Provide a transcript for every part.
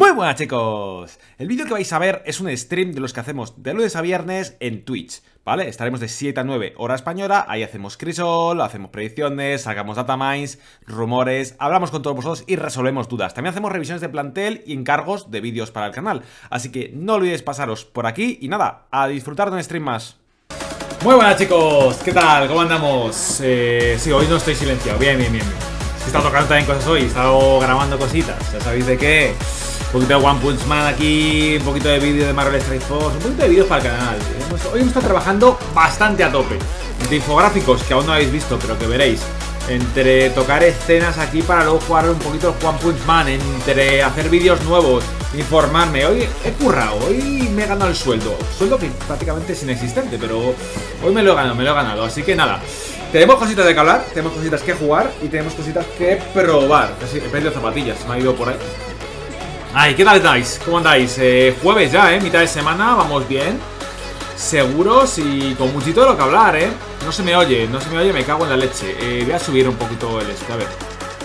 Muy buenas, chicos. El vídeo que vais a ver es un stream de los que hacemos de lunes a viernes en Twitch, ¿vale? Estaremos de 7 a 9 hora española. Ahí hacemos crisol, hacemos predicciones, sacamos datamines, rumores, hablamos con todos vosotros y resolvemos dudas. También hacemos revisiones de plantel y encargos de vídeos para el canal. Así que no olvidéis pasaros por aquí y nada, a disfrutar de un stream más. Muy buenas, chicos. ¿Qué tal? ¿Cómo andamos? Sí, hoy no estoy silenciado. Bien. He estado tocando también cosas hoy, he estado grabando cositas. Ya sabéis de qué. Un poquito de One Punch Man aquí, un poquito de vídeo de Marvel Strike Force, un poquito de vídeos para el canal. Hoy hemos estado trabajando bastante a tope. De infográficos, que aún no habéis visto, pero que veréis. Entre tocar escenas aquí para luego jugar un poquito One Punch Man. Entre hacer vídeos nuevos, informarme. Hoy he currado, hoy me he ganado el sueldo. Sueldo que prácticamente es inexistente, pero hoy me lo he ganado. Así que nada. Tenemos cositas de que hablar, tenemos cositas que jugar y tenemos cositas que probar. Casi he perdido zapatillas, me ha ido por ahí. Ay, ¿qué tal estáis? ¿Cómo andáis? Jueves ya, mitad de semana, vamos bien. Seguros y con muchito de lo que hablar, No se me oye, me cago en la leche. Voy a subir un poquito el a ver.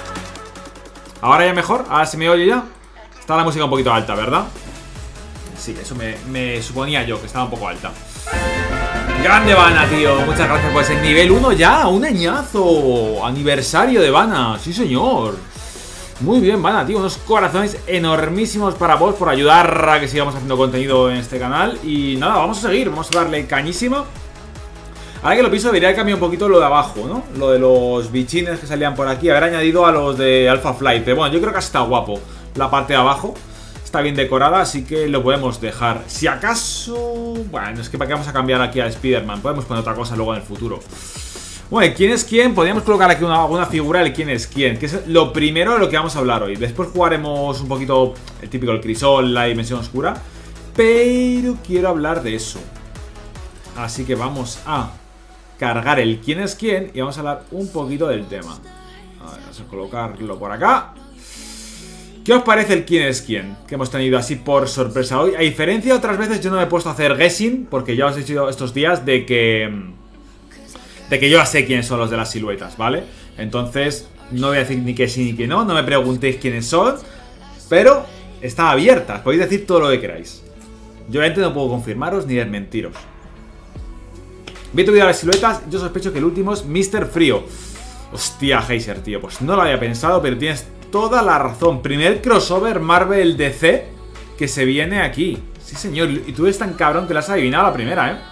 ¿Ahora ya mejor? ¿Ahora se me oye ya? Está la música un poquito alta, ¿verdad? Sí, eso me suponía yo, que estaba un poco alta. Grande Vana, tío, muchas gracias por ese nivel 1 ya, un añazo. Aniversario de Vana, sí señor. Muy bien, Vana, tío, unos corazones enormísimos para vos por ayudar a que sigamos haciendo contenido en este canal. Y nada, vamos a seguir, vamos a darle cañísima. Ahora que lo pienso, debería cambiar un poquito lo de abajo, ¿no? Lo de los bichines que salían por aquí, haber añadido a los de Alpha Flight. Pero bueno, yo creo que está guapo la parte de abajo. Está bien decorada, así que lo podemos dejar. Si acaso... Bueno, es que para qué vamos a cambiar aquí a Spider-Man. Podemos poner otra cosa luego en el futuro. Bueno, ¿quién es quién? Podríamos colocar aquí alguna figura del quién es quién, que es lo primero de lo que vamos a hablar hoy. Después jugaremos un poquito el típico el crisol, la dimensión oscura. Pero quiero hablar de eso. Así que vamos a cargar el quién es quién y vamos a hablar un poquito del tema. A ver, vamos a colocarlo por acá. ¿Qué os parece el quién es quién que hemos tenido así por sorpresa hoy? A diferencia de otras veces, yo no me he puesto a hacer guessing, porque ya os he dicho estos días de que yo ya sé quiénes son los de las siluetas, ¿vale? Entonces, no voy a decir ni que sí ni que no, no me preguntéis quiénes son, pero está abierta, podéis decir todo lo que queráis. Yo obviamente no puedo confirmaros ni desmentiros. Visto vídeo de las siluetas, yo sospecho que el último es Mr. Frío. Hostia, Heiser, tío, pues no lo había pensado, pero tienes toda la razón. Primer crossover Marvel DC que se viene aquí. Sí, señor, y tú eres tan cabrón que la has adivinado la primera,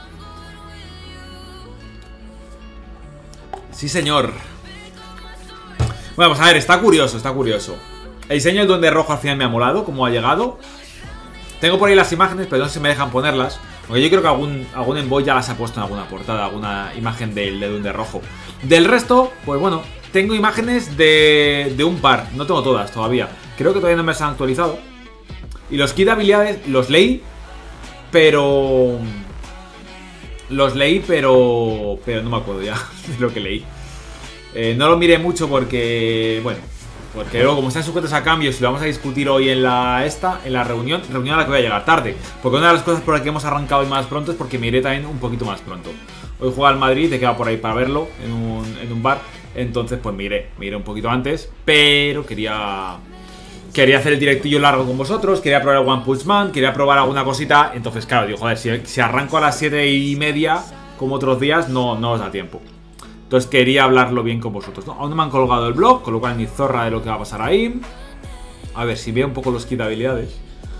Sí, señor. Bueno, pues a ver, está curioso. El diseño del Duende Rojo al final me ha molado, como ha llegado. Tengo por ahí las imágenes, pero no sé si me dejan ponerlas. Porque yo creo que algún envoy ya las ha puesto en alguna portada, alguna imagen del Duende Rojo. Del resto, pues bueno, tengo imágenes de un par. No tengo todas todavía. Creo que todavía no me las han actualizado. Y los kit de habilidades los leí, pero... no me acuerdo ya de lo que leí. No lo miré mucho porque... Bueno, porque luego como están sujetos a cambios y lo vamos a discutir hoy en la reunión a la que voy a llegar tarde. Porque una de las cosas por las que hemos arrancado hoy más pronto es porque me iré también un poquito más pronto. Hoy juega al Madrid, te queda por ahí para verlo en un bar. Entonces pues me iré un poquito antes. Pero quería hacer el directillo largo con vosotros. Quería probar el One Punch Man. Quería probar alguna cosita. Entonces claro, digo, joder, si arranco a las 7:30 como otros días, no os da tiempo. Entonces quería hablarlo bien con vosotros, ¿no? Aún no me han colgado el blog, con lo cual ni zorra de lo que va a pasar ahí. A ver, si veo un poco los kit de habilidades.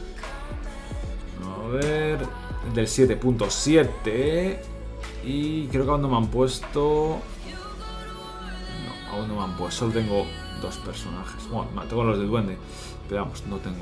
A ver... Del 7.7. Y creo que aún no me han puesto... No, aún no me han puesto. Solo tengo dos personajes. Bueno, tengo los del duende. Pero vamos, no tengo...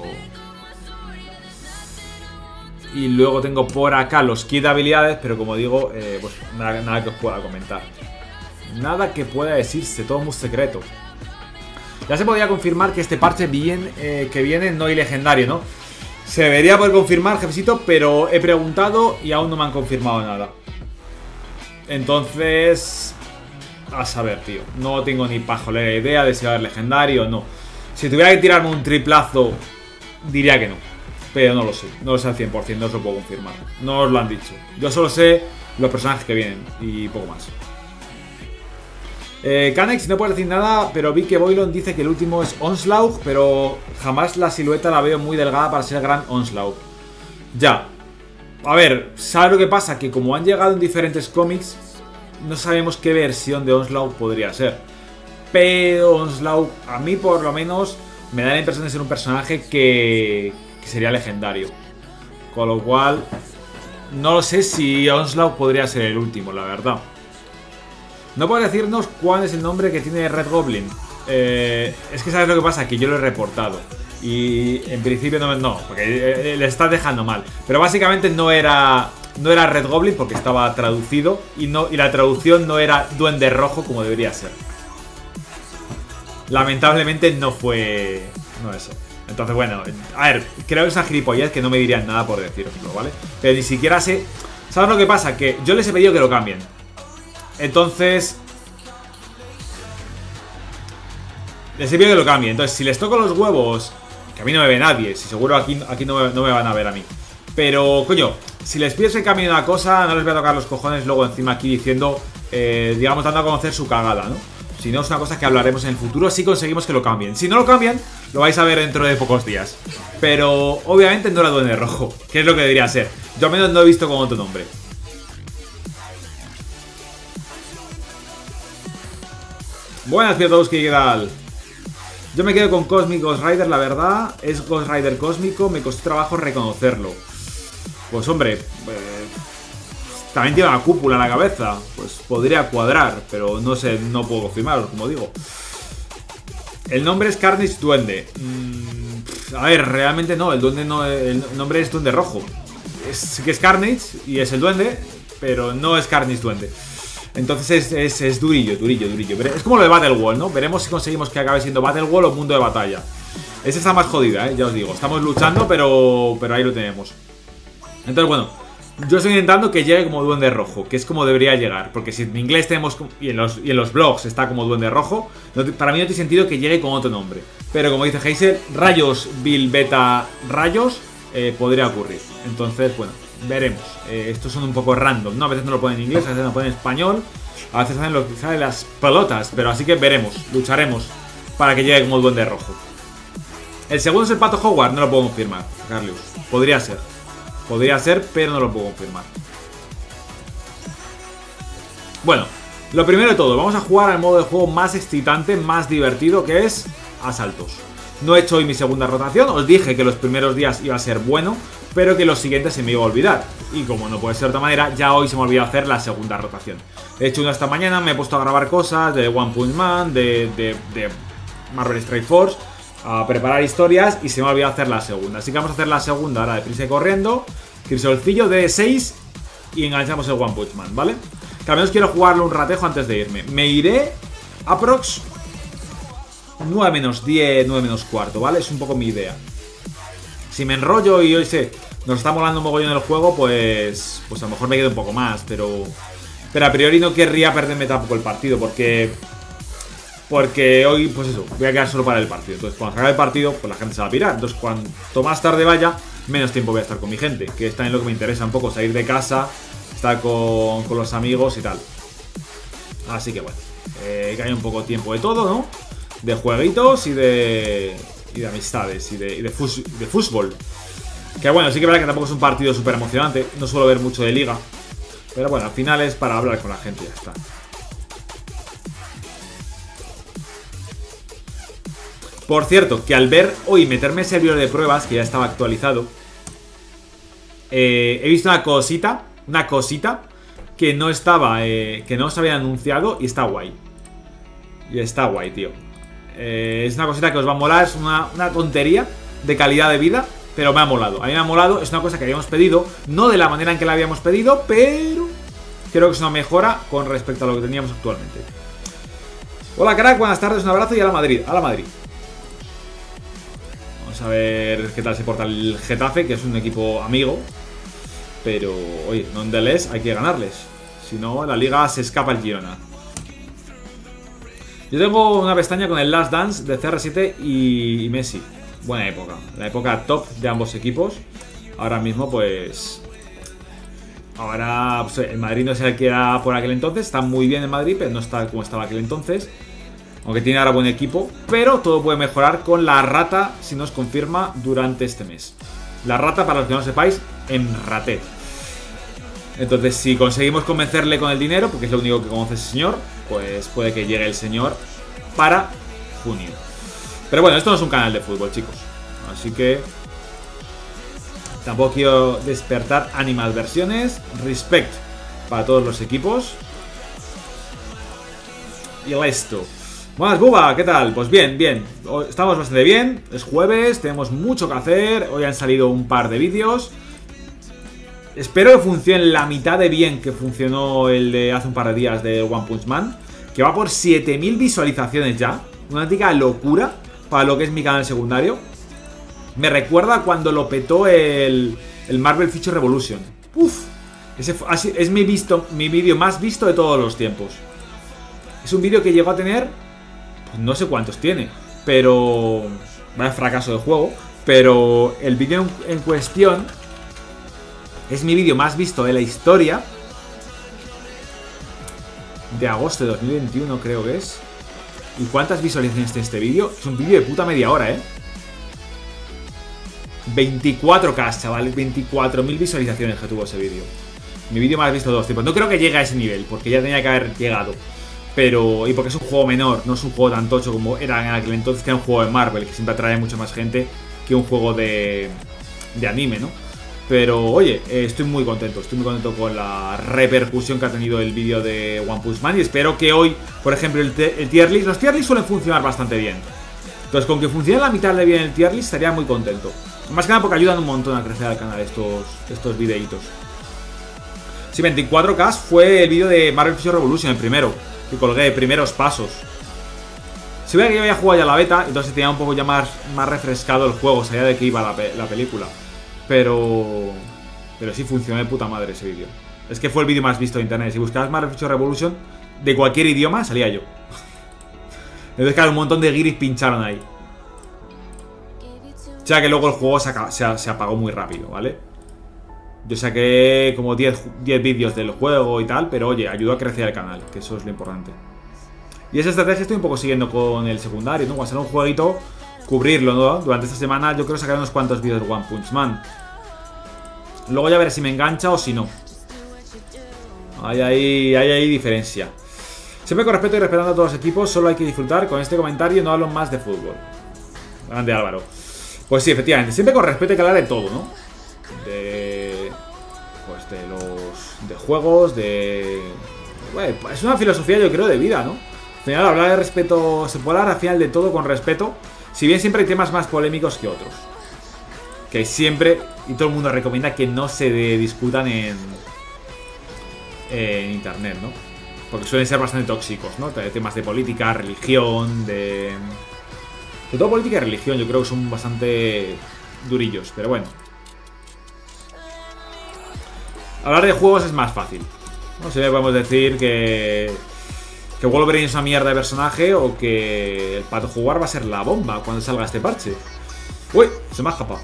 Y luego tengo por acá los kit de habilidades. Pero como digo, pues nada que os pueda comentar. Nada que pueda decirse, todo muy secreto. Ya se podría confirmar que este parche que viene no hay legendario, ¿no? Se debería poder confirmar, jefecito, pero he preguntado y aún no me han confirmado nada. Entonces... a saber, tío. No tengo ni pajolera idea de si va a haber legendario o no. Si tuviera que tirarme un triplazo, diría que no. Pero no lo sé. No lo sé al 100%, no os lo puedo confirmar. No os lo han dicho. Yo solo sé los personajes que vienen y poco más. Canex, no puedo decir nada, pero vi que Boylon dice que el último es Onslaught, pero jamás la silueta la veo muy delgada para ser gran Onslaught. Ya. A ver, ¿sabes lo que pasa? Que como han llegado en diferentes cómics, no sabemos qué versión de Onslaught podría ser. Pero Onslaught, a mí por lo menos, me da la impresión de ser un personaje que sería legendario. Con lo cual, no lo sé si Onslaught podría ser el último, la verdad. ¿No puedes decirnos cuál es el nombre que tiene Red Goblin? Es que sabes lo que pasa, que yo lo he reportado. Y en principio no, porque le estás dejando mal. Pero básicamente no era Red Goblin porque estaba traducido. Y la traducción no era Duende Rojo como debería ser. Lamentablemente no fue... No eso. Entonces bueno, a ver, creo que es una gilipollez que no me dirían nada por deciroslo, ¿vale? Pero ni siquiera sé... ¿Sabes lo que pasa? Que yo les he pedido que lo cambien. Entonces... les he pedido que lo cambien. Entonces, si les toco los huevos... Que a mí no me ve nadie. Si seguro aquí no me van a ver a mí. Pero, coño, si les pides que cambien una cosa, no les voy a tocar los cojones luego encima aquí diciendo... digamos, dando a conocer su cagada, ¿no? Si no, es una cosa que hablaremos en el futuro si conseguimos que lo cambien. Si no lo cambian, lo vais a ver dentro de pocos días. Pero, obviamente, no era Duende Rojo, que es lo que debería ser. Yo al menos no he visto con otro nombre. Buenas, Piotowski, ¿qué tal? Yo me quedo con Cosmic Ghost Rider, la verdad. Es Ghost Rider cósmico, me costó trabajo reconocerlo. Pues hombre, también tiene una cúpula en la cabeza. Pues podría cuadrar, pero no sé, no puedo confirmarlo, como digo. El nombre es Carnage Duende. A ver, realmente no, el duende no, el nombre es Duende Rojo. Sí que es Carnage y es el duende, pero no es Carnage Duende. Entonces es durillo. Es como lo de Battle Wall, ¿no? Veremos si conseguimos que acabe siendo Battle Wall o Mundo de Batalla. Esa está más jodida, ya os digo. Estamos luchando, pero ahí lo tenemos. Entonces, bueno, yo estoy intentando que llegue como Duende Rojo, que es como debería llegar. Porque si en inglés tenemos, y en los blogs está como Duende Rojo, para mí no tiene sentido que llegue con otro nombre. Pero como dice Hazel, Rayos, Bill, Beta, Rayos, podría ocurrir. Entonces, bueno, veremos. Estos son un poco random, ¿no? A veces no lo ponen en inglés, a veces no lo ponen en español, a veces salen las pelotas, pero así que veremos, lucharemos para que llegue como Duende Rojo. El segundo es el Pato Howard, no lo puedo confirmar, Carlos. Podría ser, pero no lo puedo confirmar. Bueno, lo primero de todo, vamos a jugar al modo de juego más excitante, más divertido, que es asaltos. No he hecho hoy mi segunda rotación, os dije que los primeros días iba a ser bueno, pero que los siguientes se me iba a olvidar. Y como no puede ser de otra manera, ya hoy se me olvidó hacer la segunda rotación. He hecho una esta mañana, me he puesto a grabar cosas de One Punch Man, de Marvel Strike Force, a preparar historias y se me ha olvidado hacer la segunda. Así que vamos a hacer la segunda ahora de prisa y corriendo, Crisolcillo de 6 y enganchamos el One Punch Man, ¿vale? Que al menos quiero jugarlo un ratejo antes de irme. Me iré aprox 9 menos 10, 9 menos cuarto, ¿vale? Es un poco mi idea. Si me enrollo y hoy nos está molando un mogollón el juego, pues a lo mejor me quedo un poco más, pero a priori no querría perderme tampoco el partido, porque hoy, pues eso, voy a quedar solo para el partido. Entonces, cuando se acabe el partido, pues la gente se va a pirar. Entonces, cuanto más tarde vaya, menos tiempo voy a estar con mi gente, que es también lo que me interesa un poco, salir de casa, estar con los amigos y tal. Así que bueno, que haya un poco de tiempo de todo, ¿no? De jueguitos y de amistades y de fútbol. Que bueno, sí que es verdad que tampoco es un partido súper emocionante. No suelo ver mucho de liga, pero bueno, al final es para hablar con la gente y ya está. Por cierto, que al ver hoy meterme en servidor de pruebas, que ya estaba actualizado, he visto una cosita que no estaba, que no se había anunciado y está guay. Y está guay, tío. Es una cosita que os va a molar, es una tontería de calidad de vida, pero me ha molado. A mí me ha molado, es una cosa que habíamos pedido, no de la manera en que la habíamos pedido, pero creo que es una mejora con respecto a lo que teníamos actualmente. Hola crack, buenas tardes, un abrazo y a la Madrid, Vamos a ver qué tal se porta el Getafe, que es un equipo amigo, pero oye, nonetheless hay que ganarles, si no la liga se escapa el Girona. Yo tengo una pestaña con el Last Dance de CR7 y Messi. Buena época. La época top de ambos equipos. Ahora mismo, pues Ahora pues, el Madrid no es el que era por aquel entonces. Está muy bien el Madrid, pero no está como estaba aquel entonces. Aunque tiene ahora buen equipo. Pero todo puede mejorar con la rata, si nos confirma, durante este mes. La rata, para los que no sepáis, en Ratet. Entonces, si conseguimos convencerle con el dinero, porque es lo único que conoce ese señor, pues puede que llegue el señor para junio. Pero bueno, esto no es un canal de fútbol, chicos. Así que tampoco quiero despertar animadversiones. Respect para todos los equipos. Y esto. Buenas, Buba, ¿qué tal? Pues bien, bien. Estamos bastante bien. Es jueves, tenemos mucho que hacer. Hoy han salido un par de vídeos. Espero que funcione la mitad de bien que funcionó el de hace un par de días de One Punch Man. Que va por 7000 visualizaciones ya. Una auténtica locura para lo que es mi canal secundario. Me recuerda cuando lo petó el Marvel Future Revolution. Uf, ese es mi vídeo más visto de todos los tiempos. Es un vídeo que llegó a tener, pues no sé cuántos tiene, pero vaya fracaso de juego. Pero el vídeo en cuestión es mi vídeo más visto de la historia. De agosto de 2021 creo que es. ¿Y cuántas visualizaciones tiene este vídeo? Es un vídeo de puta media hora, 24K, chavales, 24.000 visualizaciones que tuvo ese vídeo. Mi vídeo más visto de los tiempos. No creo que llegue a ese nivel, porque ya tenía que haber llegado. Pero, y porque es un juego menor, no es un juego tan tocho como era en aquel entonces, que era un juego de Marvel, que siempre atrae mucha más gente que un juego de anime, ¿no? Pero, oye, estoy muy contento con la repercusión que ha tenido el vídeo de One Punch Man. Y espero que hoy, por ejemplo, el tier list, los tier list suelen funcionar bastante bien. Entonces, con que funcione la mitad de bien el tier list, estaría muy contento. Más que nada porque ayudan un montón a crecer al canal estos videitos. Sí, 24K fue el vídeo de Marvel Future Revolution, el primero, que colgué de primeros pasos. Si veía que yo había jugado ya la beta, entonces tenía un poco ya más refrescado el juego, sabía de qué iba la película. Pero sí funcionó de puta madre ese vídeo. Es que fue el vídeo más visto de internet. Si buscabas Marvel Future Revolution de cualquier idioma, salía yo. Entonces, claro, un montón de guiris pincharon ahí. O sea que luego el juego se apagó muy rápido, ¿vale? Yo saqué como 10 vídeos del juego y tal, pero oye, ayudó a crecer el canal, que eso es lo importante. Y esa estrategia estoy un poco siguiendo con el secundario, ¿no? Cuando sale un jueguito, cubrirlo, ¿no? Durante esta semana yo creo sacar unos cuantos vídeos de One Punch Man. Luego ya veré si me engancha o si no. Hay ahí diferencia. Siempre con respeto y respetando a todos los equipos, solo hay que disfrutar. Con este comentario no hablo más de fútbol. Grande Álvaro. Pues sí, efectivamente, siempre con respeto hay que hablar de todo, ¿no? De juegos, bueno, es una filosofía, yo creo, de vida, ¿no? Al final, hablar de respeto, se puede hablar al final de todo con respeto. Si bien siempre hay temas más polémicos que otros. Que siempre, y todo el mundo recomienda que no se discutan en internet, ¿no? Porque suelen ser bastante tóxicos, ¿no? Temas de política, religión, sobre todo política y religión, yo creo que son bastante durillos, pero bueno. Hablar de juegos es más fácil, ¿no? Siempre podemos decir que Wolverine es una mierda de personaje o que el Pato Jugar va a ser la bomba cuando salga este parche. Uy, se me ha escapado.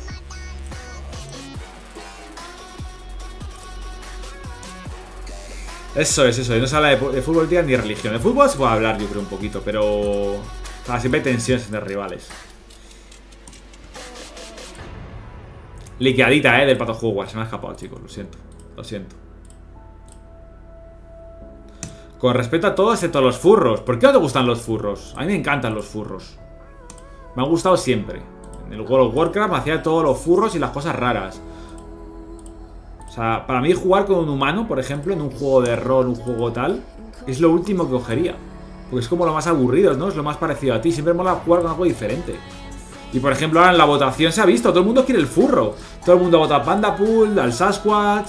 Eso es, no se habla de fútbol, tía, ni religión. De fútbol se puede hablar, yo creo, un poquito, pero siempre hay tensiones entre rivales. Liqueadita, del Pato Jugar. Se me ha escapado, chicos, lo siento. Lo siento. Con respeto a todo, excepto a los furros. ¿Por qué no te gustan los furros? A mí me encantan los furros. Me han gustado siempre. En el World of Warcraft me hacía todos los furros y las cosas raras. O sea, para mí jugar con un humano, por ejemplo, en un juego de rol, un juego tal, es lo último que cogería. Porque es como lo más aburrido, ¿no? Es lo más parecido a ti. Siempre mola jugar con algo diferente. Y por ejemplo, ahora en la votación se ha visto, todo el mundo quiere el furro. Todo el mundo vota a Pandapool, al Sasquatch.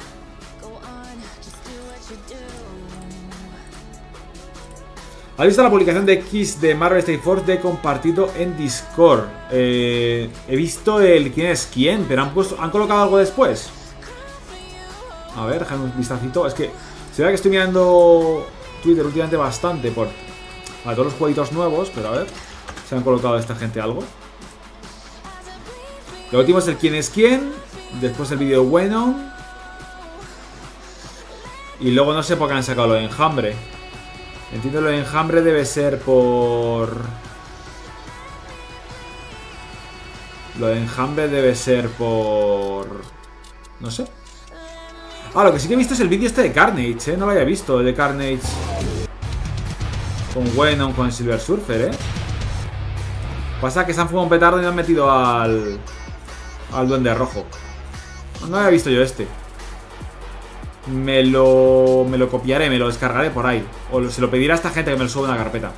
¿Has visto la publicación de X de Marvel Strike Force de compartido en Discord? He visto el quién es quién, pero ¿han colocado algo después? A ver, déjame un vistacito. Es que se ve que estoy mirando Twitter últimamente bastante por todos los jueguitos nuevos, pero a ver si han colocado a esta gente algo. Lo último es el quién es quién, después el vídeo bueno. Y luego no sé por qué han sacado lo de enjambre. Entiendo lo de enjambre debe ser por... Lo de enjambre debe ser por... No sé. Ah, lo que sí que he visto es el vídeo este de Carnage, no lo había visto, el de Carnage. Con Venom, con Silver Surfer, Pasa que se han fumado un petardo y no han metido al Duende Rojo. No había visto yo este. Me lo copiaré, me lo descargaré por ahí. O se lo pediré a esta gente que me lo suba a una carpeta.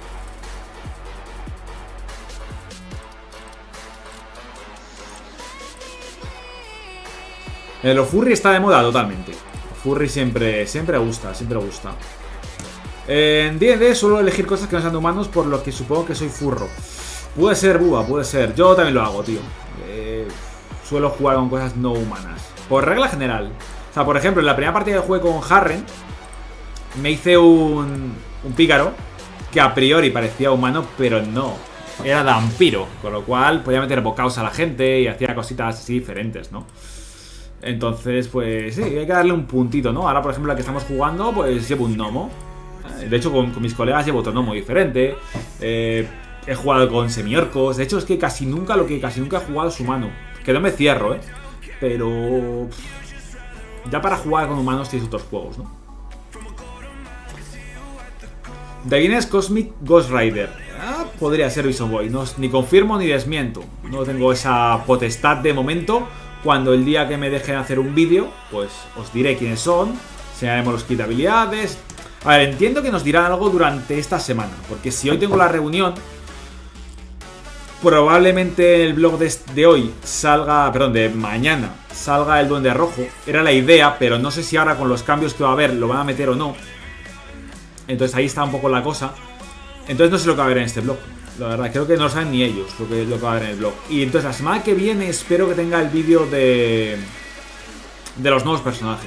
Lo furry está de moda totalmente. Furry siempre gusta, siempre gusta. En D&D suelo elegir cosas que no sean de humanos, por lo que supongo que soy furro. Puede ser, Buba, puede ser. Yo también lo hago, tío. Suelo jugar con cosas no humanas. Por regla general. O sea, por ejemplo, en la primera partida que jugué con Harren, me hice un pícaro que a priori parecía humano, pero no. Era vampiro, con lo cual podía meter bocaos a la gente y hacía cositas así diferentes, ¿no? Entonces, pues sí, hay que darle un puntito, ¿no? Ahora, por ejemplo, la que estamos jugando, pues llevo un gnomo. De hecho, con mis colegas llevo otro gnomo diferente. He jugado con semiorcos. De hecho, es que casi nunca he jugado es humano. Que no me cierro, pero... ya para jugar con humanos tienes otros juegos, ¿no? De quién es Cosmic Ghost Rider. Podría ser Vision Boy. No, ni confirmo ni desmiento. No tengo esa potestad de momento. Cuando el día que me dejen hacer un vídeo, pues os diré quiénes son. Enseñaremos los kit de habilidades. A ver, entiendo que nos dirán algo durante esta semana. Porque si hoy tengo la reunión, probablemente el vlog de hoy salga, perdón, de mañana salga el Duende Rojo. Era la idea, pero no sé si ahora con los cambios que va a haber lo van a meter o no. Entonces ahí está un poco la cosa. Entonces no sé lo que va a haber en este vlog. La verdad, creo que no lo saben ni ellos lo que va a haber en el vlog. Y entonces la semana que viene espero que tenga el vídeo de los nuevos personajes.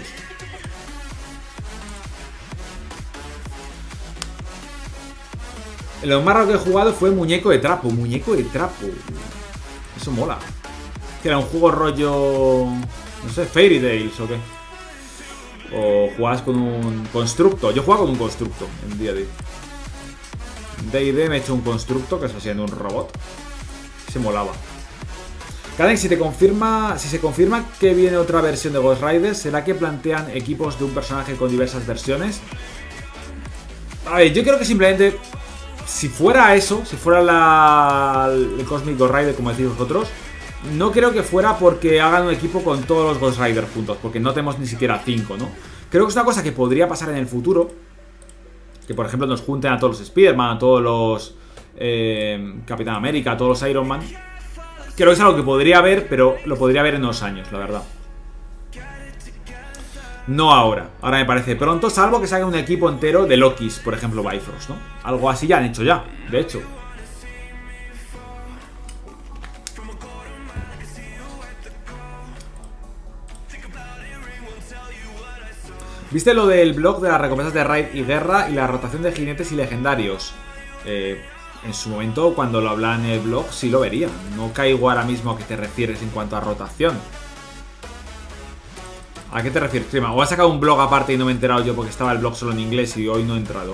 Lo más raro que he jugado fue Muñeco de Trapo. Muñeco de Trapo. Eso mola. Que era un juego rollo... no sé, Fairy Tales o qué. O jugabas con un constructo. Yo jugaba con un constructo en D&D. En D&D me he hecho un constructo que está siendo un robot. Se molaba. Kaden, si se confirma que viene otra versión de Ghost Riders, ¿será que plantean equipos de un personaje con diversas versiones? A ver, yo creo que simplemente... si fuera eso, si fuera el Cosmic Ghost Rider, como decís vosotros, no creo que fuera porque hagan un equipo con todos los Ghost Riders juntos, porque no tenemos ni siquiera 5, ¿no? Creo que es una cosa que podría pasar en el futuro. Que por ejemplo nos junten a todos los Spider-Man, a todos los Capitán América, a todos los Iron Man. Creo que es algo que podría haber, pero lo podría haber en unos años, la verdad. No ahora. Ahora me parece pronto, salvo que salga un equipo entero de Lokis, por ejemplo, Bifrost, ¿no? Algo así ya han hecho ya, de hecho. ¿Viste lo del blog de las recompensas de raid y guerra y la rotación de jinetes y legendarios? En su momento, cuando lo hablan en el blog, sí lo vería. No caigo ahora mismo a qué te refieres en cuanto a rotación. ¿A qué te refieres, Crema? ¿O has sacado un blog aparte y no me he enterado yo porque estaba el blog solo en inglés y hoy no he entrado?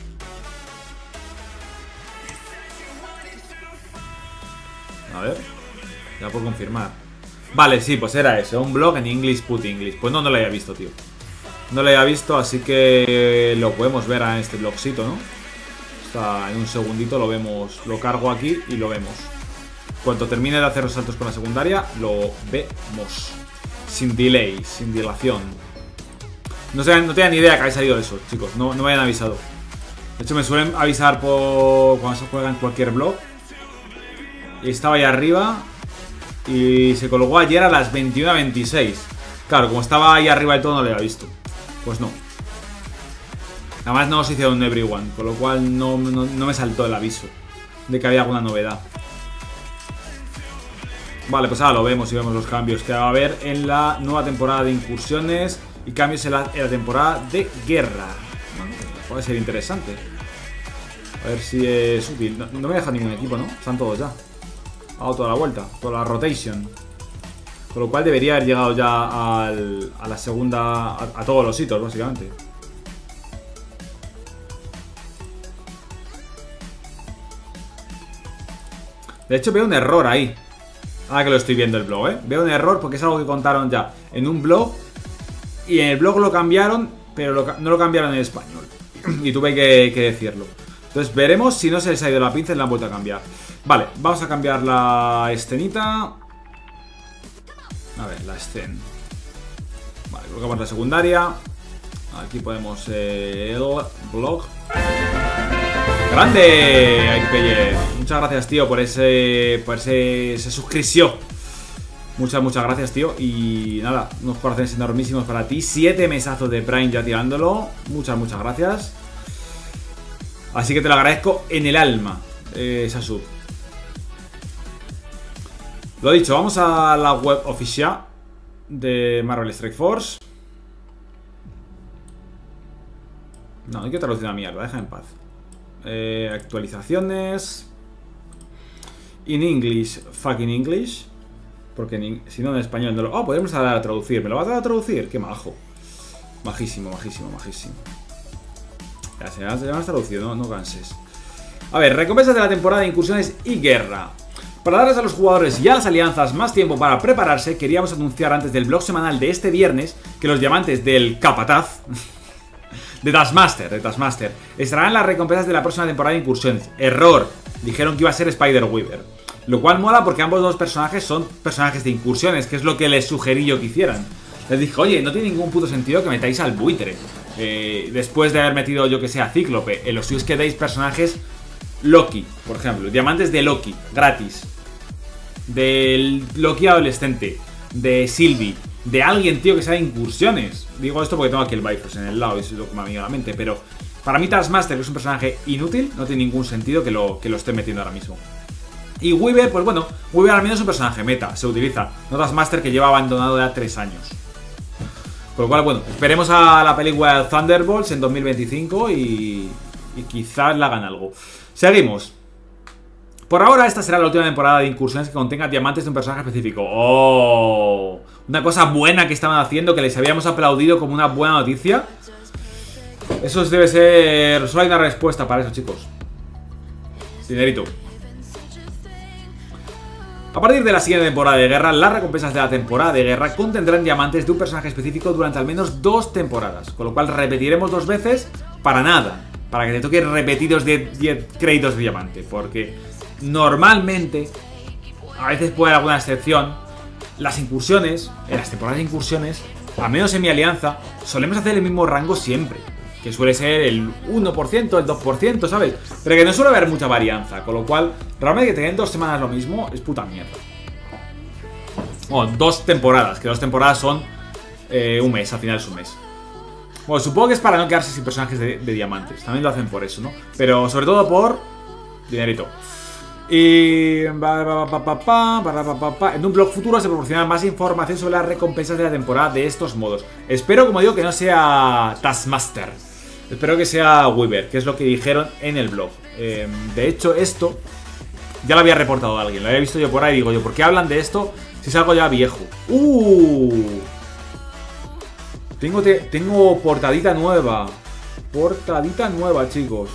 A ver. Ya por confirmar. Vale, sí, pues era eso. Un blog en English Put English. Pues no lo había visto, tío. No lo había visto, así que lo podemos ver en este blogcito, ¿no? Está en un segundito, lo vemos. Lo cargo aquí y lo vemos. Cuando termine de hacer los saltos con la secundaria, lo vemos. Sin delay, sin dilación. No tenía ni idea que había salido eso, chicos. No me habían avisado. De hecho, me suelen avisar cuando se juega en cualquier blog. Y estaba ahí arriba. Y se colgó ayer a las 21:26. Claro, como estaba ahí arriba del todo, no lo había visto. Pues no. Además no se hizo un everyone, con lo cual no me saltó el aviso de que había alguna novedad. Vale, pues ahora lo vemos y vemos los cambios que va a haber en la nueva temporada de incursiones y cambios en la temporada de guerra. Bueno, puede ser interesante. A ver si es útil. No me deja ningún equipo, ¿no? Están todos ya. Ha dado toda la vuelta, toda la rotation. Con lo cual debería haber llegado ya a la segunda, a todos los hitos, básicamente. De hecho veo un error ahí. Ahora que lo estoy viendo el blog, veo un error porque es algo que contaron ya en un blog. Y en el blog lo cambiaron, pero no lo cambiaron en español. Y tuve que decirlo. Entonces veremos si no se les ha ido la pinza y la han vuelto a cambiar. Vale, vamos a cambiar la escenita. A ver, la escena. Vale, colocamos la secundaria. Aquí podemos el blog. ¡Grande! Aikpeyer. Muchas gracias, tío, por ese suscripción. Muchas gracias, tío. Y nada, unos corazones enormísimos para ti. 7 mesazos de Prime ya tirándolo. Muchas gracias. Así que te lo agradezco en el alma, esa sub. Lo dicho, vamos a la web oficial de Marvel Strike Force. No hay que traducir una mierda, déjame en paz. Actualizaciones. In English, fucking English. Porque si no en español no lo... Oh, podemos dar a traducir. ¿Me lo vas a dar a traducir? Qué majo. Majísimo. Ya se me has traducido, no canses. A ver, recompensas de la temporada de incursiones y guerra. Para darles a los jugadores y a las alianzas más tiempo para prepararse, queríamos anunciar antes del blog semanal de este viernes que los diamantes del Capataz de Taskmaster estarán en las recompensas de la próxima temporada de incursiones. Error, dijeron que iba a ser Spider-Weaver. Lo cual mola porque ambos dos personajes son personajes de incursiones, que es lo que les sugerí yo que hicieran. Les dije, oye, no tiene ningún puto sentido que metáis al buitre. Después de haber metido, yo que sé, a Cíclope. En los suyos que deis personajes Loki, por ejemplo. Diamantes de Loki, gratis. Del Loki adolescente. De Sylvie. De alguien, tío, que sea de incursiones. Digo esto porque tengo aquí el Bifrost en el lado y es lo que me ha venido a la mente. Pero para mí Taskmaster, que es un personaje inútil, no tiene ningún sentido que lo esté metiendo ahora mismo. Y Weaver, pues bueno, Weaver al menos es un personaje meta, se utiliza. No Taskmaster, que lleva abandonado ya 3 años. Por lo cual, bueno, esperemos a la película Thunderbolts en 2025 y quizás la hagan algo. Seguimos. Por ahora esta será la última temporada de incursiones que contenga diamantes de un personaje específico. ¡Oh! Una cosa buena que estaban haciendo, que les habíamos aplaudido como una buena noticia. Eso debe ser... Solo hay una respuesta para eso, chicos. Dinerito. A partir de la siguiente temporada de guerra, las recompensas de la temporada de guerra contendrán diamantes de un personaje específico durante al menos 2 temporadas. Con lo cual repetiremos 2 veces para nada. Para que te toque repetidos 10 créditos de diamante. Porque normalmente, a veces puede haber alguna excepción, las incursiones, en las temporadas de incursiones, al menos en mi alianza, solemos hacer el mismo rango siempre. Que suele ser el 1%, el 2%, ¿sabes? Pero que no suele haber mucha varianza. Con lo cual, realmente que tengan 2 semanas lo mismo es puta mierda. Bueno, 2 temporadas. Que 2 temporadas son un mes, al final es un mes. Bueno, supongo que es para no quedarse sin personajes de diamantes. También lo hacen por eso, ¿no? Pero sobre todo por dinerito. Y... en un blog futuro se proporcionará más información sobre las recompensas de la temporada de estos modos. Espero, como digo, que no sea Taskmaster. Espero que sea Weaver, que es lo que dijeron en el blog. De hecho, esto ya lo había reportado a alguien. Lo había visto yo por ahí y digo yo, ¿por qué hablan de esto si es algo ya viejo? Tengo portadita nueva. Portadita nueva, chicos.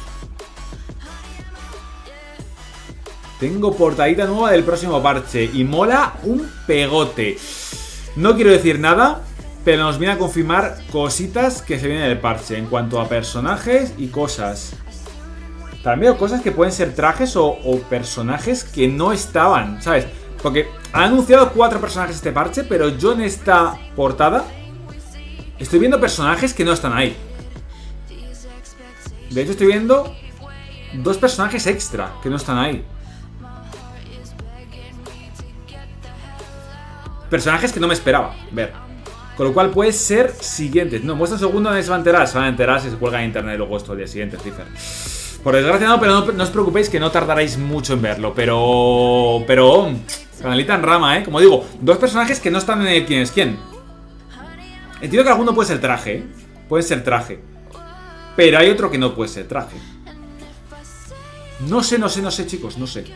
Tengo portadita nueva del próximo parche. Y mola un pegote. No quiero decir nada, pero nos viene a confirmar cositas que se vienen del parche. En cuanto a personajes y cosas. También veo cosas que pueden ser trajes o personajes que no estaban, ¿sabes? Porque han anunciado 4 personajes este parche, pero yo en esta portada estoy viendo personajes que no están ahí. De hecho estoy viendo 2 personajes extra que no están ahí. Personajes que no me esperaba ver. Con lo cual puede ser siguientes. No, muestra un segundo, nadie se va a enterar. Se van a enterar si se cuelga en internet luego esto al día siguiente, Cipher. Por desgracia no, pero no os preocupéis que no tardaréis mucho en verlo. Pero... canalita en rama, Como digo, 2 personajes que no están en el quién es quién. Entiendo que alguno puede ser traje, puede ser traje. Pero hay otro que no puede ser traje. No sé, chicos, no sé.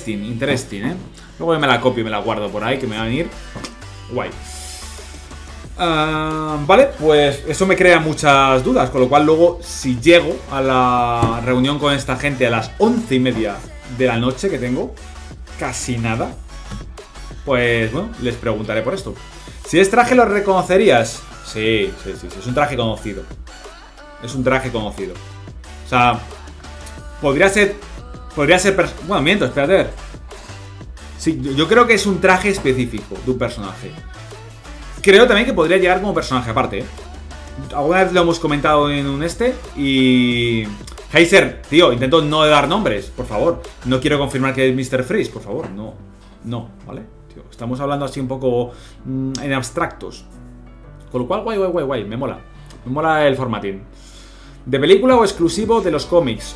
Interesting, Luego me la copio y me la guardo por ahí, que me va a venir guay. Vale, pues eso me crea muchas dudas. Con lo cual luego, si llego a la reunión con esta gente a las 11:30 de la noche, que tengo casi nada, pues bueno, les preguntaré por esto. Si es traje, ¿lo reconocerías? Sí, es un traje conocido. Es un traje conocido. O sea, podría ser... Bueno, miento, espérate a ver. Sí, yo creo que es un traje específico de un personaje. Creo también que podría llegar como personaje aparte, ¿eh? Alguna vez lo hemos comentado en un y... Heiser, tío, intento no dar nombres, por favor. No quiero confirmar que es Mr. Freeze, por favor. No, ¿vale? Tío, estamos hablando así un poco en abstractos. Con lo cual, guay, me mola. Me mola el formatín. ¿De película o exclusivo de los cómics?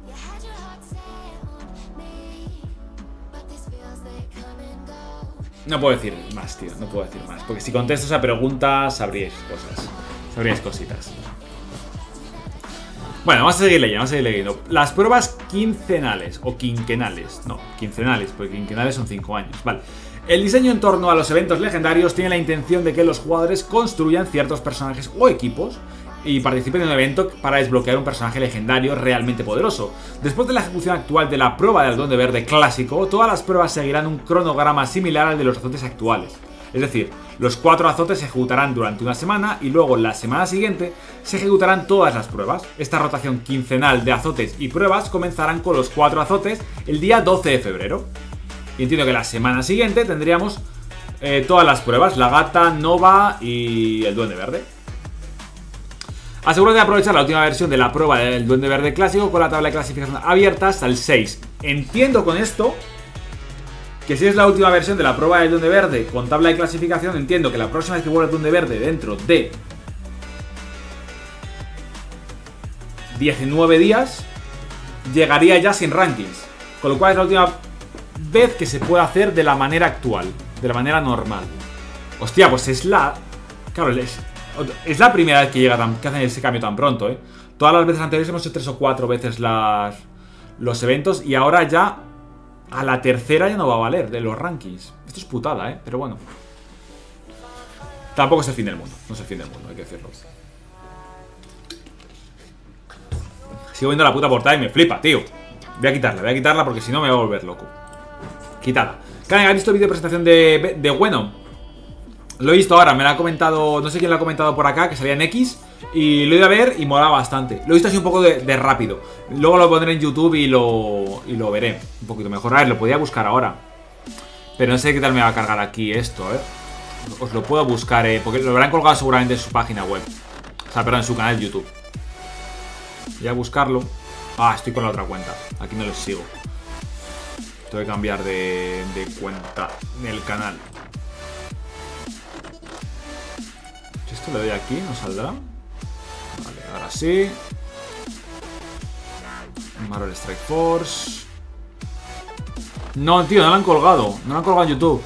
No puedo decir más, tío, no puedo decir más. Porque si contesto esa pregunta, sabríais cosas. Sabríais cositas. Bueno, vamos a seguir leyendo, Las pruebas quincenales o quinquenales. No, quincenales, porque quinquenales son 5 años. Vale. El diseño en torno a los eventos legendarios tiene la intención de que los jugadores construyan ciertos personajes o equipos y participen en un evento para desbloquear un personaje legendario realmente poderoso. Después de la ejecución actual de la prueba del Duende Verde clásico, todas las pruebas seguirán un cronograma similar al de los azotes actuales. Es decir, los 4 azotes se ejecutarán durante una semana y luego la semana siguiente se ejecutarán todas las pruebas. Esta rotación quincenal de azotes y pruebas comenzarán con los 4 azotes el día 12 de febrero. Y entiendo que la semana siguiente tendríamos todas las pruebas, la gata, Nova y el Duende Verde. Asegúrate de aprovechar la última versión de la prueba del Duende Verde clásico con la tabla de clasificación abierta hasta el 6. Entiendo con esto que si es la última versión de la prueba del Duende Verde con tabla de clasificación, entiendo que la próxima vez que vuelva el Duende Verde dentro de 19 días llegaría ya sin rankings. Con lo cual es la última vez que se puede hacer de la manera actual, de la manera normal. Hostia, pues es la... Claro, es la primera vez que llega que hacen ese cambio tan pronto, ¿eh? Todas las veces anteriores hemos hecho 3 o 4 veces los eventos y ahora ya a la tercera ya no va a valer de los rankings. Esto es putada, ¿eh? Pero bueno. Tampoco es el fin del mundo. No es el fin del mundo, hay que decirlo. Sigo viendo la puta portada y me flipa, tío. Voy a quitarla porque si no me voy a volver loco. Quitada. Karen, ¿has visto el vídeo de presentación de Venom? Lo he visto ahora, me lo ha comentado, no sé quién lo ha comentado por acá, que salía en X. Y lo he ido a ver y molaba bastante. Lo he visto así un poco de rápido. Luego lo pondré en YouTube y lo veré un poquito mejor. A ver, lo podía buscar ahora. Pero no sé qué tal me va a cargar aquí esto, Os lo puedo buscar, porque lo habrán colgado seguramente en su página web. O sea, perdón, en su canal de YouTube. Voy a buscarlo. Ah, estoy con la otra cuenta. Aquí no les sigo. Tengo que cambiar de cuenta del canal. Si esto le doy aquí, ¿no saldrá? Vale, ahora sí. Marvel Strike Force. No, tío, no lo han colgado. No lo han colgado en YouTube.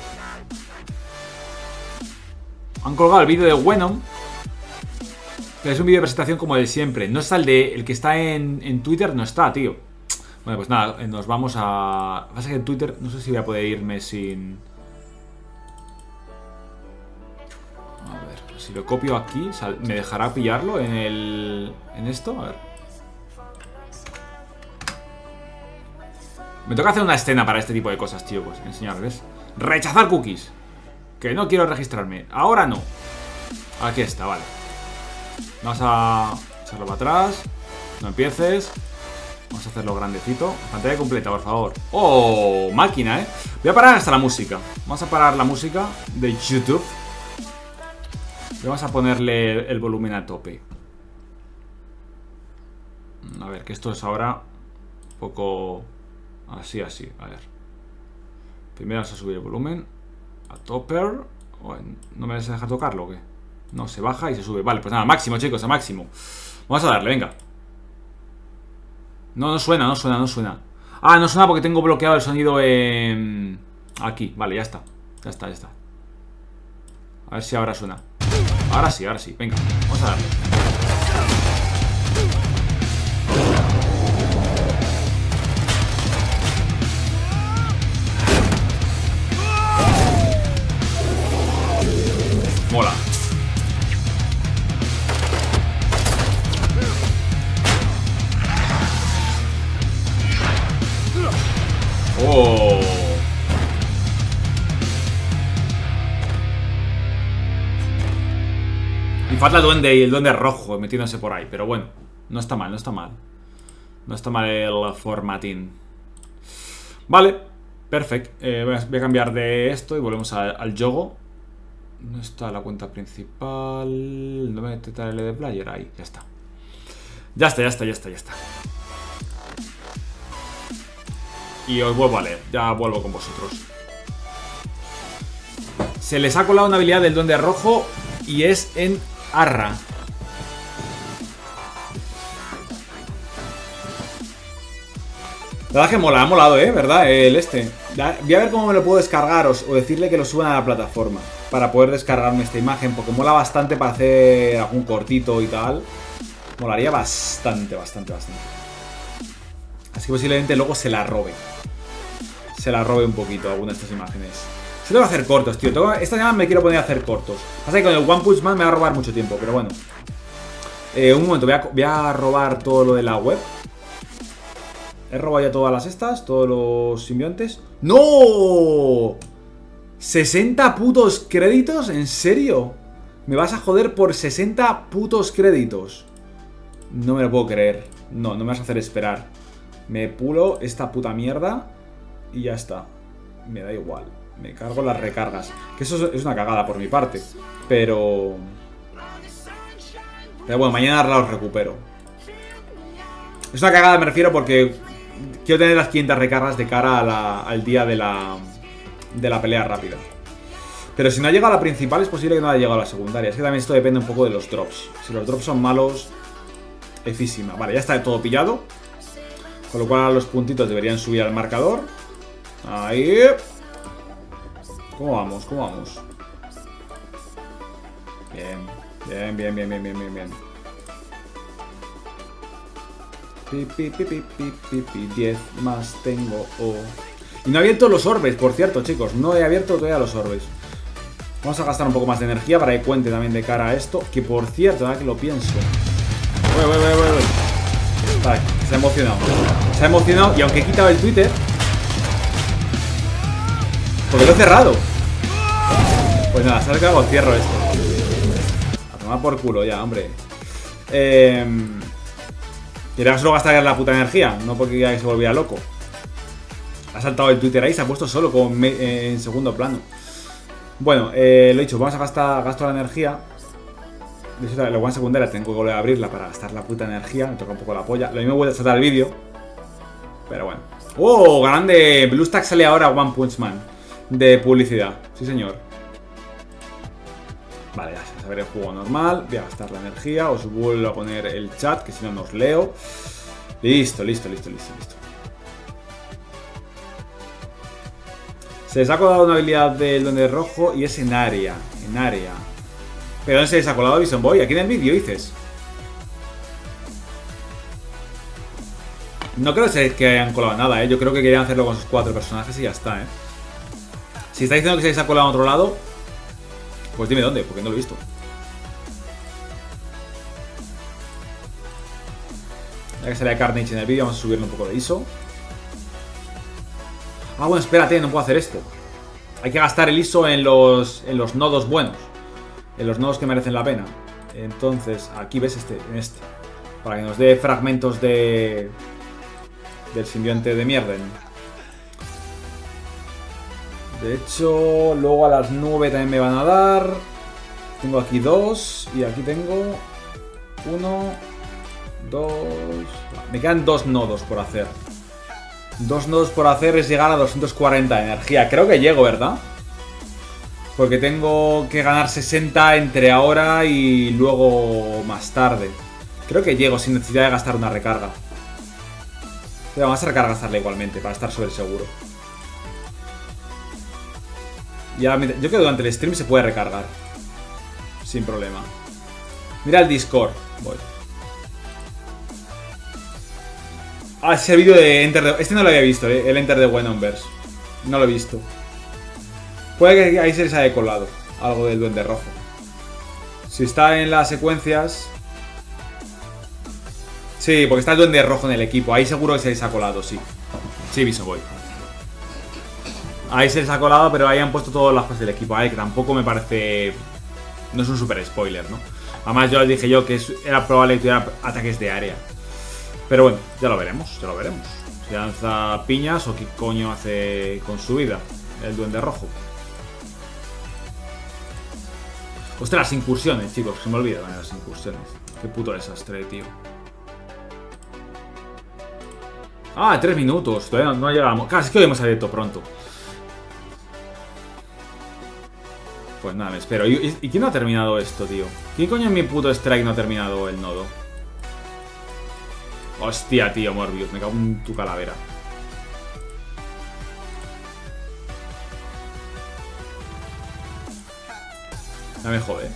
Han colgado el vídeo de Venom. Pero es un vídeo de presentación como de siempre. No está el que está en Twitter, no está, tío. Bueno, pues nada, nos vamos a... Pasa que en Twitter no sé si voy a poder irme sin... A ver, si lo copio aquí, ¿me dejará pillarlo en esto? A ver. Me toca hacer una escena para este tipo de cosas, tío, pues enseñarles. Rechazar cookies. Que no quiero registrarme. Ahora no. Aquí está, vale. Vamos a echarlo para atrás. No empieces. Vamos a hacerlo grandecito. Pantalla completa, por favor. ¡Oh! Máquina, ¿eh? Voy a parar hasta la música. Vamos a parar la música de YouTube. Y vamos a ponerle el volumen a tope. A ver, que esto es ahora un poco... Así. A ver. Primero vamos a subir el volumen a topper. ¿No me vas a dejar tocarlo o qué? No, se baja y se sube. Vale, pues nada, máximo, chicos, a máximo. Vamos a darle, venga. No suena. Ah, no suena porque tengo bloqueado el sonido en... Aquí, vale, ya está. Ya está. A ver si ahora suena. Ahora sí, venga, vamos a darle. Mola. Y falta el duende y el duende rojo metiéndose por ahí. Pero bueno, no está mal, no está mal. No está mal el formatín. Vale, perfecto. Voy a cambiar de esto y volvemos al Yogo. ¿Dónde está la cuenta principal? ¿Dónde me meter el de player? Ahí, ya está. Ya está, ya está, ya está, ya está. Y os vuelvo a leer, ya vuelvo con vosotros. Se les ha colado una habilidad del duende rojo y es en Arra. La verdad que mola, ha molado, ¿verdad? El este. Voy a ver cómo me lo puedo descargar o decirle que lo suban a la plataforma para poder descargarme esta imagen, porque mola bastante para hacer algún cortito y tal. Molaría bastante, bastante, bastante. Así que posiblemente luego se la robe. Se la robe un poquito alguna de estas imágenes. Se tengo que hacer cortos, tío. Esta semana me quiero poner a hacer cortos. Pasa que con el One Punch Man me va a robar mucho tiempo, pero bueno. Un momento, voy a robar todo lo de la web. He robado ya todas las estas, todos los simbiontes. ¡No! ¿60 putos créditos? ¿En serio? ¿Me vas a joder por 60 putos créditos? No me lo puedo creer. No, no me vas a hacer esperar. Me pulo esta puta mierda y ya está. Me da igual. Me cargo las recargas. Que eso es una cagada por mi parte. Pero bueno, mañana los recupero. Es una cagada, me refiero, porque quiero tener las 500 recargas de cara al día de la pelea rápida. Pero si no ha llegado a la principal, es posible que no haya llegado a la secundaria. Es que también esto depende un poco de los drops. Si los drops son malos, efísima. Vale, ya está todo pillado. Con lo cual los puntitos deberían subir al marcador. Ahí. ¿Cómo vamos? ¿Cómo vamos? Bien. Bien, bien, bien, bien, bien, bien, bien. Pi, 10 más tengo. Y no he abierto los orbes, por cierto, chicos. No he abierto todavía los orbes. Vamos a gastar un poco más de energía para que cuente también de cara a esto. Que por cierto, ahora que lo pienso. Vale, se ha emocionado. Se ha emocionado y aunque he quitado el Twitter, porque lo he cerrado. Pues nada, ¿sabes qué hago? Cierro esto. A tomar por culo ya, hombre. Y ahora solo gastar la puta energía, no porque ya se volviera loco. Ha saltado el Twitter ahí, se ha puesto solo como en segundo plano. Bueno, lo he dicho, vamos a gasto la energía. De hecho, la one secundaria tengo que volver a abrirla para gastar la puta energía. Me toca un poco la polla. Lo mismo voy a saltar el vídeo. Pero bueno. ¡Oh! Grande. BlueStack sale ahora One Punch Man. De publicidad. Sí, señor. Vale, ya se sabe el juego normal. Voy a gastar la energía. Os vuelvo a poner el chat, que si no, no os leo. Listo, listo, listo, listo, listo. Se les ha colado una habilidad del duende rojo y es en área. En área. ¿Pero dónde se les ha colado Bison Boy? Aquí en el vídeo dices. No creo que hayan colado nada, Yo creo que querían hacerlo con sus 4 personajes y ya está, Si está diciendo que se les ha colado a otro lado, pues dime dónde, porque no lo he visto. Ya que sale Carnage en el vídeo, vamos a subirle un poco de ISO. Ah, bueno, espérate, no puedo hacer esto. Hay que gastar el ISO en los nodos buenos. En los nodos que merecen la pena. Entonces, aquí ves en este. Para que nos dé fragmentos del simbionte de Mierden. De hecho, luego a las 9 también me van a dar. Tengo aquí 2. Y aquí tengo 1, 2. Me quedan 2 nodos por hacer. 2 nodos por hacer es llegar a 240 de energía. Creo que llego, ¿verdad? Porque tengo que ganar 60 entre ahora y luego más tarde. Creo que llego sin necesidad de gastar una recarga. Pero vamos a gastarla igualmente para estar sobre seguro. Ya, yo creo que durante el stream se puede recargar. Sin problema. Mira el Discord. Voy. Ah, ese vídeo de Enter de... Este no lo había visto, el Enter de Venomverse. No lo he visto. Puede que ahí se les haya colado algo del duende rojo. Si está en las secuencias... Sí, porque está el duende rojo en el equipo. Ahí seguro que se les ha colado, sí. Sí, Visoboy. Ahí se les ha colado, pero ahí han puesto todas las cosas del equipo. Que tampoco me parece... No es un super spoiler, ¿no? Además yo dije yo que era probable que tuviera ataques de área. Pero bueno, ya lo veremos, ya lo veremos. Si lanza piñas o qué coño hace con su vida el duende rojo. Ostras, las incursiones, chicos, se me olvidan las incursiones. Qué puto desastre, tío. Ah, 3 minutos, todavía no llegamos. Casi es que hoy hemos abierto pronto. Pues nada, me espero. ¿Y quién no ha terminado esto, tío? ¿Quién coño en mi puto strike no ha terminado el nodo? Hostia, tío, Morbius, me cago en tu calavera. Ya me jode.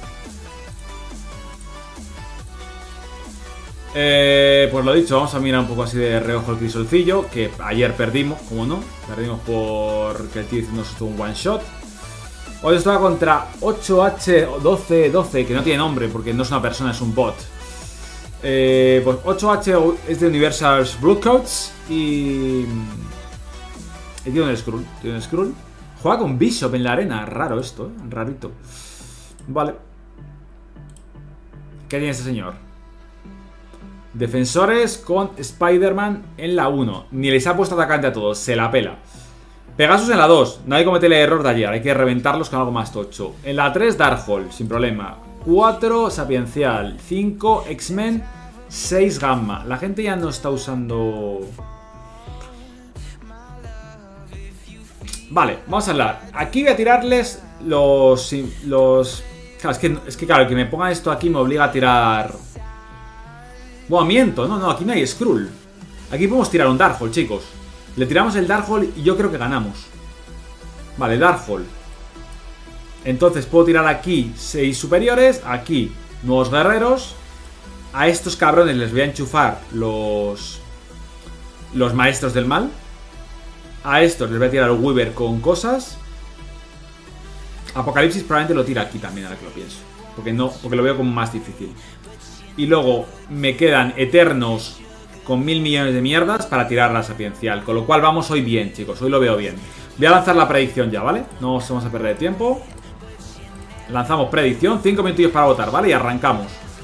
Pues lo dicho, vamos a mirar un poco así de reojo el crisolcillo. Que ayer perdimos, como no. Perdimos porque el tío nos hizo un one shot. Hoy estaba contra 8H1212, que no tiene nombre porque no es una persona, es un bot. Pues 8H es de Universal's Bluecoats y tiene un Skrull. Tiene un Skrull. Juega con Bishop en la arena. Raro esto, rarito. Vale. ¿Qué tiene este señor? Defensores con Spider-Man en la 1. Ni les ha puesto atacante a todos, se la pela. Pegasus en la 2, no hay que cometer el error de ayer, hay que reventarlos con algo más tocho. En la 3, Darkhold, sin problema. 4, Sapiencial. 5, X-Men. 6, Gamma. La gente ya no está usando... Vale, vamos a hablar. Aquí voy a tirarles los... Claro, es que claro, que me pongan esto aquí me obliga a tirar... Bueno, miento, no, aquí no hay Skrull. Aquí podemos tirar un Darkhold, chicos. Le tiramos el Darkhold y yo creo que ganamos. Vale, Darkhold. Entonces puedo tirar aquí 6 superiores. Aquí nuevos guerreros. A estos cabrones les voy a enchufar los maestros del mal. A estos les voy a tirar un Weaver con cosas. Apocalipsis probablemente lo tira aquí también, ahora que lo pienso. Porque lo veo como más difícil. Y luego me quedan Eternos con 1000 millones de mierdas para tirar la Sapiencial. Con lo cual vamos hoy bien, chicos. Hoy lo veo bien. Voy a lanzar la predicción ya, ¿vale? No nos vamos a perder tiempo. Lanzamos predicción. 5 minutillos para votar, ¿vale? Y arrancamos.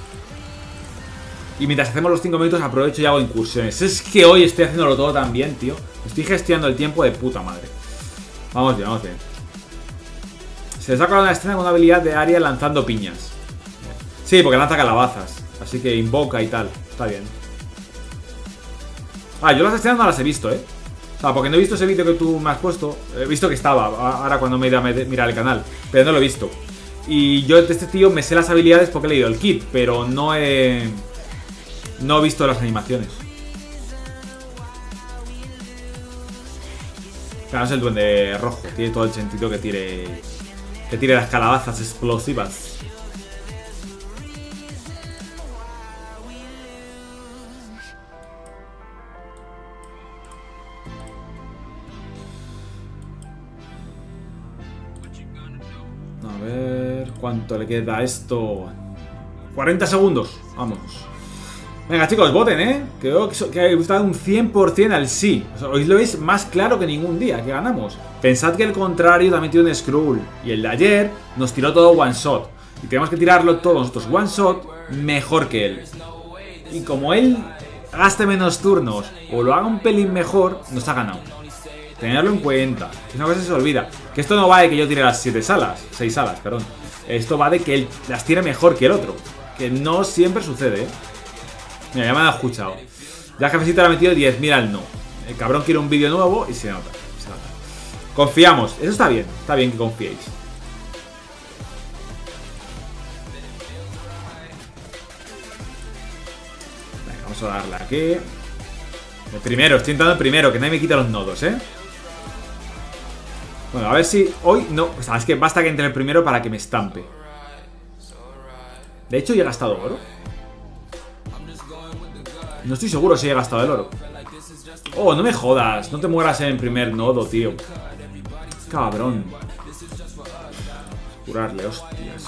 Y mientras hacemos los 5 minutos aprovecho y hago incursiones. Es que hoy estoy haciéndolo todo tan bien, tío. Estoy gestionando el tiempo de puta madre. Vamos bien, vamos bien. Se le saca una escena con una habilidad de área lanzando piñas. Sí, porque lanza calabazas. Así que invoca y tal. Está bien. Ah, yo las escenas no las he visto, ¿eh? O sea, porque no he visto ese vídeo que tú me has puesto. He visto que estaba, ahora cuando me he ido a mirar el canal. Pero no lo he visto. Y yo de este tío me sé las habilidades porque he leído el kit. Pero no he visto las animaciones. Claro, es el duende rojo. Tiene todo el sentido que tire las calabazas explosivas. A ver, ¿cuánto le queda a esto? 40 segundos, vamos. Venga, chicos, voten, ¿eh? Creo que está un 100% al sí. O sea, hoy lo veis más claro que ningún día, que ganamos. Pensad que el contrario también tiene un Skrull. Y el de ayer nos tiró todo one shot. Y tenemos que tirarlo todos nosotros one shot mejor que él. Y como él gaste menos turnos o lo haga un pelín mejor, nos ha ganado. Tenerlo en cuenta. Que es una cosa que se olvida. Que esto no va de que yo tire las 6 alas, perdón. Esto va de que él las tire mejor que el otro. Que no siempre sucede, ¿eh? Mira, ya me han escuchado. Ya el jefecito le ha metido 10.000 al no. El cabrón quiere un vídeo nuevo y se nota. Confiamos. Eso está bien que confiéis. Venga, vamos a darle aquí. El primero, estoy entrando el primero, que nadie me quita los nodos, ¿eh? Bueno, a ver si hoy no... O sea, es que basta que entre el primero para que me estampe. De hecho, ya he gastado oro. No estoy seguro si he gastado el oro. Oh, no me jodas. No te mueras en el primer nodo, tío. Cabrón. Curarle, hostias.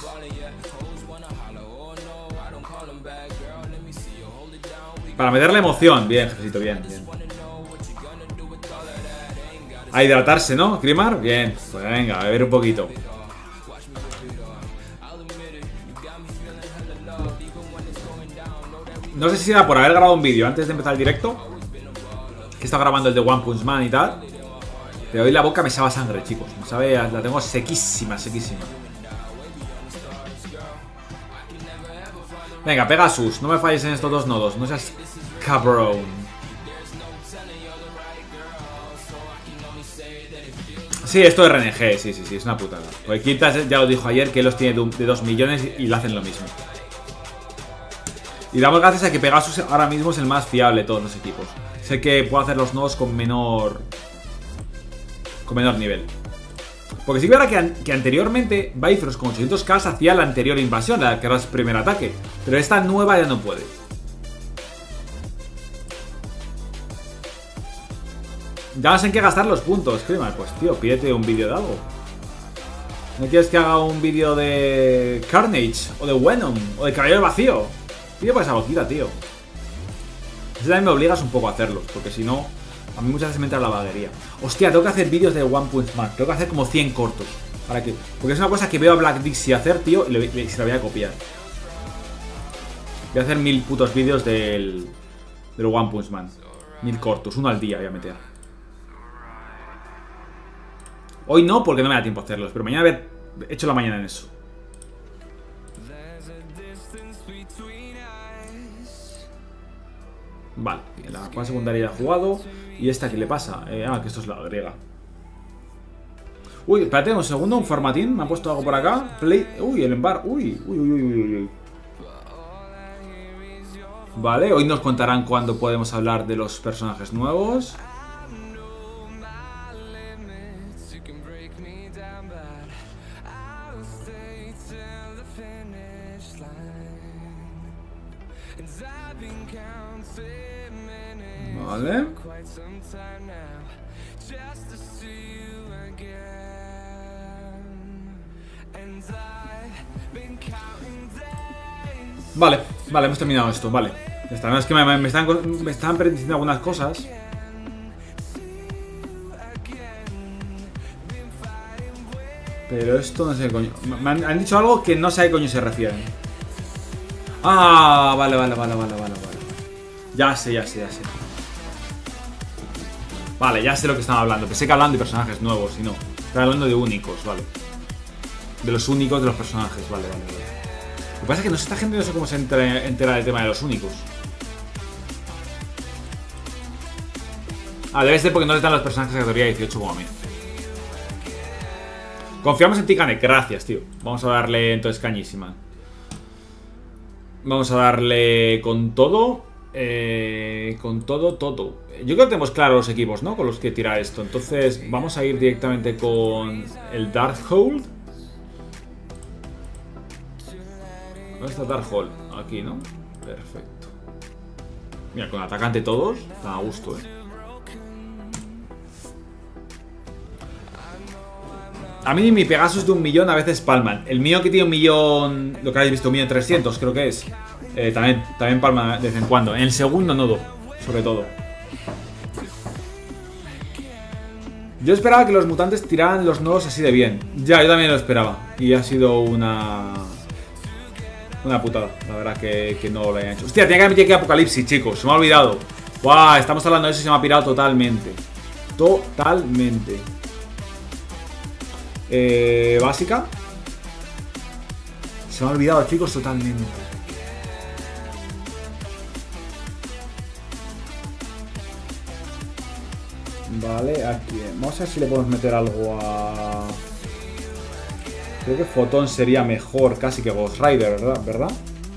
Para meterle emoción. Bien, jefecito, bien. A hidratarse, ¿no? Grimar, bien. Pues venga, a beber un poquito. No sé si era por haber grabado un vídeo antes de empezar el directo, que estaba grabando el de One Punch Man y tal, pero hoy la boca me sabe a sangre, chicos. Me sabe, la tengo sequísima, sequísima. Venga, Pegasus, no me falles en estos dos nodos. No seas cabrón. Sí, esto es RNG, sí, es una putada. Porque Kirtas ya lo dijo ayer que él los tiene de 2 millones y le hacen lo mismo. Y damos gracias a que Pegasus ahora mismo es el más fiable de todos los equipos. Sé que puede hacer los nodos con menor nivel. Porque sí que era que anteriormente Bifrost con 800k hacía la anterior invasión, la que era su primer ataque. Pero esta nueva ya no puede. Ya no sé en qué gastar los puntos, Crema. Pues tío, pídete un vídeo de algo. ¿No quieres que haga un vídeo de Carnage? O de Venom, o de Caballero Vacío. Pide por esa boquita, tío. Eso también me obligas un poco a hacerlos, porque si no, a mí muchas veces me entra la vaguería. Hostia, tengo que hacer vídeos de One Punch Man. Tengo que hacer como 100 cortos. ¿Para qué? Porque es una cosa que veo a Black Dixie hacer, tío, y se la voy a copiar. Voy a hacer 1000 putos vídeos del One Punch Man. 1000 cortos, uno al día voy a meter. Hoy no, porque no me da tiempo a hacerlos, pero mañana haber hecho la mañana en eso. Vale, la cual secundaria ya he jugado. ¿Y esta qué le pasa? Que esto es la griega. Uy, espérate un segundo, un formatín. Me ha puesto algo por acá. Play. Uy, el embar. Uy. Vale, hoy nos contarán cuándo podemos hablar de los personajes nuevos. Vale. Vale, hemos terminado esto, vale. Ya está, no, es que me están prediciendo algunas cosas. Pero esto no sé qué coño. Me han dicho algo que no sé a qué coño se refieren. Ah, vale. Ya sé. Vale, ya sé lo que están hablando. Pensé que hablan de personajes nuevos y no. Están hablando de únicos, vale. De los únicos de los personajes, vale. Lo que pasa es que esta gente no sé cómo se entera del tema de los únicos. Ah, debe ser porque no les dan los personajes de categoría 18 como a mí. Confiamos en ti, Kanek. Gracias, tío. Vamos a darle entonces cañísima. Vamos a darle con todo. Con todo. Yo creo que tenemos claros los equipos, ¿no? Con los que tirar esto. Entonces vamos a ir directamente con el Darkhold. ¿Dónde está Darkhold? Aquí, ¿no? Perfecto. Mira, con atacante todos. Está a gusto, A mí mi Pegasus de 1 millón a veces palman. El mío que tiene 1 millón... Lo que habéis visto, 1.300.000 creo que es. También palma de vez en cuando. En el segundo nodo, sobre todo. Yo esperaba que los mutantes tiraran los nodos así de bien. Ya, yo también lo esperaba. Y ha sido una putada. La verdad que no lo hayan hecho. Hostia, tenía que meter aquí Apocalipsis, chicos. Se me ha olvidado. Guau, estamos hablando de eso y se me ha pirado totalmente. Básica. Se me ha olvidado, chicos, totalmente. Vale, aquí. Vamos a ver si le podemos meter algo a... Creo que Fotón sería mejor casi que Ghost Rider, ¿verdad?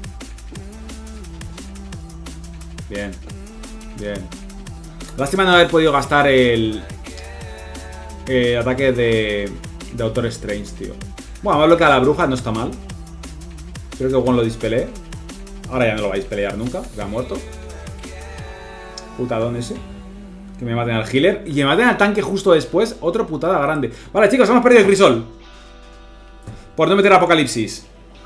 Bien. Lástima no haber podido gastar el ataque de Doctor Strange, tío. Bueno, a ver lo que a la bruja no está mal. Creo que Gon lo dispeleé. Ahora ya no lo va a dispelear nunca, porque ha muerto. Putadón ese. Que me maten al healer. Y que me maten al tanque justo después. Otro putada grande. Vale, chicos, hemos perdido el crisol. Por no meter a Apocalipsis.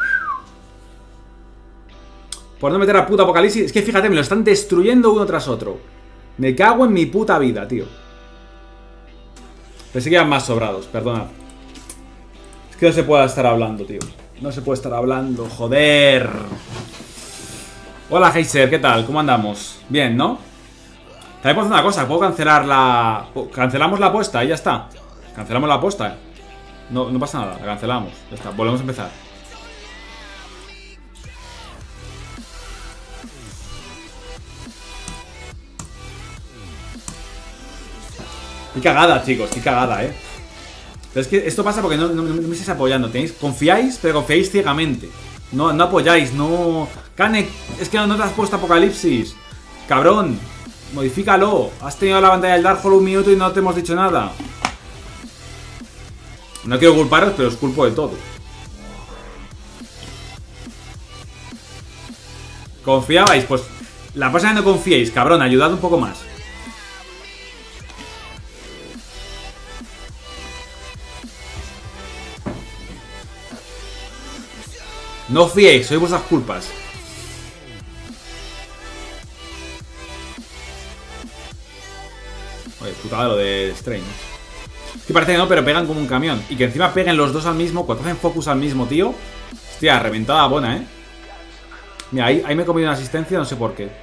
Por no meter a puta Apocalipsis. Es que fíjate, me lo están destruyendo uno tras otro. Me cago en mi puta vida, tío. Pensé que eran más sobrados, perdonad. Es que no se puede estar hablando, tío. No se puede estar hablando, joder. Hola, Heiser, ¿qué tal? ¿Cómo andamos? Bien, ¿no? También puedo hacer una cosa, puedo cancelar la... Cancelamos la apuesta y ya está. Cancelamos la apuesta. No pasa nada, la cancelamos. Ya está, volvemos a empezar. Qué cagada, chicos, qué cagada, Pero es que esto pasa porque no me estáis apoyando. Confiáis, pero confiáis ciegamente. No apoyáis, no... Kane, es que no te has puesto Apocalipsis. Cabrón, modifícalo. Has tenido la pantalla del Darkhold 1 minuto y no te hemos dicho nada. No quiero culparos, pero os culpo de todo. ¿Confiabais? Pues la próxima vez no confiéis, cabrón, ayudad un poco más. No fiéis, sois vuestras culpas. Oye, putada lo de Strange. Es que parece que no, pero pegan como un camión. Y que encima peguen los dos al mismo, cuando hacen focus al mismo, tío. Hostia, reventada buena, Mira, ahí me he comido una asistencia, no sé por qué.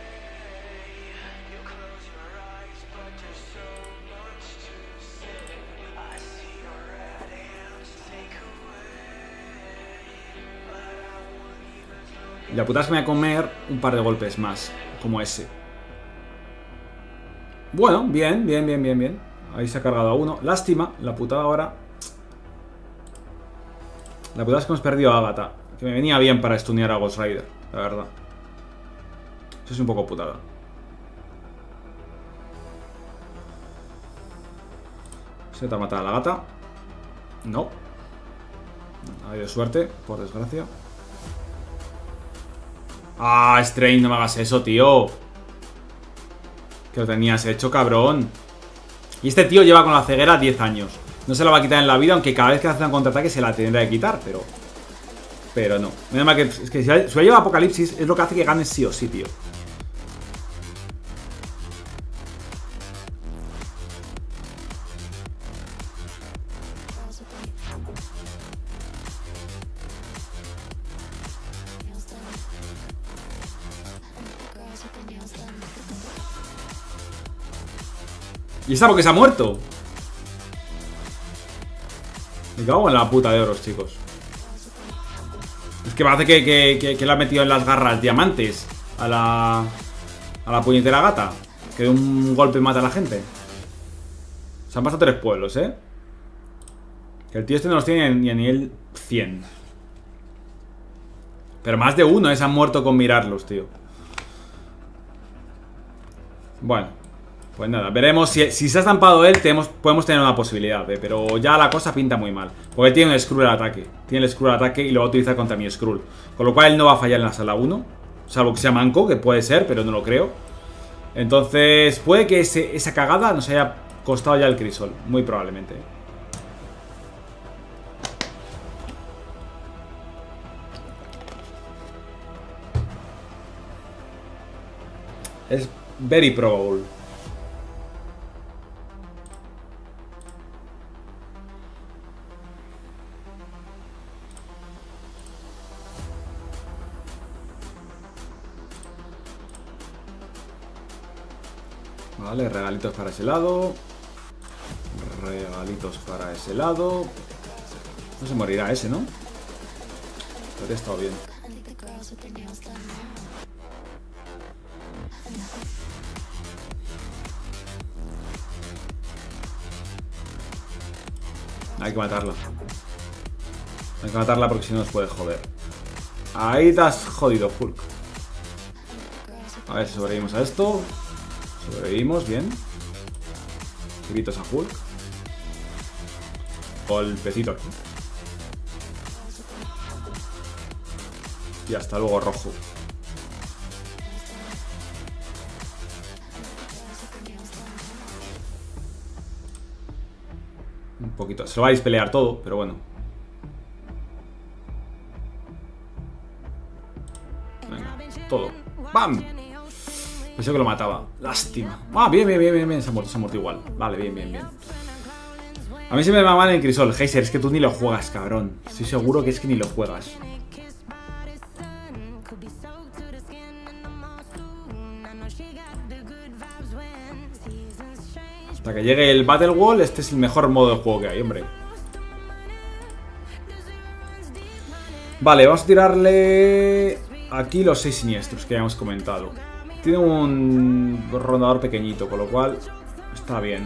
Y la puta es que me voy a comer un par de golpes más, como ese. Bueno, bien. Ahí se ha cargado a uno. Lástima, la putada ahora. La putada es que hemos perdido a Agatha, que me venía bien para stunear a Ghost Rider, la verdad. Eso es un poco putada. Se te ha matado a la gata. No. Ha habido suerte, por desgracia. Ah, Strange, no me hagas eso, tío. Que lo tenías hecho, cabrón. Y este tío lleva con la ceguera 10 años. No se la va a quitar en la vida, aunque cada vez que hace un contraataque se la tendrá que quitar, pero no. Menos mal que es que si la lleva Apocalipsis es lo que hace que ganes sí o sí, tío. ¿Y esa porque se ha muerto? Me cago en la puta de oros, chicos. Es que parece que le ha metido en las garras diamantes a la puñetera gata. Que de un golpe mata a la gente. Se han pasado 3 pueblos, Que el tío este no los tiene ni a nivel 100. Pero más de uno, se han muerto con mirarlos, tío. Bueno. Pues nada, veremos si se ha estampado él, podemos tener una posibilidad, pero ya la cosa pinta muy mal. Porque tiene un Skrull al ataque. Tiene el Skrull al ataque y lo va a utilizar contra mi Skrull. Con lo cual él no va a fallar en la sala 1. Salvo que sea manco, que puede ser, pero no lo creo. Entonces puede que esa cagada nos haya costado ya el crisol. Muy probablemente. Es very probable. Vale, regalitos para ese lado. Regalitos para ese lado. No se morirá ese, ¿no? Habría estado bien. Hay que matarla. Hay que matarla porque si no nos puede joder. Ahí te has jodido, Hulk. A ver si sobrevivimos a esto. Sobrevivimos, bien. Tiritos a Hulk. Golpecito aquí. Y hasta luego, rojo. Un poquito. Se lo vais a pelear todo, pero bueno. Venga, todo. ¡Bam! Pensé que lo mataba. Lástima. Ah, bien. Se ha muerto igual. Vale, bien. A mí se me va mal el Crisol. Heiser, es que tú ni lo juegas, cabrón. Estoy seguro que es que ni lo juegas. Hasta que llegue el Battle Wall, este es el mejor modo de juego que hay, hombre. Vale, vamos a tirarle aquí los 6 siniestros que ya hemos comentado. Tiene un rondador pequeñito, con lo cual está bien.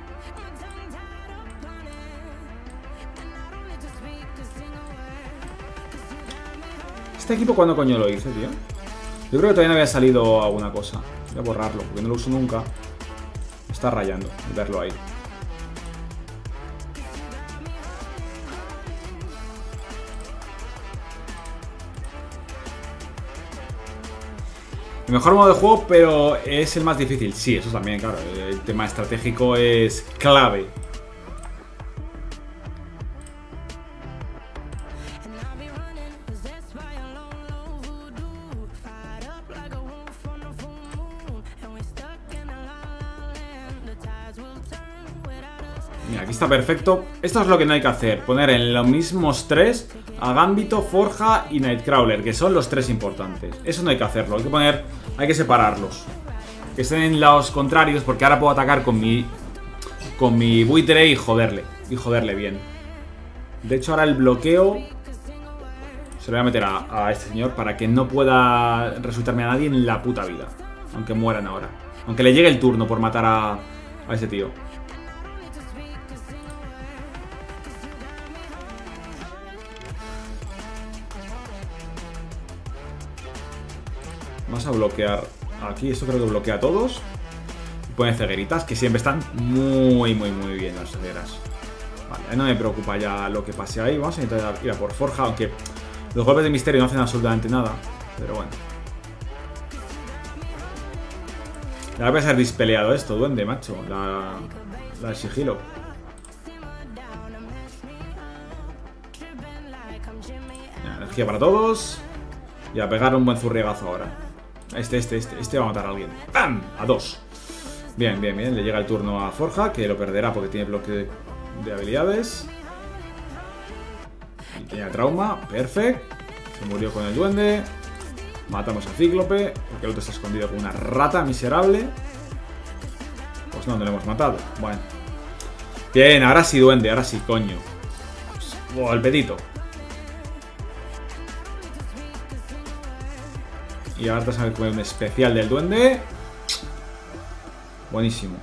¿Este equipo cuándo coño lo hice, tío? Yo creo que todavía no había salido alguna cosa. Voy a borrarlo, porque no lo uso nunca. Me está rayando verlo ahí. El mejor modo de juego, pero es el más difícil. Sí, eso también, claro. El tema estratégico es clave. Mira, aquí está perfecto. Esto es lo que no hay que hacer. Poner en los mismos 3 a Gambito, Forja y Nightcrawler, que son los 3 importantes. Eso no hay que hacerlo. Hay que poner... Hay que separarlos. Que estén en lados contrarios, porque ahora puedo atacar con mi buitre y joderle. Y joderle bien. De hecho, ahora el bloqueo se lo voy a meter a este señor para que no pueda resultarme a nadie en la puta vida. Aunque mueran ahora. Aunque le llegue el turno por matar a ese tío. Vamos a bloquear aquí. Esto creo que bloquea a todos. Y pone cegueritas, que siempre están muy bien las cegueras. Vale, ahí no me preocupa ya lo que pase ahí. Vamos a intentar ir a por Forja, aunque los golpes de misterio no hacen absolutamente nada. Pero bueno. Ya voy a ser dispeleado esto, duende, macho. La de sigilo. Ya, energía para todos. Y a pegar un buen zurriegazo ahora. Este va a matar a alguien. ¡Pam! A 2. Bien. Le llega el turno a Forja, que lo perderá porque tiene bloque de habilidades. Y tenía trauma. Perfecto. Se murió con el duende. Matamos a Cíclope, porque el otro está escondido con una rata miserable. Pues no lo hemos matado. Bueno. Bien, ahora sí, duende. Ahora sí, coño. Oh, el pedito. Y ahora te sale un especial del duende. Buenísimo.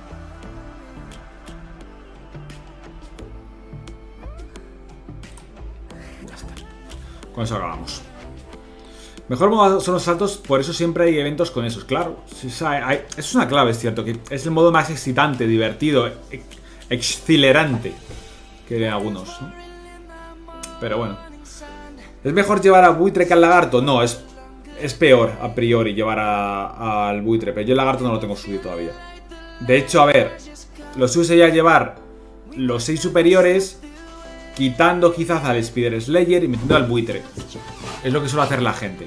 Ya está. Con eso acabamos. Mejor modo son los saltos, por eso siempre hay eventos con esos, claro. Eso es una clave, es cierto, que es el modo más excitante, divertido, exhilarante que en algunos, ¿no? Pero bueno. ¿Es mejor llevar a buitre que al lagarto? No, es peor a priori llevar al buitre, pero yo el lagarto no lo tengo subido todavía. De hecho, a ver, lo suyo sería llevar los 6 superiores, quitando quizás al Spider Slayer y metiendo al buitre. Es lo que suele hacer la gente.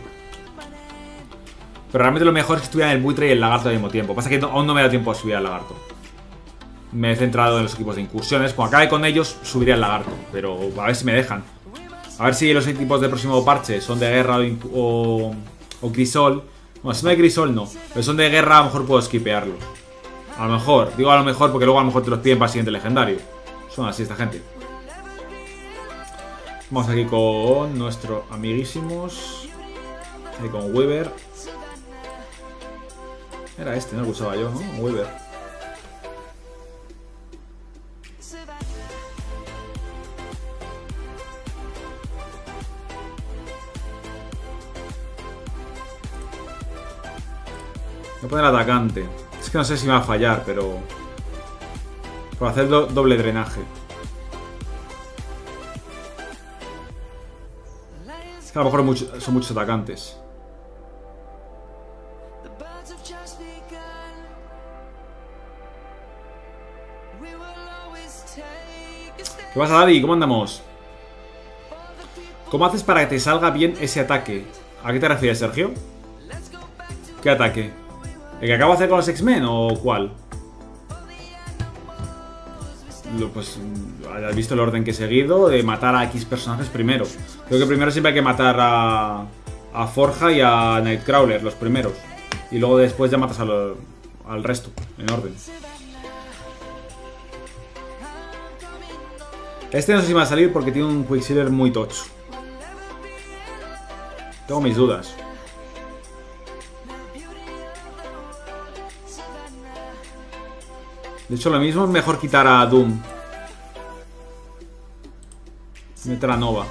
Pero realmente lo mejor es que estuvieran el buitre y el lagarto al mismo tiempo. Pasa que aún no me da tiempo a subir al lagarto. Me he centrado en los equipos de incursiones. Cuando acabe con ellos, subiría al lagarto. Pero a ver si me dejan. A ver si los equipos del próximo parche son de guerra o crisol. Bueno, si no hay crisol no. Pero son de guerra, a lo mejor puedo skipearlo. A lo mejor. Digo a lo mejor porque luego a lo mejor te los piden para el siguiente legendario. Son así esta gente. Vamos aquí con nuestros amiguísimos. Ahí con Weaver. Era este, ¿no? Que usaba yo, ¿no? Weaver. Voy a poner atacante. Es que no sé si me va a fallar, pero... Por hacer doble drenaje. Es que a lo mejor son muchos atacantes. ¿Qué pasa, Daddy? ¿Cómo andamos? ¿Cómo haces para que te salga bien ese ataque? ¿A qué te refieres, Sergio? ¿Qué ataque? ¿El que acabo de hacer con los X-Men o cuál? pues hayas visto el orden que he seguido de matar a X personajes primero. Creo que primero siempre hay que matar a Forja y a Nightcrawler, los primeros. Y luego después ya matas al resto, en orden. Este no sé si va a salir porque tiene un Quicksilver muy tocho. Tengo mis dudas. De hecho, lo mismo es mejor quitar a Doom. Meter a Nova.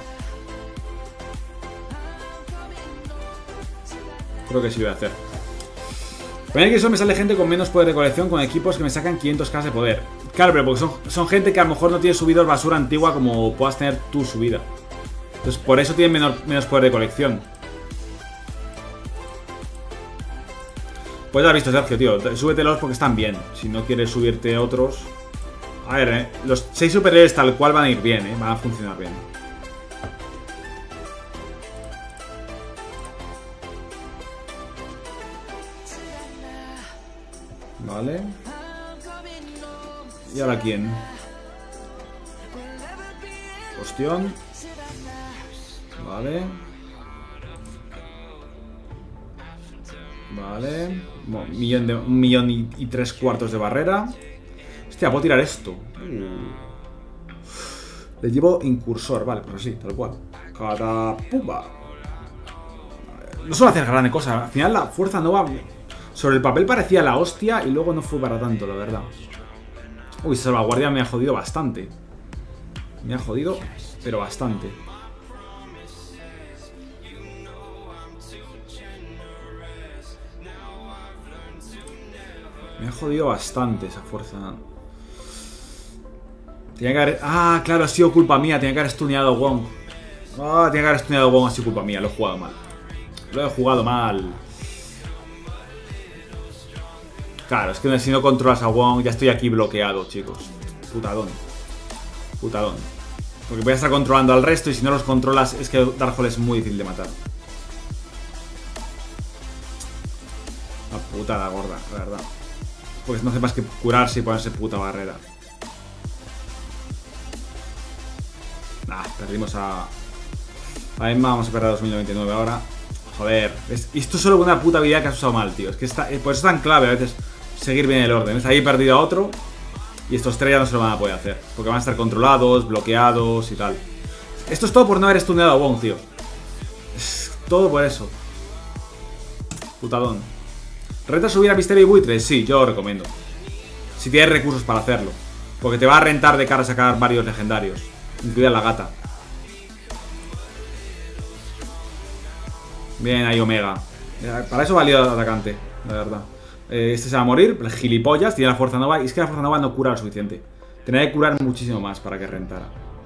Creo que sí lo voy a hacer. En el que me sale gente con menos poder de colección, con equipos que me sacan 500k de poder. Claro, pero porque son gente que a lo mejor no tiene subidos basura antigua como puedas tener tú subida. Entonces por eso tienen menos poder de colección. Pues ya has visto, Sergio, tío. Súbetelos porque están bien. Si no quieres subirte otros... A ver, los 6 superiores tal cual van a ir bien, van a funcionar bien. Vale. ¿Y ahora quién? Cuestión. Vale. Vale. Un millón y 3/4 de barrera. Hostia, puedo tirar esto. Le llevo incursor, vale, pues así, tal cual. Catapumba. No suelo hacer gran cosa. Al final la fuerza nova sobre el papel parecía la hostia y luego no fue para tanto, la verdad. Uy, salvaguardia me ha jodido bastante. Me ha jodido, pero bastante. Me ha jodido bastante esa fuerza. Tenía que haber... Ah, claro, ha sido culpa mía. Tenía que haber stuneado Wong. Ah, tenía que haber stuneado Wong, ha sido culpa mía. Lo he jugado mal. Lo he jugado mal. Claro, es que si no controlas a Wong, ya estoy aquí bloqueado, chicos. Putadón. Putadón. Porque voy a estar controlando al resto y si no los controlas, es que Darkhold es muy difícil de matar. Una putada gorda, la verdad. Pues no hace más que curarse y ponerse puta barrera. Nah, perdimos a Emma, vamos a perder a 2099 ahora. Joder, esto es solo una puta habilidad que has usado mal, tío. Es que por eso es tan clave a veces seguir bien el orden. Ahí he perdido a otro y estos tres ya no se lo van a poder hacer. Porque van a estar controlados, bloqueados y tal. Esto es todo por no haber stuneado a Wong, tío. Es todo por eso. Putadón. ¿Renta subir a Misterio y Buitre? Sí, yo lo recomiendo. Si tienes recursos para hacerlo. Porque te va a rentar de cara a sacar varios legendarios. Incluida la gata. Bien ahí Omega. Para eso valió el atacante, la verdad. Este se va a morir, el gilipollas, tiene la fuerza nova. Y es que la fuerza nova no cura lo suficiente. Tenía que curar muchísimo más para que rentara.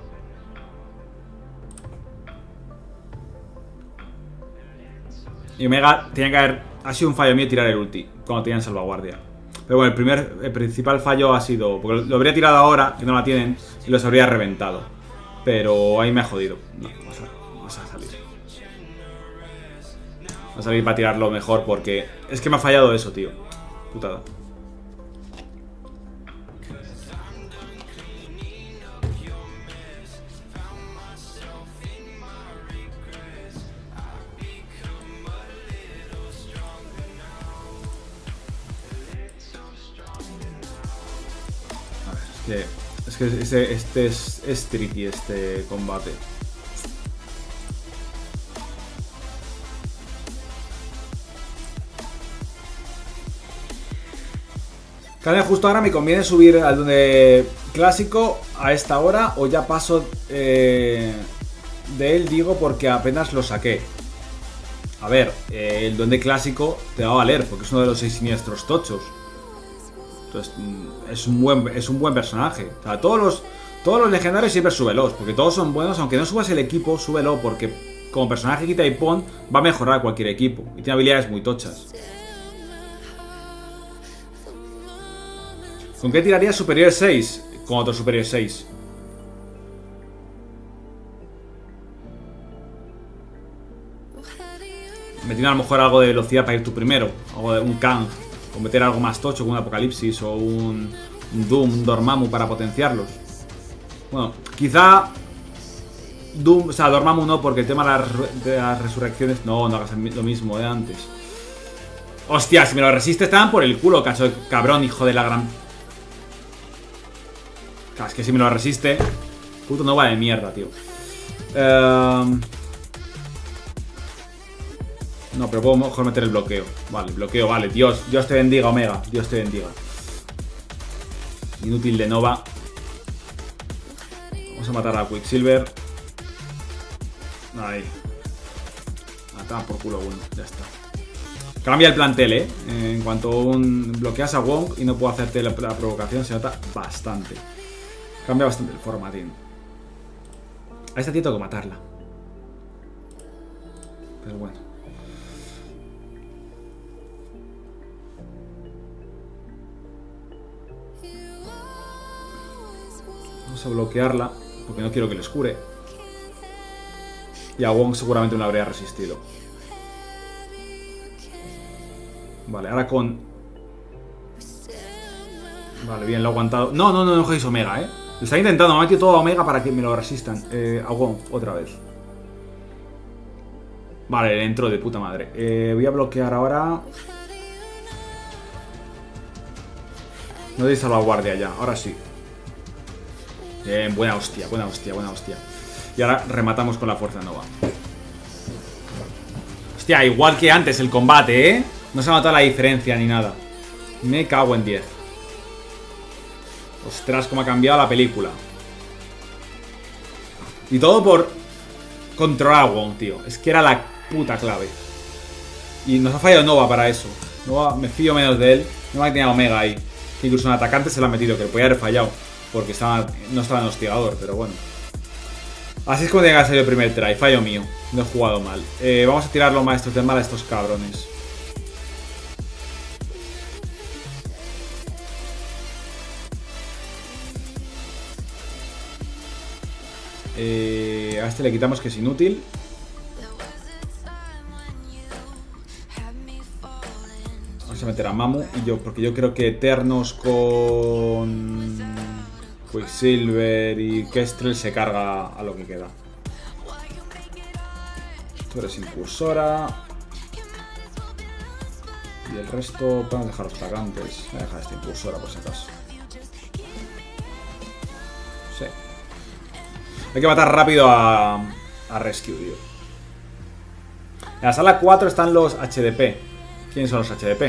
Y Omega tenía que haber... Ha sido un fallo mío tirar el ulti cuando tenían salvaguardia. Pero bueno, el principal fallo ha sido... Porque lo habría tirado ahora, que no la tienen, y los habría reventado. Pero ahí me ha jodido. No, vamos a salir. Vamos a salir para tirarlo mejor porque... Es que me ha fallado eso, tío. Putada. Es que este es tricky, este combate. Claro, justo ahora me conviene subir al donde clásico a esta hora o ya paso de él, digo, porque apenas lo saqué. A ver, el duende clásico te va a valer porque es uno de los 6 siniestros tochos. Entonces, es un buen personaje. O sea, todos los legendarios siempre súbelos, porque todos son buenos. Aunque no subas el equipo, súbelo, porque como personaje quita y pon, va a mejorar cualquier equipo. Y tiene habilidades muy tochas. ¿Con qué tiraría superior 6? Con otro superior 6. Me tiene a lo mejor algo de velocidad para ir tú primero. Algo de un Kang. O meter algo más tocho, como un Apocalipsis o un Doom, un Dormammu para potenciarlos. Bueno, quizá Doom, o sea, Dormammu no, porque el tema de las resurrecciones... No, no hagas lo mismo de antes. Hostia, si me lo resiste estaban por el culo, cacho de cabrón, hijo de la gran... Claro, es que si me lo resiste... Puto Nova de mierda, tío. No, pero puedo mejor meter el bloqueo. Vale, bloqueo, vale. Dios te bendiga, Omega. Dios te bendiga. Inútil de Nova. Vamos a matar a Quicksilver. Ahí. Mata por culo uno, ya está. Cambia el plantel, en cuanto bloqueas a Wong y no puedo hacerte la provocación, se nota bastante. Cambia bastante el formatín. A esta tía tengo que matarla. Pero bueno. Vamos a bloquearla, porque no quiero que les cure. Y a Wong seguramente no la habría resistido. Vale, ahora con... Vale, bien, lo he aguantado. No cogéis Omega, Lo está intentando, me ha metido todo a Omega para que me lo resistan. A Wong, otra vez. Vale, le entró de puta madre. Voy a bloquear ahora. No doy salvaguardia ya, ahora sí. Bien, buena hostia, buena hostia, buena hostia. Y ahora rematamos con la fuerza Nova. Hostia, igual que antes el combate, No se ha notado la diferencia ni nada. Me cago en 10. Ostras, cómo ha cambiado la película. Y todo por controlar a Wong, tío. Es que era la puta clave. Y nos ha fallado Nova para eso. Nova, me fío menos de él. Nova que tenía Omega ahí. Que incluso un atacante se lo ha metido, que le podía haber fallado. Porque no estaba en hostigador, pero bueno. Así es como tiene que salir el primer try. Fallo mío. No he jugado mal. Vamos a tirar los maestros del mal a estos cabrones. A este le quitamos, que es inútil. Vamos a meter a Mamu y porque yo creo que Eternos con Quicksilver y Kestrel se carga a lo que queda. Tú eres impulsora. Y el resto podemos dejar los atacantes. Voy a dejar esta impulsora por si acaso. Sí. Hay que matar rápido a Rescue, tío. En la sala 4 están los HDP. ¿Quiénes son los HDP?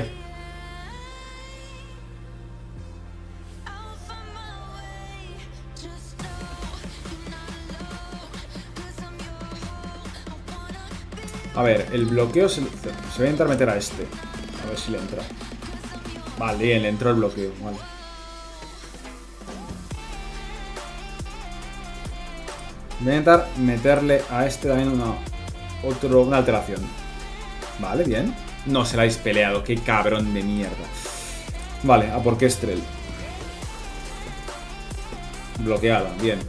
A ver, el bloqueo se va a intentar meter a este. A ver si le entra. Vale, bien, le entró el bloqueo. Vale. Voy a intentar meterle a este también una alteración. Vale, bien. No se la habéis peleado, qué cabrón de mierda. Vale, a por Kestrel. Bloqueada, bien.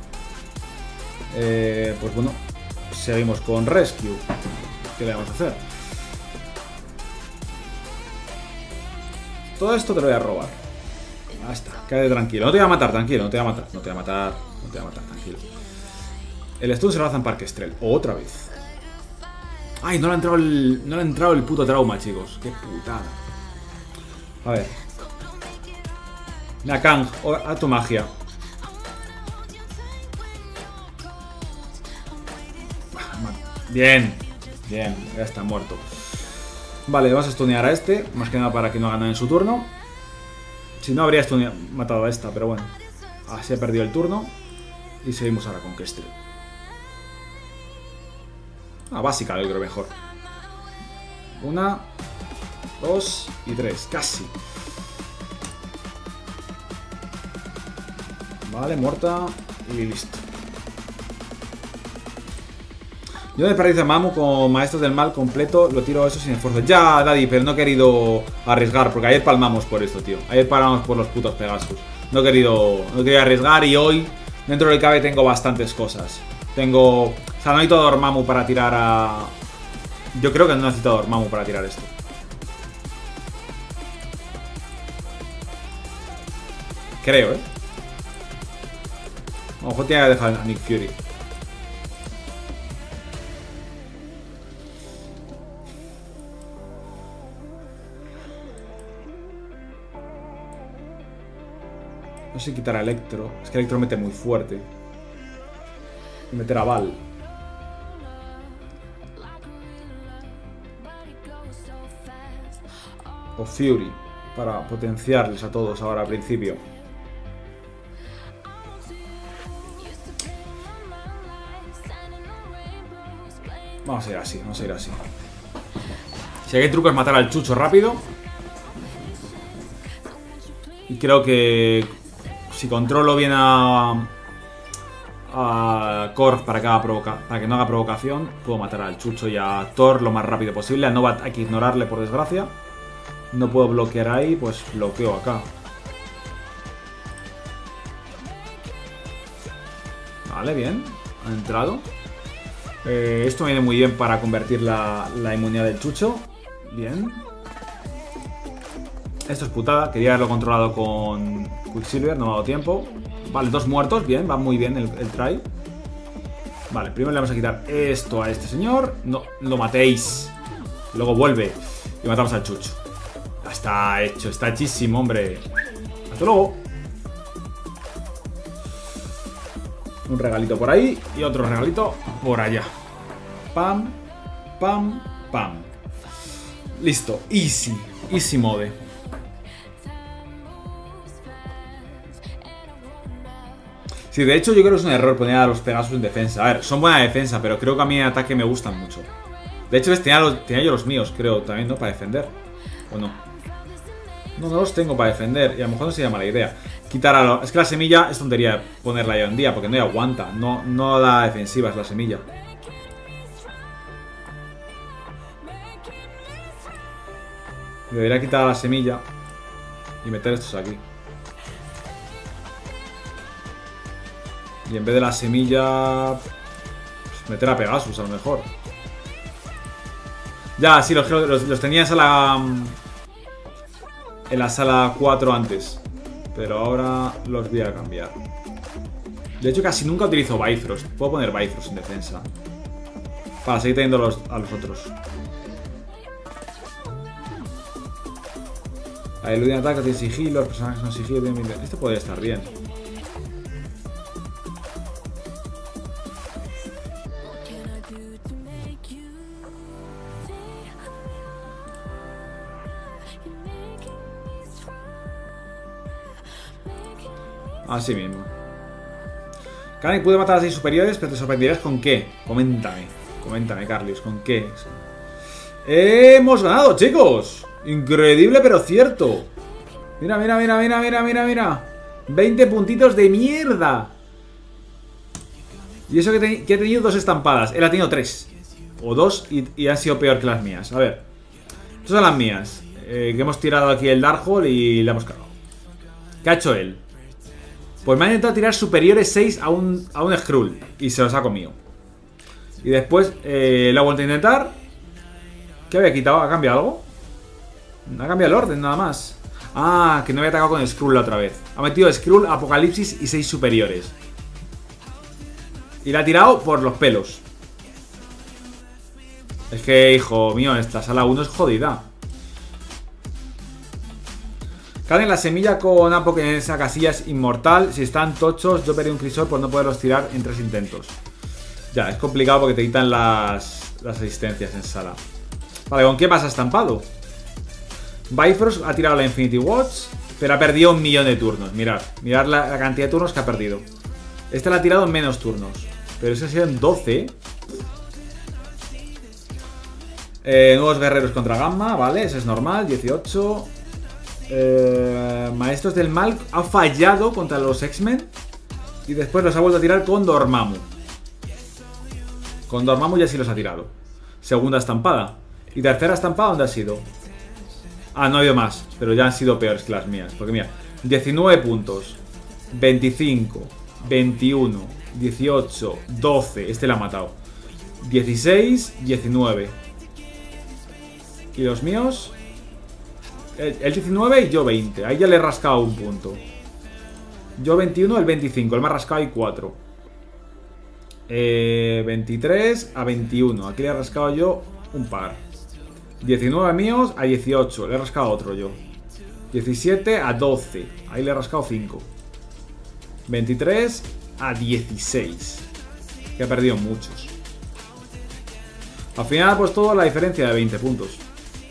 Pues bueno, seguimos con Rescue. ¿Qué le vamos a hacer? Todo esto te lo voy a robar. Ya está, quédate tranquilo. No te voy a matar, tranquilo, no te voy a matar. No te voy a matar, no te voy a matar, tranquilo. El stun se lo hacen para Kestrel. Otra vez. Ay, no le ha entrado el puto trauma, chicos. Qué putada. A ver. Nakang, a tu magia. Bien. Bien, ya está muerto. Vale, vamos a stunear a este. Más que nada para que no haga nada en su turno. Si no, habría matado a esta, pero bueno. Así ha perdido el turno. Y seguimos ahora con Kestrel. Básica, yo creo mejor. 1, 2 y 3. Casi. Vale, muerta. Y listo. Yo me paralizo a Mamu con Maestros del Mal completo. Lo tiro eso sin esfuerzo. Ya, Daddy, pero no he querido arriesgar. Porque ayer palmamos por esto, tío. Ayer palmamos por los putos Pegasus. No he querido arriesgar. Y hoy, dentro del cabe, tengo bastantes cosas. O sea, no necesito a Dormammu para tirar a... Yo creo que no necesito a Dormammu para tirar esto. Creo, lo mejor tiene que dejar a Nick Fury. No sé si quitar a Electro. Es que Electro mete muy fuerte. Y meter a Val. O Fury. Para potenciarles a todos ahora al principio. Vamos a ir así, vamos a ir así. Si hay truco es matar al Chucho rápido. Y creo que si controlo bien a Korg para que no haga provocación, puedo matar al Chucho y a Thor lo más rápido posible. A Nova hay que ignorarle, por desgracia. No puedo bloquear ahí, pues bloqueo acá. Vale, bien. Ha entrado. Esto me viene muy bien para convertir la inmunidad del Chucho. Bien. Esto es putada. Quería haberlo controlado con Quicksilver, no me ha dado tiempo. Vale, 2 muertos. Bien, va muy bien el try. Vale, primero le vamos a quitar esto a este señor. No lo matéis. Luego vuelve y matamos al Chucho. Ya está hecho, está hechísimo, hombre. Hasta luego. Un regalito por ahí y otro regalito por allá. Pam, pam, pam. Listo, easy. Easy mode. Sí, de hecho yo creo que es un error poner a los Pegasus en defensa. A ver, son buena defensa, pero creo que a mí en ataque me gustan mucho. De hecho, tenía yo los míos, creo, también, ¿no? Para defender. ¿O no? No los tengo para defender. Y a lo mejor no sería mala idea. Quitar a los... Es que la semilla es tontería ponerla ahí en día, porque no aguanta. No da defensiva, es la semilla. Debería quitar la semilla y meter estos aquí. Y en vez de la semilla, pues meter a Pegasus a lo mejor. Ya, sí, los tenía en la sala 4 antes. Pero ahora los voy a cambiar. De hecho, casi nunca utilizo Bifrost. Puedo poner Bifrost en defensa para seguir teniendo a los otros. La eludir ataque tiene sigilo, los personajes con sigilo tienen... Esto podría estar bien. Así mismo. Karen puede matar a 6 superiores, pero te sorprenderás con qué. Coméntame, Carlios, ¿con qué? ¡Hemos ganado, chicos! Increíble, pero cierto. Mira. 20 puntitos de mierda. Y eso que he tenido 2 estampadas. Él ha tenido 3. O 2 y han sido peor que las mías. A ver. Estas son las mías. Que hemos tirado aquí el Darkhold y le hemos cagado. ¿Qué ha hecho él? Pues me ha intentado tirar superiores 6 a un Skrull. Y se los ha comido. Y después lo ha vuelto a intentar. ¿Qué había quitado? ¿Ha cambiado algo? Ha cambiado el orden nada más. Ah, que no había atacado con Skrull la otra vez. Ha metido Skrull, Apocalipsis y 6 superiores. Y la ha tirado por los pelos. Es que, hijo mío, esta sala 1 es jodida. Caen la semilla con Apo que en esa casilla es inmortal. Si están tochos, yo perdí un crisol por no poderlos tirar en 3 intentos. Ya, es complicado porque te quitan las asistencias en sala. Vale, ¿con qué pasa estampado? Bifrost ha tirado la Infinity Watch, pero ha perdido 1.000.000 de turnos. Mirad la cantidad de turnos que ha perdido. Este la ha tirado en menos turnos, pero ese ha sido en 12. Nuevos guerreros contra Gamma, vale, ese es normal, 18. Maestros del Mal ha fallado contra los X-Men y después los ha vuelto a tirar con Dormammu. Con Dormammu ya sí los ha tirado. Segunda estampada. ¿Y tercera estampada dónde ha sido? Ah, no ha habido más, pero ya han sido peores que las mías. Porque mira, 19 puntos, 25, 21, 18, 12. Este la ha matado. 16, 19. ¿Y los míos? El 19 y yo 20. Ahí ya le he rascado un punto. Yo 21, el 25. El más rascado hay 4. 23 a 21. Aquí le he rascado yo un par. 19 míos a 18. Le he rascado otro yo. 17 a 12. Ahí le he rascado 5. 23 a 16. Que he perdido muchos. Al final pues todo la diferencia de 20 puntos.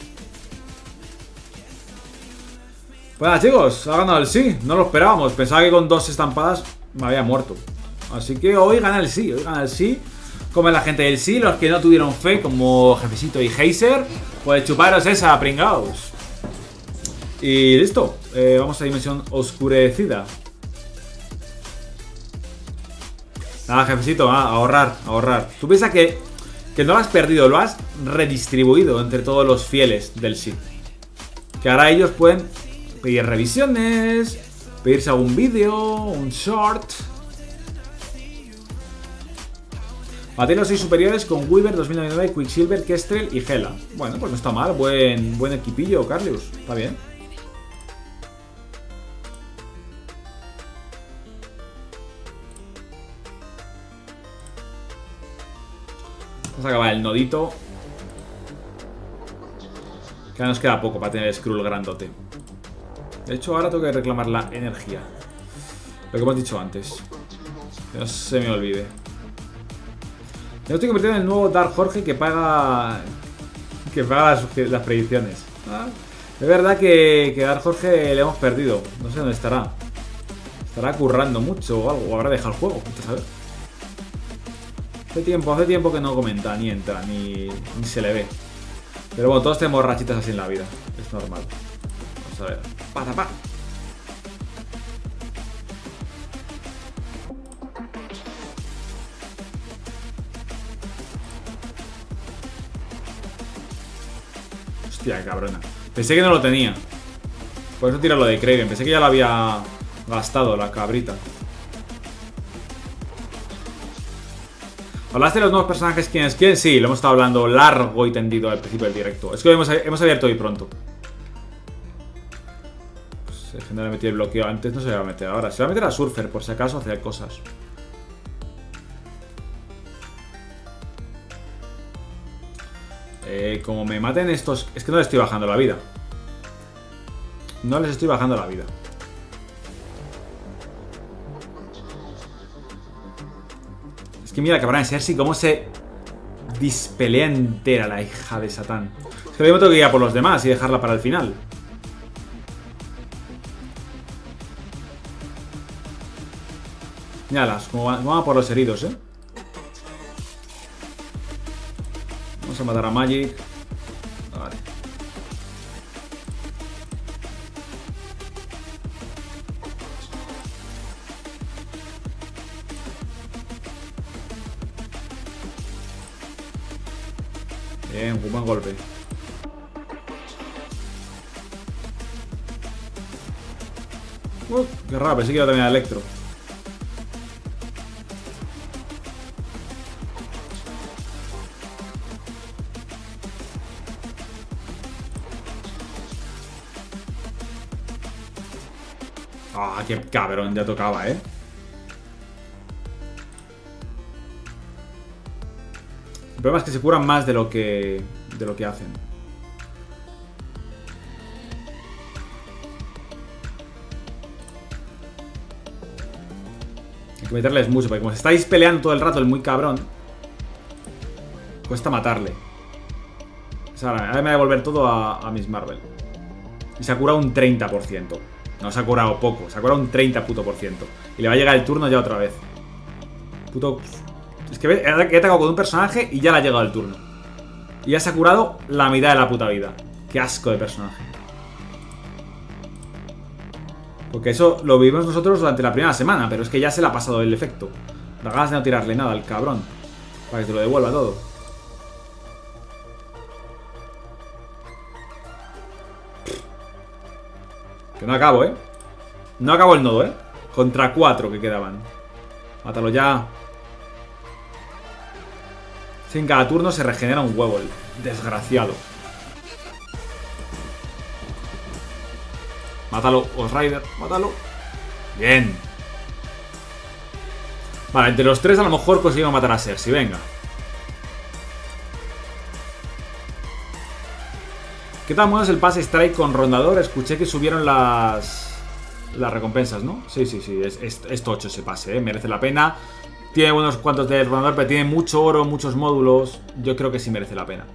Bueno chicos, ha ganado el sí. No lo esperábamos. Pensaba que con 2 estampadas me había muerto. Así que hoy gana el sí. Hoy gana el sí. Como la gente del sí. Los que no tuvieron fe, como Jefecito y Heiser, pues chuparos esa, pringaos. Y listo. Vamos a dimensión oscurecida. Nada, Jefecito, ahorrar, ahorrar. Tú piensas que no lo has perdido, lo has redistribuido entre todos los fieles del sí. Que ahora ellos pueden pedir revisiones, pedirse algún vídeo, un short. Maté los 6 superiores con Weaver, 2099, Quicksilver, Kestrel y Hela. Bueno, pues no está mal, buen equipillo, Carlius. Está bien. Vamos a acabar el nodito. Que ahora nos queda poco para tener el Skrull grandote. De hecho, ahora tengo que reclamar la energía. Lo que hemos dicho antes. Que no se me olvide. Yo estoy convirtiendo en el nuevo Dark Jorge que paga las predicciones. Es verdad que Dark Jorge le hemos perdido. No sé dónde estará. Estará currando mucho o algo. O habrá dejado el juego. A ver. Hace tiempo que no comenta, ni entra, ni se le ve. Pero bueno, todos tenemos rachitas así en la vida. Es normal. Vamos a ver. ¡Patapá! Hostia, cabrona. Pensé que no lo tenía. Por eso tira lo de Kraven. Pensé que ya lo había gastado la cabrita. ¿Hablaste de los nuevos personajes? ¿Quiénes? Sí, lo hemos estado hablando largo y tendido al principio del directo. Es que hemos abierto hoy pronto. Pues el general metió el bloqueo. Antes no se iba a meter ahora. Se va a meter a Surfer por si acaso hacer cosas. Como me maten estos... Es que no les estoy bajando la vida. No les estoy bajando la vida. Es que mira, cabrón, Cersei cómo se dispelea entera la hija de Satán. Es que yo tengo que ir a por los demás y dejarla para el final. Míralas, como van a por los heridos, Vamos a matar a Magic. Vale. Bien, un buen golpe. Qué raro, pensé que iba también a Electro. Ah, qué cabrón, ya tocaba, El problema es que se curan más de lo que hacen. Hay que meterles mucho, porque como se estáis peleando todo el rato el muy cabrón, cuesta matarle. O sea, ahora me voy a devolver todo a Miss Marvel. Y se ha curado un 30%. No se ha curado poco, se ha curado un 30%. Y le va a llegar el turno ya otra vez. Puto... Es que he atacado con un personaje y ya le ha llegado el turno. Y ya se ha curado la mitad de la puta vida. Qué asco de personaje. Porque eso lo vivimos nosotros durante la primera semana, pero es que ya se le ha pasado el efecto. Da ganas de no tirarle nada al cabrón, para que te lo devuelva todo. Que no acabo, No acabo el nodo, Contra 4 que quedaban. Mátalo ya. Sí, en cada turno se regenera un huevo, el desgraciado. Mátalo, Ghost Rider, mátalo. Bien. Vale, entre los tres a lo mejor conseguimos matar a Cersei, venga. ¿Qué tan bueno es el pase Strike con Rondador? Escuché que subieron las recompensas, ¿no? Sí, es tocho ese pase, merece la pena. Tiene unos cuantos de Rondador, pero tiene mucho oro, muchos módulos. Yo creo que sí merece la pena.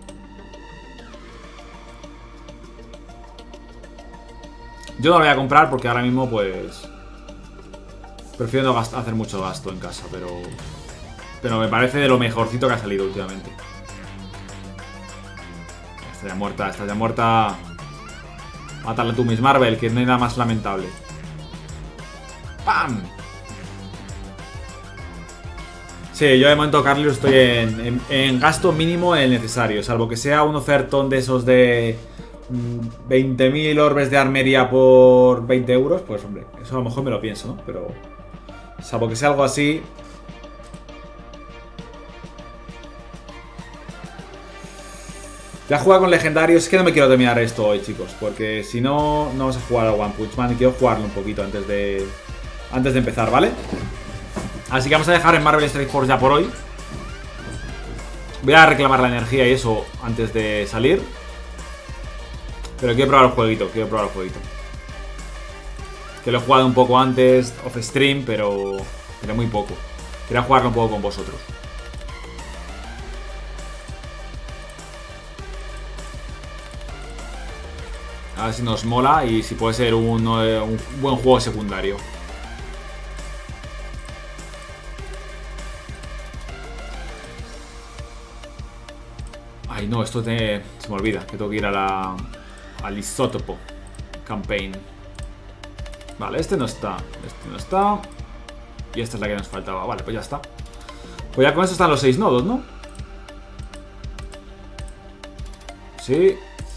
Yo no lo voy a comprar porque ahora mismo, pues... prefiero no hacer mucho gasto en casa, pero me parece de lo mejorcito que ha salido últimamente. Está ya muerta. Mátala tú, Miss Marvel, que no hay nada más lamentable. ¡Pam! Sí, yo de momento, Carlos, estoy en gasto mínimo el necesario. Salvo que sea un ofertón de esos de 20.000 orbes de armería por 20 euros. Pues hombre, eso a lo mejor me lo pienso, ¿no? Pero salvo que sea algo así... Ya he jugado con legendarios. Es que no me quiero terminar esto hoy, chicos, porque si no, no vamos a jugar a One Punch Man. Y quiero jugarlo un poquito antes de empezar, ¿vale? Así que vamos a dejar en Marvel Strike Force ya por hoy. Voy a reclamar la energía y eso antes de salir. Pero quiero probar el jueguito, Que lo he jugado un poco antes, off stream, pero muy poco. Quería jugarlo un poco con vosotros. A ver si nos mola y si puede ser un buen juego secundario. Ay, no, esto se me olvida, que tengo que ir al isótopo campaign. Vale, este no está. Y esta es la que nos faltaba. Vale, pues ya está. Pues ya con esto están los 6 nodos, ¿no? Sí.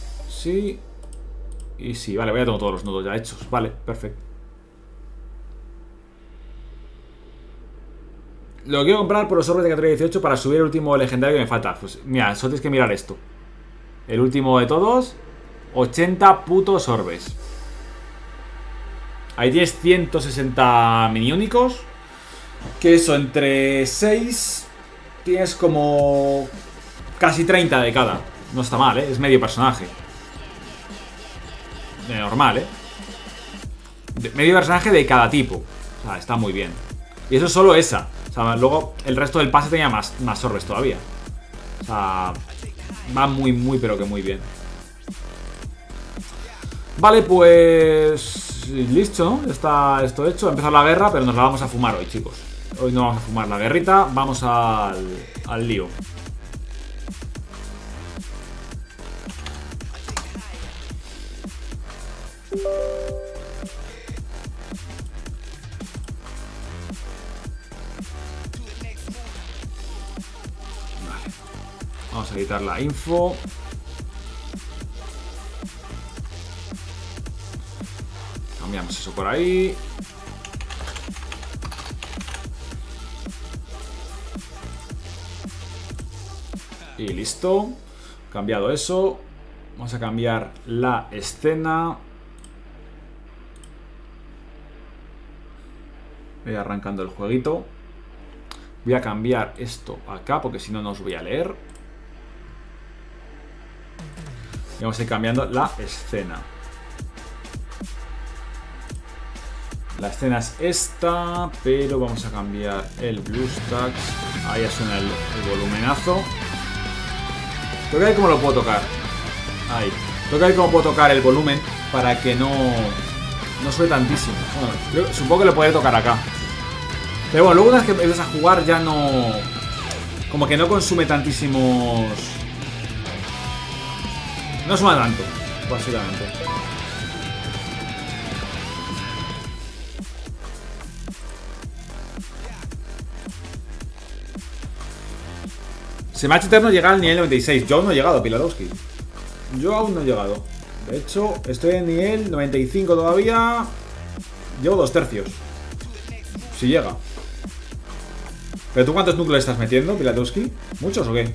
Y sí, vale, ya tengo todos los nodos ya hechos. Vale, perfecto. Lo quiero comprar por los orbes de categoría 18 para subir el último legendario que me falta. Pues mira, solo tienes que mirar esto. El último de todos, 80 putos orbes. Ahí tienes 160 miniúnicos. Que eso, entre 6 tienes como casi 30 de cada. No está mal, ¿eh? Es medio personaje. De normal, ¿eh? Medio personaje de cada tipo. O sea, está muy bien. Y eso es solo esa. O sea, luego el resto del pase tenía más orbes todavía. O sea, va muy, pero que muy bien. Vale, pues... listo, ¿no? Está esto hecho. Ha empezado la guerra, pero nos la vamos a fumar hoy, chicos. Hoy no vamos a fumar la guerrita. Vamos al lío. Vamos a quitar la info. Cambiamos eso por ahí. Y listo. Cambiado eso. Vamos a cambiar la escena. Voy arrancando el jueguito. Voy a cambiar esto acá porque si no, no os voy a leer. Y vamos a ir cambiando la escena. La escena es esta, pero vamos a cambiar el BlueStacks. Ahí ya suena el volumenazo. Tengo que ver cómo lo puedo tocar. Ahí. Tengo que ver cómo puedo tocar el volumen para que no sube tantísimo. Bueno, supongo que lo podré tocar acá. Pero bueno, luego una vez que empiezas a jugar ya no... como que no consume tantísimos... no suma tanto, básicamente. Se me ha hecho eterno llegar al nivel 96. Yo aún no he llegado, Piladowski. Yo aún no he llegado. De hecho, estoy en nivel 95 todavía. Llevo 2 tercios. Si llega. ¿Pero tú cuántos núcleos estás metiendo, Piladowski? ¿Muchos o qué?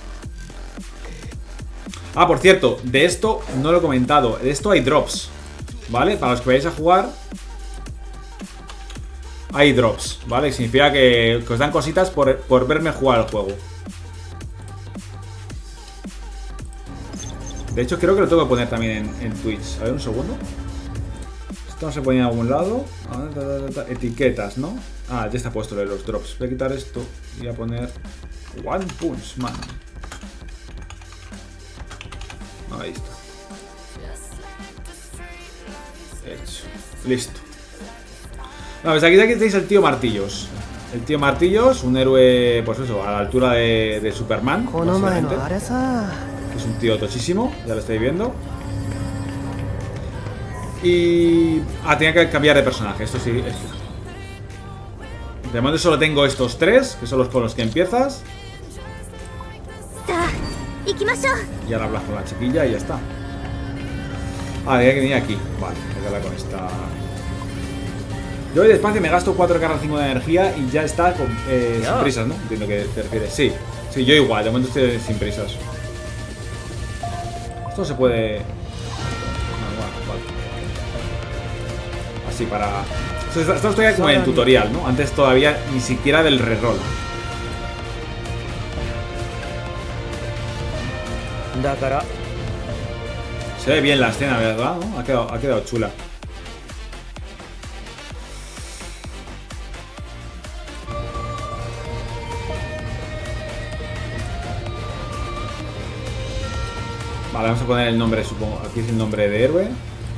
Ah, por cierto, de esto no lo he comentado. De esto hay drops. ¿vale? Para los que vayáis a jugar, hay drops, ¿vale? Significa que os dan cositas por verme jugar al juego. De hecho, creo que lo tengo que poner también en Twitch. A ver, un segundo. Esto no se pone en algún lado. Etiquetas, ¿no? Ah, ya está puesto lo de los drops. Voy a quitar esto y voy a poner One Punch Man. Ahí está. Hecho. Listo. Bueno, pues aquí tenéis el tío Martillos. El tío Martillos, un héroe, pues eso, a la altura de Superman, básicamente. Es un tío tochísimo, ya lo estáis viendo. Y... ah, tenía que cambiar de personaje, esto sí es... De momento solo tengo estos tres, que son los con los que empiezas. Y ahora hablas con la chiquilla y ya está. Ah, tenía que venir aquí. Vale, hay que hablar con esta... Yo voy despacio, me gasto 4 cargas 5 de energía y ya está con, sin prisas, ¿no? Entiendo que te refieres. Sí, sí, yo igual, de momento estoy sin prisas. Esto se puede... vale. Así para... Esto estoy como en el tutorial, ¿no? Antes todavía ni siquiera del reroll. Se ve bien la escena, ¿verdad? ¿No? Ha quedado chula. Vale, vamos a poner el nombre, supongo. Aquí es el nombre de héroe.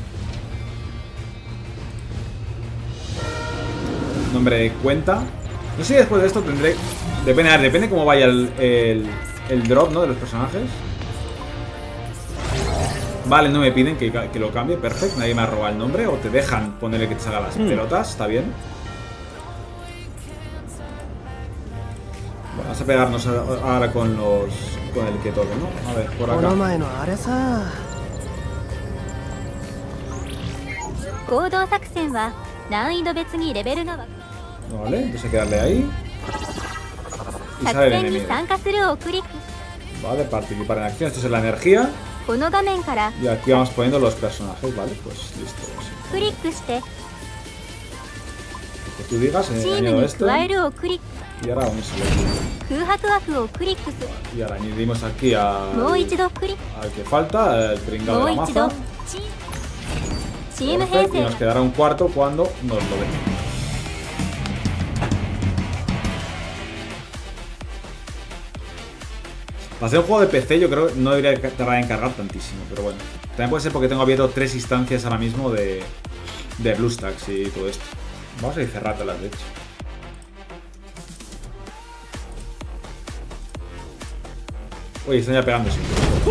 Nombre de cuenta. No sé si después de esto tendré... Depende cómo vaya el drop, ¿no? De los personajes. Vale, no me piden que lo cambie. Perfecto, nadie me ha robado el nombre. O te dejan ponerle que te salga las pelotas. Está bien. Bueno, vamos a pegarnos ahora con el que toque, ¿no? A ver, por acá. Vale, entonces hay que darle ahí. Y sale el enemigo. Vale, participar en acción. Esto es la energía. Y aquí vamos poniendo los personajes, ¿vale? Pues listo. Que tú digas, añado esto. Y ahora vamos a... Y ahora añadimos aquí al que falta, el pringado de la maza. Perfecto, y nos quedará un cuarto cuando nos lo den. Para hacer un juego de PC yo creo que no debería tardar en cargar tantísimo, pero bueno. También puede ser porque tengo abierto 3 instancias ahora mismo de BlueStacks y todo esto. Vamos a ir cerrándolas, de hecho. Oye, están ya pegándose.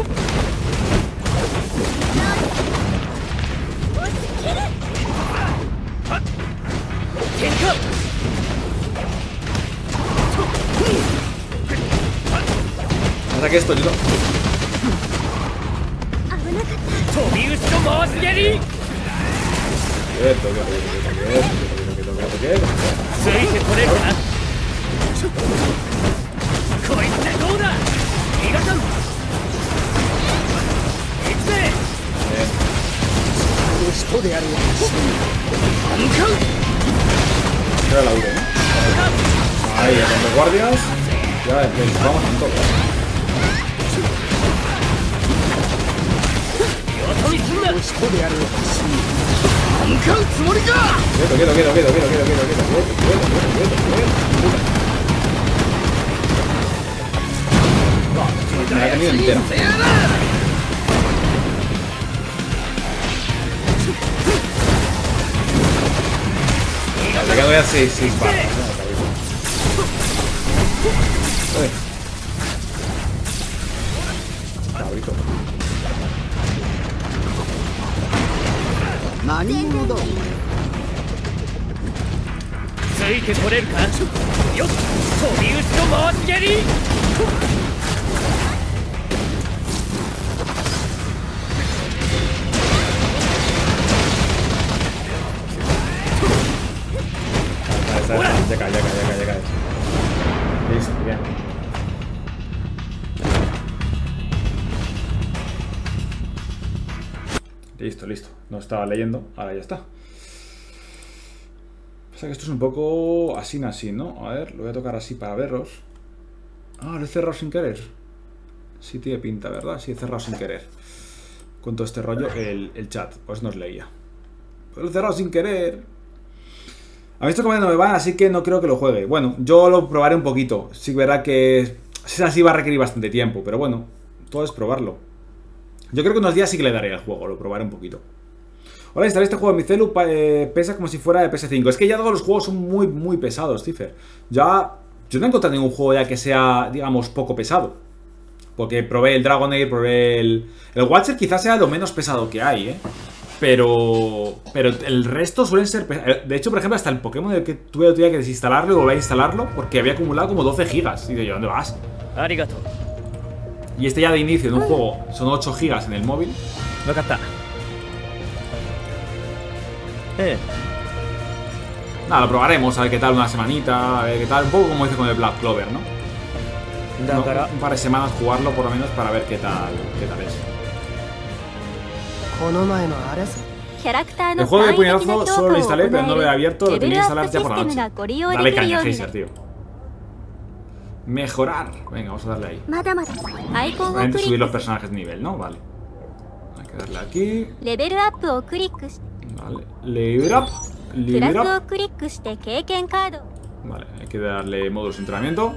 Pasa que esto yo... Era la U, ¿no? Ahí, con los guardias. Ya, vamos con todo. Me la he tenido entera. Le quedo ya 6 balas. Cabrito. Ya cae. Listo, bien. listo, listo. No estaba leyendo, ahora ya está. O sea que esto es un poco así, ¿no? A ver, lo voy a tocar así para verlos. Ah, lo he cerrado sin querer. Sí tiene pinta, ¿verdad? Sí, he cerrado sin querer. Con todo este rollo, el chat. Pues no os leía. Pero lo he cerrado sin querer. A mí esto como no me va, así que no creo que lo juegue. Bueno, yo lo probaré un poquito. Sí, verá que si es así va a requerir bastante tiempo. Pero bueno, todo es probarlo. Yo creo que unos días sí que le daré al juego. Lo probaré un poquito. Hola, instalé este juego en mi celu. Pesa como si fuera de PS5. Es que ya todos los juegos son muy pesados, Cipher. Ya... Yo no he encontrado ningún juego ya que sea, digamos, poco pesado. Porque probé el Dragon Age, probé el Watcher quizás sea lo menos pesado que hay, Pero el resto suelen ser pesados. De hecho, por ejemplo, hasta el Pokémon del que tuve el otro día que desinstalarlo y volver a instalarlo porque había acumulado como 12 gigas. Y digo yo, ¿dónde vas? Y este ya de inicio en un juego son 8 gigas en el móvil. Nada, lo probaremos, a ver qué tal una semanita, a ver qué tal. Un poco como hice con el Black Clover, ¿no? Un par de semanas jugarlo por lo menos para ver qué tal es. El juego de puñetazo solo lo instalé, pero no lo he abierto. Lo tenía que instalar ya por la noche. Dale caña, Heiser, tío. Mejorar. Venga, vamos a darle ahí. Obviamente subir los personajes de nivel, ¿no? Vale. Hay que darle aquí. Vale. Level up. Vale, hay que darle módulos de entrenamiento.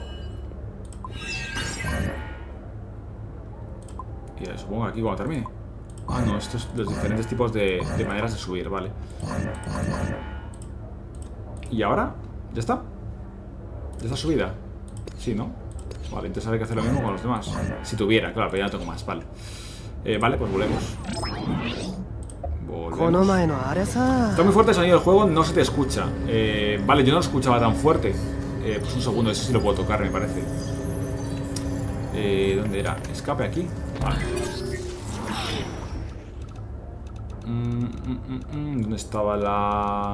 Y supongo que aquí cuando termine. Ah, no, estos los diferentes tipos de maneras de subir, vale. ¿Y ahora? ¿Ya está? ¿Ya está subida? Sí, ¿no? Vale, entonces hay que hacer lo mismo con los demás. Si tuviera, claro, pero ya no tengo más, vale. Vale, pues volvemos. Está muy fuerte el sonido del juego, no se te escucha. Vale, yo no lo escuchaba tan fuerte. Pues un segundo, ese sí lo puedo tocar, me parece. ¿Dónde era? Escape aquí. Vale. ¿Dónde estaba la...?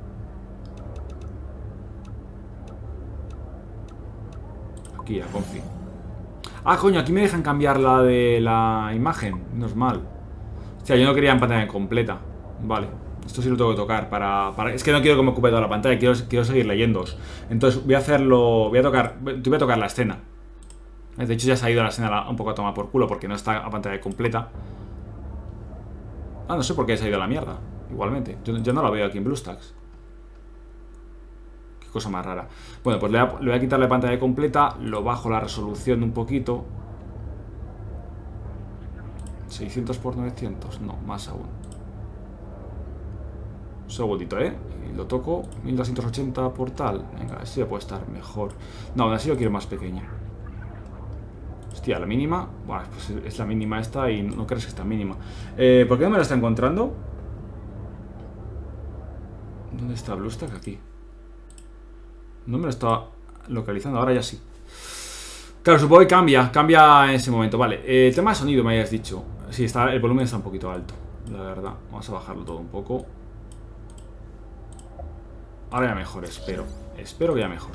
Aquí, a confi. Ah, coño, aquí me dejan cambiar la de la imagen. No es mal. O sea, yo no quería en pantalla completa. Vale, esto sí lo tengo que tocar para... Es que no quiero que me ocupe toda la pantalla, quiero seguir leyéndoos. Entonces voy a hacerlo... Voy a tocar la escena. De hecho ya se ha ido la escena un poco a tomar por culo porque no está a pantalla completa. Ah, no sé por qué se ha ido a la mierda. Igualmente, yo no la veo aquí en BlueStacks. Qué cosa más rara. Bueno, pues le voy a quitar la pantalla completa. Lo bajo la resolución un poquito. 600 por 900, no, más aún. Un segundito, y lo toco. 1280 por tal. Venga, esto ya puede estar mejor. No, aún así lo quiero más pequeño. Hostia, la mínima. Buah, pues es la mínima esta y no crees que está mínima. ¿Por qué no me la está encontrando? ¿Dónde está BlueStack? Aquí. No me lo está localizando, ahora ya sí. Claro, supongo que cambia en ese momento. Vale, el tema de sonido me hayas dicho. Sí, el volumen está un poquito alto, la verdad. Vamos a bajarlo todo un poco. Ahora ya mejor, espero. Espero que ya mejor.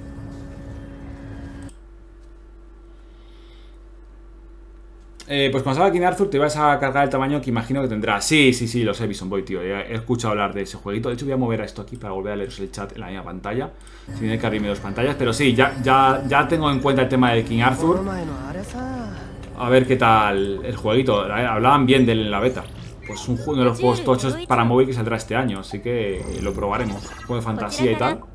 Pues cuando salga King Arthur te vas a cargar el tamaño que imagino que tendrá. Sí, lo sé, Bison Boy, tío. He escuchado hablar de ese jueguito. De hecho voy a mover a esto aquí para volver a leeros el chat en la misma pantalla, sin tener que abrirme dos pantallas. Pero sí, ya tengo en cuenta el tema de King Arthur. A ver qué tal el jueguito. Hablaban bien de él en la beta. Pues uno de los juegos tochos para móvil que saldrá este año. Así que lo probaremos. Juego de fantasía y tal.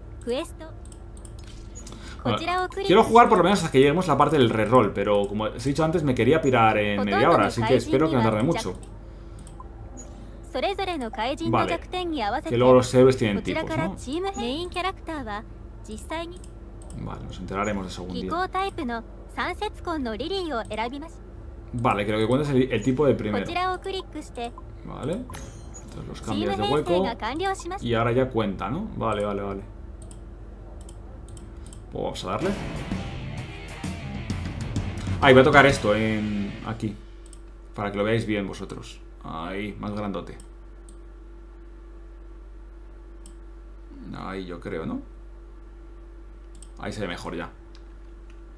Bueno, quiero jugar por lo menos hasta que lleguemos a la parte del reroll, pero como os he dicho antes me quería pirar en media hora, así que espero que no tarde mucho. Vale, que luego los héroes tienen tipos, ¿no? Vale, nos enteraremos de eso algún día. Vale, creo que cuenta es el tipo del primero. Vale, entonces los cambios de hueco. Y ahora ya cuenta, ¿no? Vale. Pues vamos a darle. Ahí voy a tocar esto aquí, para que lo veáis bien vosotros. Ahí, más grandote. Ahí yo creo, ¿no? Ahí se ve mejor ya.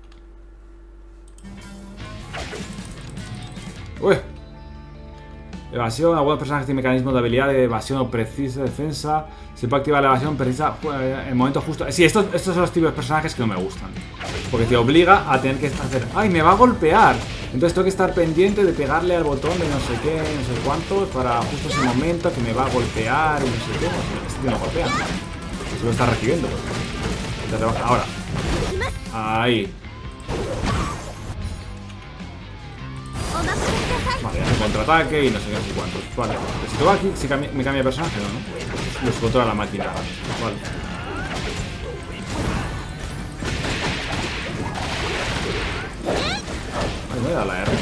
Uy. Evasión. Algunos personajes tienen mecanismos de habilidad de evasión o precisa defensa. Se puede activar la evasión precisa en el momento justo. Sí, estos son los tipos de personajes que no me gustan. Porque te obliga a tener que hacer... ¡Ay, me va a golpear! Entonces tengo que estar pendiente de pegarle al botón de no sé qué, no sé cuántos, para justo ese momento que me va a golpear y no sé qué. Este tío no golpea. Se lo está recibiendo. Ahora. Ahí. Vale, hace contraataque y no sé qué, no sé cuántos. Vale, si toco aquí, si me cambia de personaje, ¿no? Los controla la máquina. Vale. Ay, me voy a dar la R.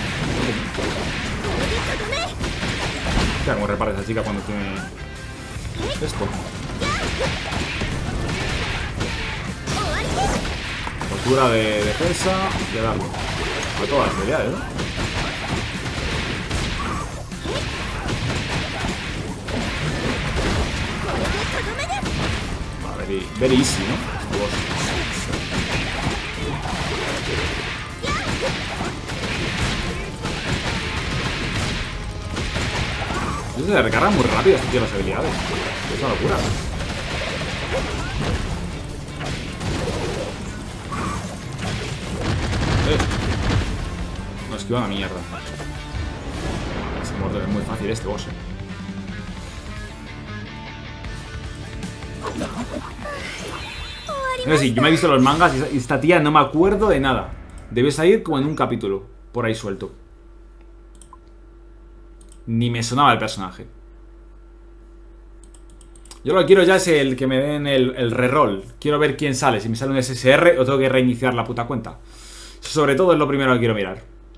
Mira cómo repara esa chica cuando tiene esto. Postura de defensa y a darlo. A todas las habilidades, ¿no? Very easy, ¿no? Se recargan muy rápido este tío las habilidades. Es una locura. No esquiva una mierda. Es muy fácil este boss. No sé si yo me he visto los mangas y esta tía no me acuerdo de nada. Debe salir como en un capítulo, por ahí suelto. Ni me sonaba el personaje. Yo lo que quiero ya es el que me den el reroll. Quiero ver quién sale, si me sale un SSR o tengo que reiniciar la puta cuenta. Sobre todo es lo primero que quiero mirar.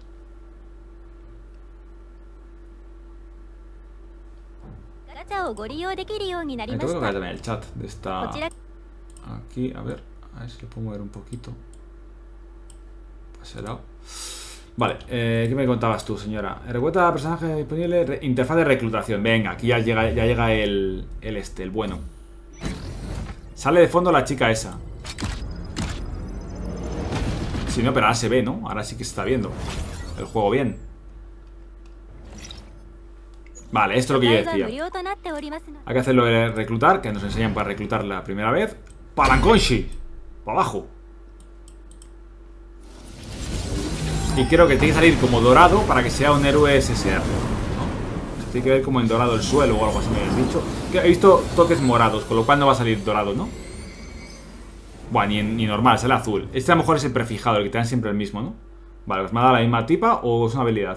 Me tengo que ver también el chat de esta... Aquí, a ver si lo puedo mover un poquito. Pasará. Vale, ¿qué me contabas tú, señora? Recuerda personaje disponible, interfaz de reclutación. Venga, aquí ya llega el bueno. Sale de fondo la chica esa. Sí, no, pero ahora se ve, ¿no? Ahora sí que se está viendo el juego bien. Vale, esto es lo que yo decía. Hay que hacerlo de reclutar, que nos enseñan para reclutar la primera vez. ¡Palanconshi! ¡Para abajo! Y creo que tiene que salir como dorado para que sea un héroe SSR, ¿no? Tiene que ver como en dorado el suelo o algo así me habían dicho. He visto toques morados, con lo cual no va a salir dorado, ¿no? Bueno, ni normal, sale azul. Este a lo mejor es el prefijado, el que te dan siempre el mismo, ¿no? Vale, pues me ha dado la misma tipa o es una habilidad.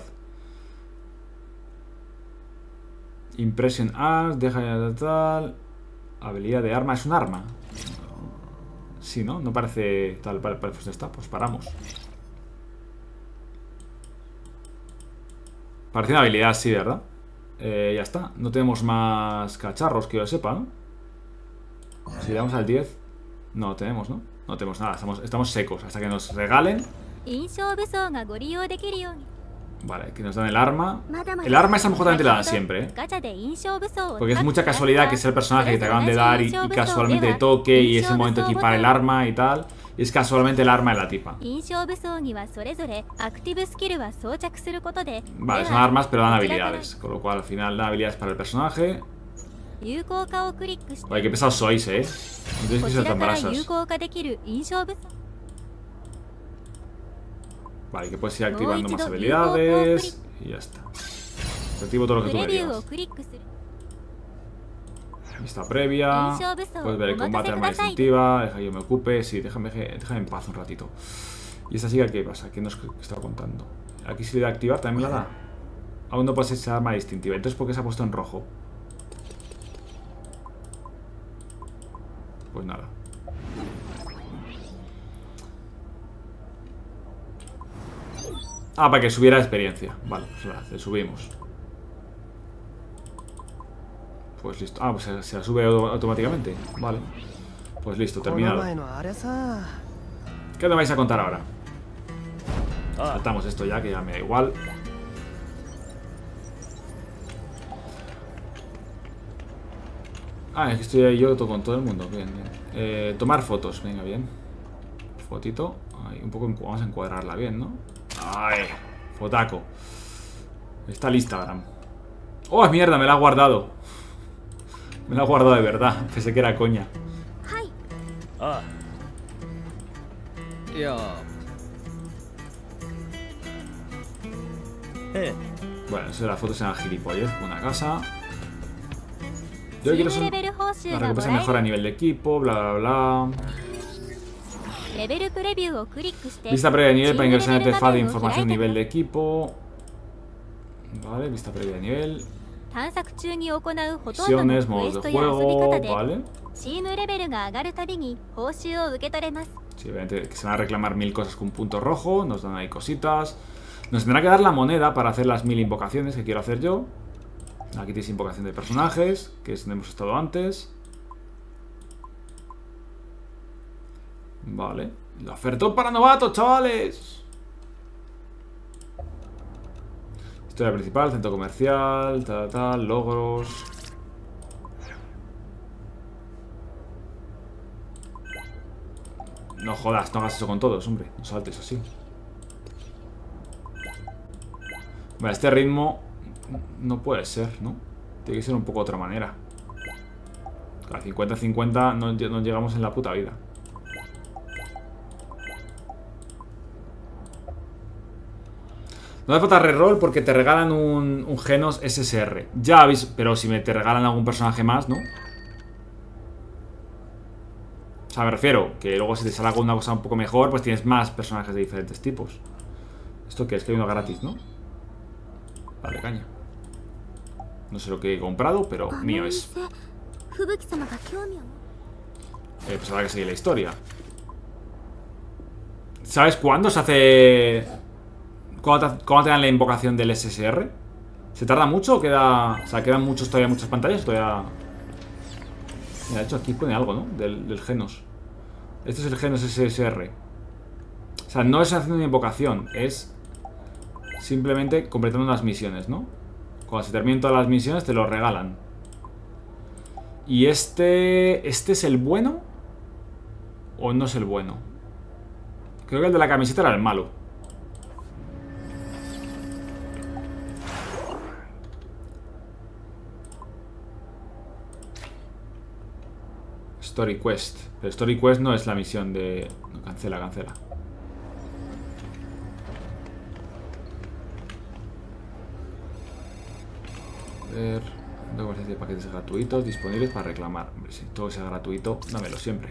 Impression Arms, deja de tal. Habilidad de arma, es un arma. Sí, ¿no? No parece tal, pues ya está, pues paramos. Parece una habilidad, sí, ¿verdad? Ya está, no tenemos más cacharros que yo sepa, ¿no? Si le damos al 10. No tenemos, ¿no? No tenemos nada, estamos secos hasta que nos regalen. Vale, que nos dan el arma. El arma esa mejor también te la dan siempre, ¿eh? Porque es mucha casualidad que sea el personaje que te acaban de dar y casualmente toque y ese momento equipar el arma y tal. Y es casualmente el arma de la tipa. Vale, son armas pero dan habilidades. Con lo cual al final dan habilidades para el personaje. Vale, qué pesados sois, ¿eh? No tenéis que ser tan brasas. Vale, que puedes ir activando más habilidades. Y ya está. Activo todo lo que tú me digas. Vista previa. Puedes ver el combate de arma distintiva. Deja que yo me ocupe. Sí, déjame en paz un ratito. ¿Y esta chica qué pasa? ¿Qué nos está contando? Aquí si le da activar también me la da. Aún no puede ser esa arma distintiva. Entonces, ¿por qué se ha puesto en rojo? Pues nada. Ah, para que subiera experiencia. Vale, pues le subimos. Pues listo. Ah, pues se la sube automáticamente. Vale. Pues listo, terminado. ¿Qué me vais a contar ahora? Saltamos esto ya, que ya me da igual. Ah, es que estoy ahí yo con todo el mundo. Bien, bien. Tomar fotos, venga, bien. Fotito. Ahí, un poco vamos a encuadrarla bien, ¿no? Ay, fotaco. Está lista, Instagram. ¡Oh, mierda! Me la ha guardado. Me la ha guardado de verdad. Pensé que era coña. Ah. Ya. Bueno, eso de las fotos eran gilipollez. Una casa. Yo quiero son... La recompensa mejora a nivel de equipo, bla, bla, bla. Vista previa de nivel para ingresar en el interfaz de información nivel de equipo. Vale, vista previa de nivel. Misiones, modos de juego, vale. Sí, obviamente que se van a reclamar 1000 cosas con punto rojo. Nos dan ahí cositas. Nos tendrá que dar la moneda para hacer las 1000 invocaciones que quiero hacer yo. Aquí tienes invocación de personajes, que es donde hemos estado antes. Vale. La ofertón para novatos, chavales. Historia principal, centro comercial, tal, logros. No jodas, no hagas eso con todos, hombre. No saltes así. Vale, este ritmo no puede ser, ¿no? Tiene que ser un poco de otra manera. Claro, 50-50 no llegamos en la puta vida. No hace falta reroll porque te regalan un Genos SSR. Ya habéis... Pero si te regalan algún personaje más, ¿no? O sea, me refiero que luego si te sale alguna cosa un poco mejor, pues tienes más personajes de diferentes tipos. ¿Esto qué es? Que hay uno gratis, ¿no? Vale, caña. No sé lo que he comprado, pero mío es. Pues habrá que seguir la historia. ¿Sabes cuándo se hace... ¿Cuándo te dan la invocación del SSR? ¿Se tarda mucho o queda... O sea, quedan todavía muchas pantallas? Todavía... Mira, de hecho aquí pone algo, ¿no? Del Genos. Este es el Genos SSR. O sea, no es haciendo una invocación, es simplemente completando unas misiones, ¿no? Cuando se terminen todas las misiones te lo regalan. ¿Y este es el bueno? ¿O no es el bueno? Creo que el de la camiseta era el malo. Story Quest. Pero Story Quest no es la misión de... No, cancela. A ver... Comerciante de paquetes gratuitos disponibles para reclamar. Hombre, si todo sea gratuito, dámelo siempre.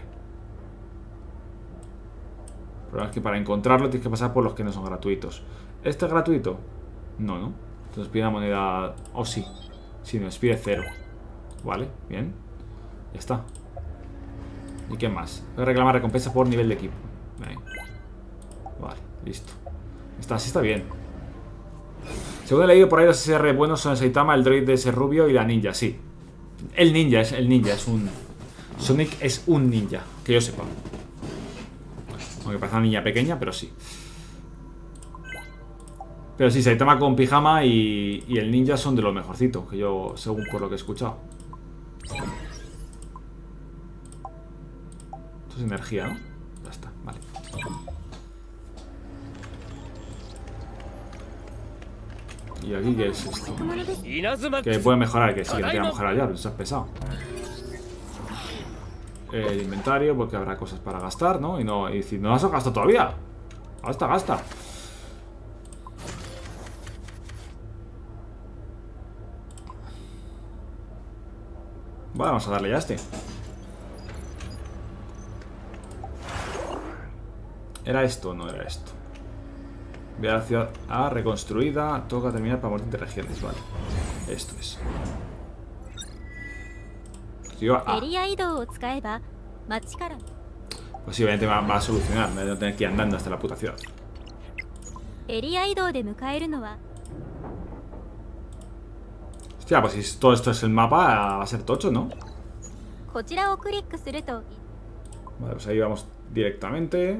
El problema es que para encontrarlo tienes que pasar por los que no son gratuitos. ¿Este es gratuito? No, ¿no? Entonces pide una moneda... Oh, sí. Sí, nos pide 0. Vale, bien. Ya está. ¿Y qué más? Voy a reclamar recompensa por nivel de equipo. Ahí. Vale, listo. Así está bien. Según he leído por ahí, los SR buenos son el Saitama, el droid de ese rubio y la ninja, sí. El ninja es un... Sonic es un ninja, que yo sepa. Aunque parece una niña pequeña, pero sí. Pero sí, Saitama con pijama y el ninja son de lo mejorcito, que yo, según por lo que he escuchado. Esto es energía, ¿no? Ya está, vale. ¿Y aquí qué es esto? Que puede mejorar, que sí, que no quiera mejorar ya, pero eso es pesado. El inventario, porque habrá cosas para gastar, ¿no? Y decir, no las has gastado todavía. Gasta. Vale, vamos a darle ya a este. ¿Era esto o no era esto? Ve a la ciudad A reconstruida. Toca terminar para morir entre regiones, vale. Esto es. Ciudad A. Pues sí, obviamente va a solucionar. No voy a tener que ir andando hasta la puta ciudad. Hostia, pues si todo esto es el mapa, va a ser tocho, ¿no? Vale, pues ahí vamos directamente.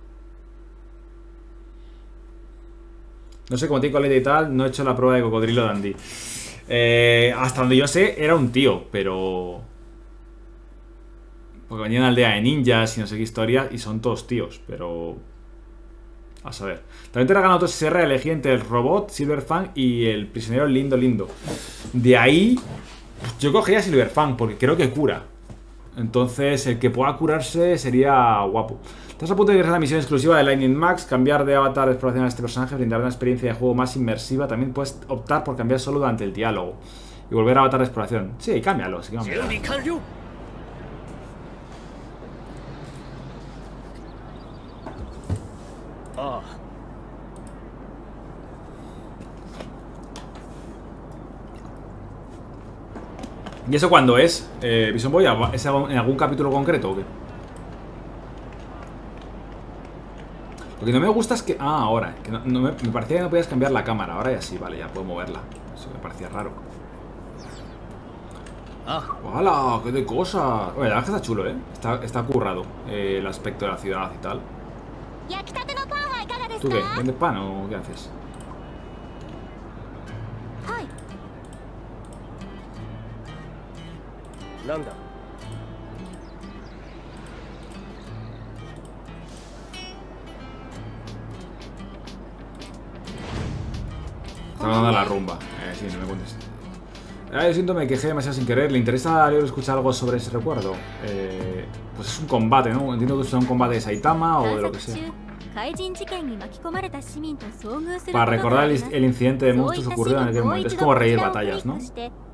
No sé cómo tiene coleta y tal. No he hecho la prueba de cocodrilo Dandy. Hasta donde yo sé, era un tío, pero... Porque venía una aldea de ninjas y no sé qué historia. Y son todos tíos, pero... A saber. También te regalan otro SR, elegí entre el robot, Silverfang y el prisionero lindo lindo. De ahí, yo cogería Silverfang porque creo que cura. Entonces, el que pueda curarse sería guapo. Estás a punto de ingresar a la misión exclusiva de Lightning Max, cambiar de avatar de exploración a este personaje, brindar una experiencia de juego más inmersiva. También puedes optar por cambiar solo durante el diálogo y volver a avatar de exploración. Sí, cámbialo, sí, cámbialo. ¿Y eso cuándo es? Bison Boy, ¿es en algún capítulo concreto o qué? Lo que no me gusta es que... Ah, ahora. Que me parecía que no podías cambiar la cámara. Ahora ya sí, vale, ya puedo moverla. Eso me parecía raro. ¡Hala! ¡Qué de cosas! Oye, la verdad que está chulo, ¿eh? Está currado el aspecto de la ciudad y tal. ¿Tú qué? ¿Vendes pan o qué haces? Está hablando de la rumba. Sí, no me cuentes. Yo siento me quejé demasiado sin querer. ¿Le interesa a Leo escuchar algo sobre ese recuerdo? Pues es un combate, ¿no? Entiendo que es un combate de Saitama o de lo que sea. Para recordar el incidente de monstruos ocurrido en aquel momento. Es como reír batallas, ¿no?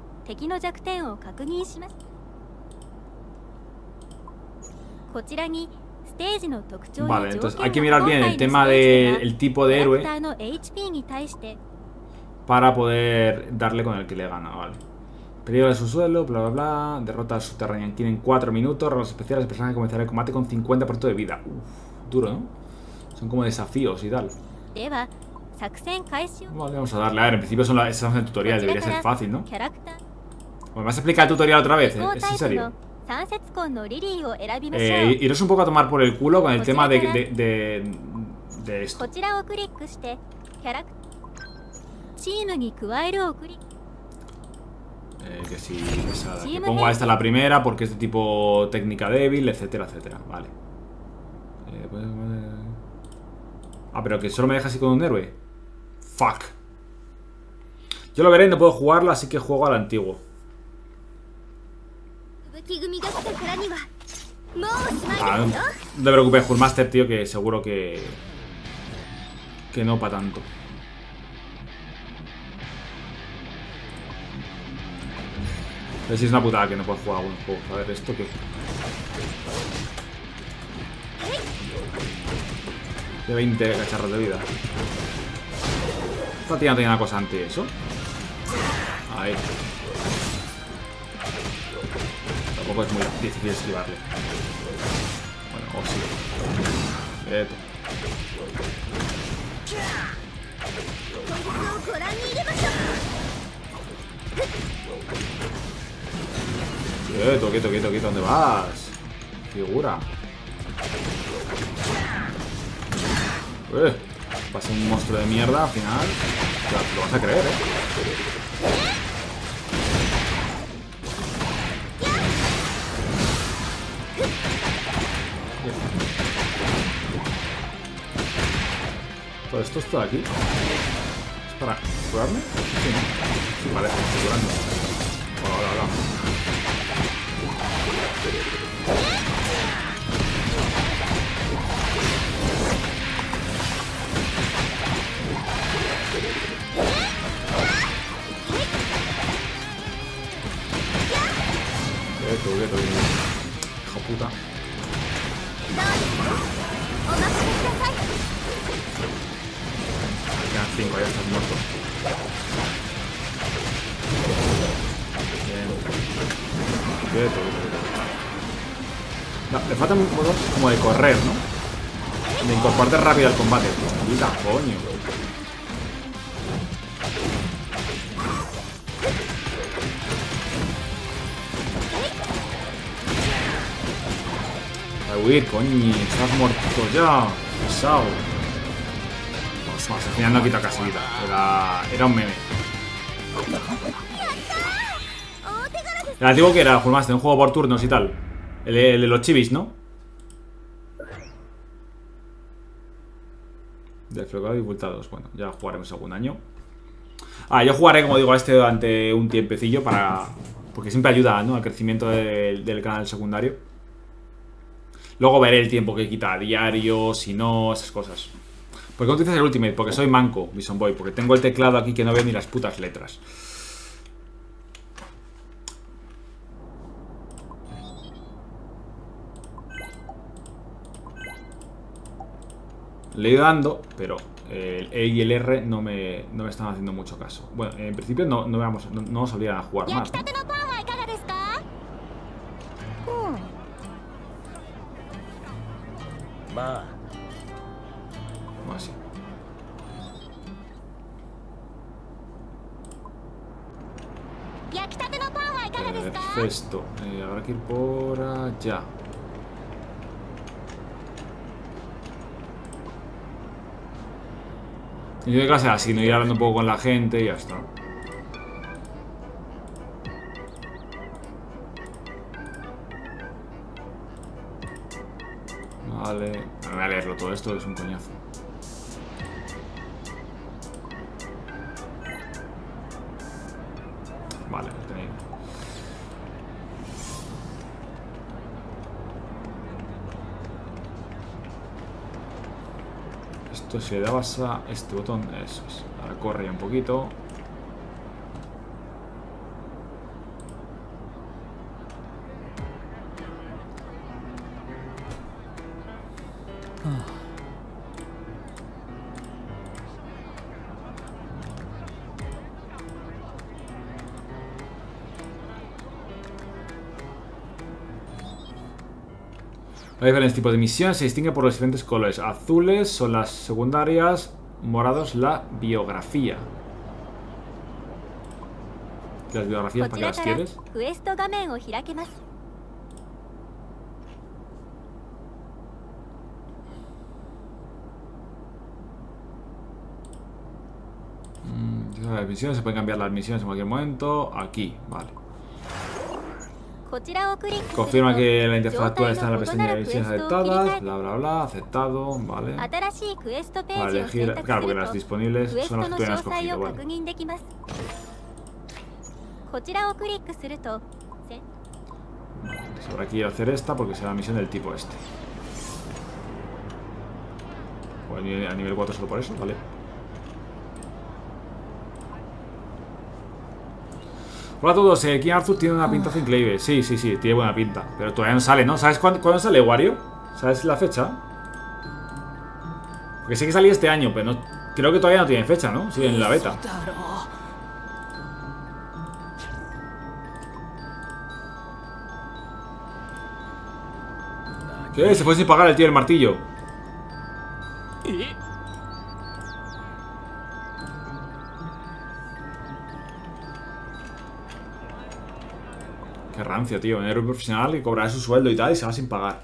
Vale, entonces hay que mirar bien el tema del tipo de héroe para poder darle con el que le gana, vale. Peligro de su suelo, bla bla bla. Derrota al subterráneo en 4 minutos. Reglas especiales, el personaje comenzará el combate con 50% de vida. Duro, ¿no? Son como desafíos y tal. Vale, vamos a darle. A ver, en principio estamos en el tutorial, debería ser fácil, ¿no? ¿Me vas a explicar el tutorial otra vez? ¿Es en serio? Iros un poco a tomar por el culo con el tema de esto. Que sí, pesada. Que pongo a esta la primera porque es de tipo técnica débil, etcétera, etcétera. Vale. Pero que solo me deja así con un héroe. Fuck. Yo lo veré, no puedo jugarlo, así que juego al antiguo. No te preocupes, Hulmaster, tío, que seguro que no para tanto. Pero si es una putada que no puedo jugar a buen juego. A ver, ¿esto qué? De 20 cacharros de vida. Esta tía no tenía una cosa ante eso. Ahí. Tampoco es muy difícil esquivarle. Bueno, o sí. Esto. Quieto, ¿dónde vas? Figura. Va a ser un monstruo de mierda al final. Te lo vas a creer, Todo esto está aquí. ¿Es para curarme? Sí, ¿no? Sí, parece, estoy curando. Hola. Quieto. Hijo puta. Quedan 5, ya estás muerto. Bien. Quieto. No, le falta un modo como de correr, ¿no? De incorporarte rápido al combate. Mira, coño. A huir, coño. Estás muerto ya. Pesado. Al final no quita casi vida. Era un meme. El antiguo que era Hulmaster, un juego por turnos y tal. El de los chivis, ¿no? Desbloqueado dificultados. Bueno, ya jugaremos algún año. Yo jugaré, como digo, a este durante un tiempecillo para... Porque siempre ayuda, ¿no? Al crecimiento del canal secundario. Luego veré el tiempo que quita a diario, si no, esas cosas. ¿Por qué utilizas el Ultimate? Porque soy manco, Bison Boy. Porque tengo el teclado aquí que no veo ni las putas letras. Le he ido dando, pero el E y el R no me están haciendo mucho caso. Bueno, en principio no nos obligan a jugar más, ¿no? Bueno, así. Perfecto. Habrá que ir por allá. Y yo de clase así, no ir hablando un poco con la gente y ya está. Vale. No voy a leerlo todo esto, es un coñazo. Vale, lo tenéis. Esto si le dabas a este botón, eso es. Ahora corre ya un poquito. Hay diferentes tipos de misiones, se distingue por los diferentes colores. Azules son las secundarias, morados la biografía. ¿Las biografías para qué las quieres? Las misiones, se pueden cambiar las misiones en cualquier momento. Aquí, vale. Confirma que la interfaz actual está en la pestaña de misiones aceptadas. Bla bla bla, aceptado, vale. Para elegir, claro, porque las disponibles son las que tú hayas escogido, vale. Pues habrá que ir a hacer esta porque será la misión del tipo este. Pues a nivel 4 solo por eso, vale. Hola a todos, King Arthur tiene una pintaza increíble. Sí, tiene buena pinta. Pero todavía no sale, ¿no? ¿Sabes cuándo sale Wario? ¿Sabes la fecha? Porque sé que salía este año, pero no, creo que todavía no tiene fecha, ¿no? Sí, en la beta. ¿Qué? Se fue sin pagar el tío del martillo. Qué rancio, tío. Un héroe profesional que cobrará su sueldo y tal y se va sin pagar.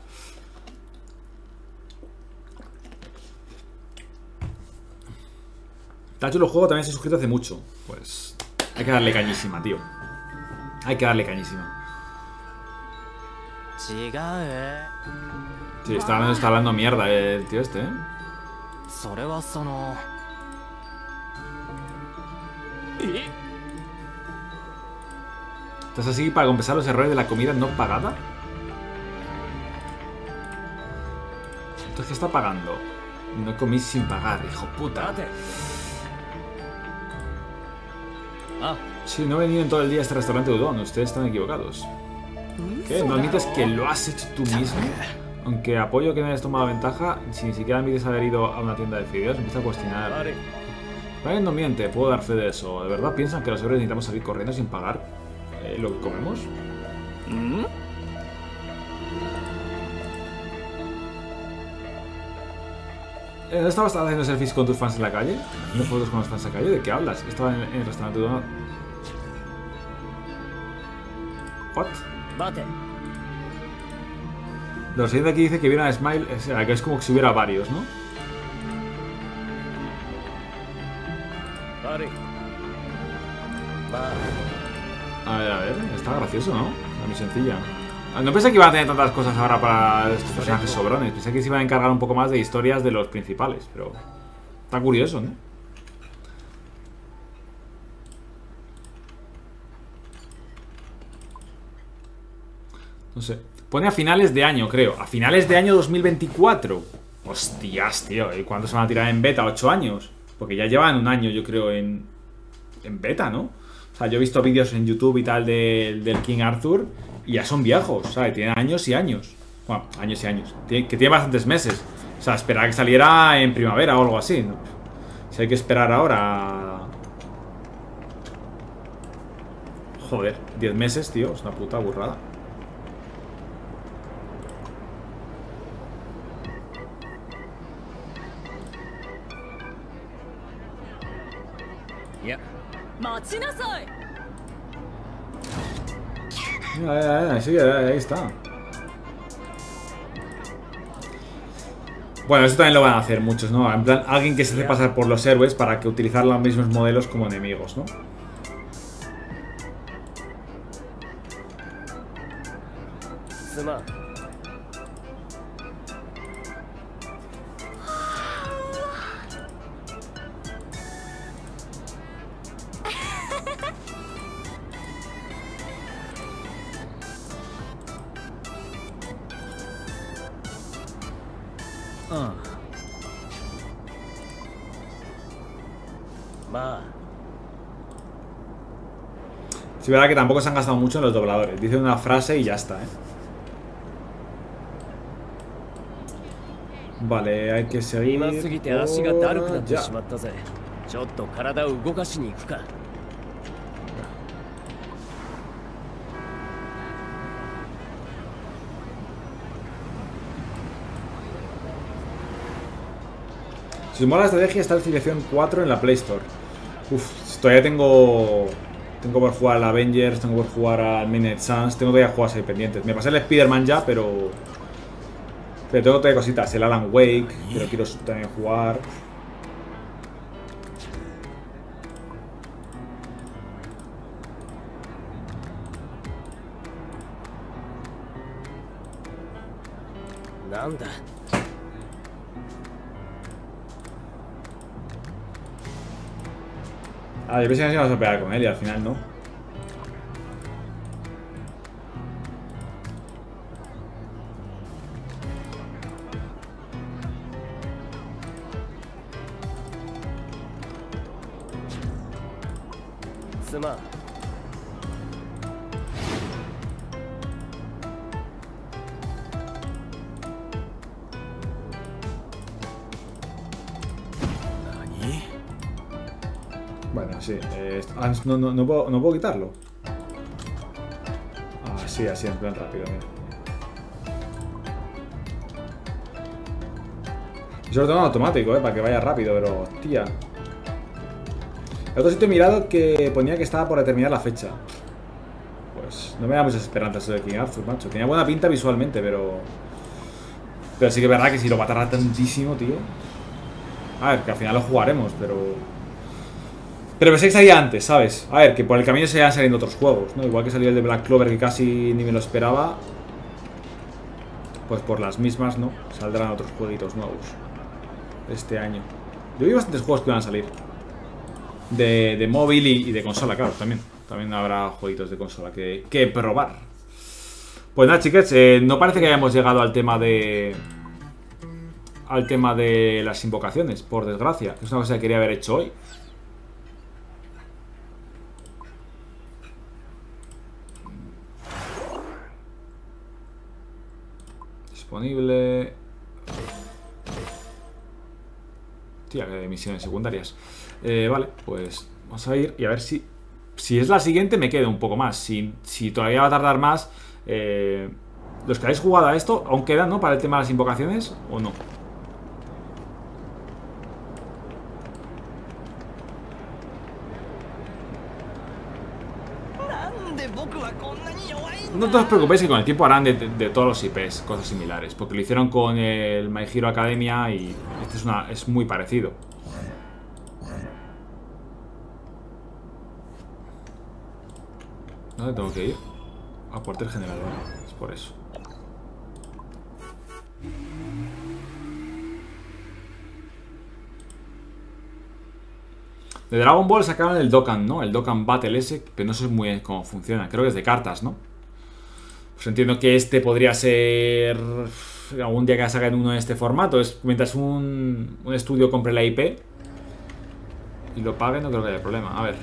Tacho, el juego también se ha suscrito hace mucho. Pues hay que darle cañísima, tío. Hay que darle cañísima. Sí, está hablando mierda el tío este, ¿eh? ¿Estás así para compensar los errores de la comida no pagada? Entonces, ¿qué está pagando? No comís sin pagar, hijo puta. Sí, no he venido en todo el día a este restaurante de udon. Ustedes están equivocados. ¿Qué? ¿No admites que lo has hecho tú mismo? Aunque apoyo que no hayas tomado ventaja, si ni siquiera admites haber ido a una tienda de fideos, empieza a cuestionar. Vale, no miente, puedo dar fe de eso. ¿De verdad piensan que los héroes necesitamos salir corriendo sin pagar lo que comemos? ¿No estabas haciendo selfies con tus fans en la calle? ¿No fotos con los fans en la calle? ¿De qué hablas? Estaba en el restaurante de... ¿What? Lo siguiente aquí dice que viene a Smile, o sea, que es como que si hubiera varios, ¿no? A ver, está gracioso, ¿no? La misioncilla. No pensé que iban a tener tantas cosas ahora para estos personajes sobrones. Pensé que se iban a encargar un poco más de historias de los principales, pero... Está curioso, ¿no? No sé. Pone a finales de año, creo. A finales de año 2024. Hostias, tío. ¿Y cuánto se van a tirar en beta? 8 años. Porque ya llevan un año, yo creo, en beta, ¿no? O sea, yo he visto vídeos en YouTube y tal del King Arthur y ya son viejos, ¿sabes? Tienen años y años. Bueno, años y años. Que tiene bastantes meses. O sea, esperar que saliera en primavera o algo así, ¿no? Si hay que esperar ahora... Joder, 10 meses, tío. Es una puta burrada. Sí, ahí está. Bueno, eso también lo van a hacer muchos, ¿no? En plan, alguien que se hace pasar por los héroes para que utilizar los mismos modelos como enemigos, ¿no? Sí, verdad que tampoco se han gastado mucho en los dobladores. Dicen una frase y ya está, ¿eh? Vale, hay que seguir por ya. Si os mola la estrategia, está la civilización 4 en la Play Store. Uf, todavía tengo por jugar al Avengers, tengo por jugar al Midnight Suns, tengo todavía juegos ahí pendientes. Me pasé el Spider-Man ya, pero tengo todavía cositas. El Alan Wake, que lo quiero también jugar. Ah, yo pensé que nos íbamos a pegar con él y al final no. Bueno, sí. No puedo quitarlo. Ah, sí, así en plan rápido, mira. Yo lo tengo en automático, para que vaya rápido, pero hostia. El otro sitio he mirado que ponía que estaba por determinar la fecha. Pues no me da muchas esperanzas eso de King Arthur, macho. Tenía buena pinta visualmente, pero sí que es verdad que si lo va a tardar tantísimo, tío. A ver, que al final lo jugaremos, pero pensé que salía antes, ¿sabes? A ver, que por el camino se iban saliendo otros juegos, ¿no? Igual que salió el de Black Clover, que casi ni me lo esperaba. Pues por las mismas, ¿no? Saldrán otros jueguitos nuevos este año. Yo vi bastantes juegos que iban a salir de móvil y de consola, claro, también habrá jueguitos de consola que probar. Pues nada, chiques, no parece que hayamos llegado al tema de las invocaciones, por desgracia, que es una cosa que quería haber hecho hoy. Disponible. Tía, que misiones secundarias. Vale, pues vamos a ir y a ver si es la siguiente me quedo un poco más. Si todavía va a tardar más. Los que habéis jugado a esto, aún quedan, ¿no? Para el tema de las invocaciones, ¿o no? No os preocupéis que con el tiempo harán de todos los IPs cosas similares, porque lo hicieron con el My Hero Academia y este es muy parecido. ¿Dónde tengo que ir? A cuartel general, ¿no? Es por eso. De Dragon Ball sacaron el Dokkan, ¿no? El Dokkan Battle ese, pero no sé muy bien cómo funciona. Creo que es de cartas, ¿no? Pues entiendo que este podría ser... algún día que saquen uno en este formato. Es mientras un estudio compre la IP y lo pague, no creo que haya problema. A ver.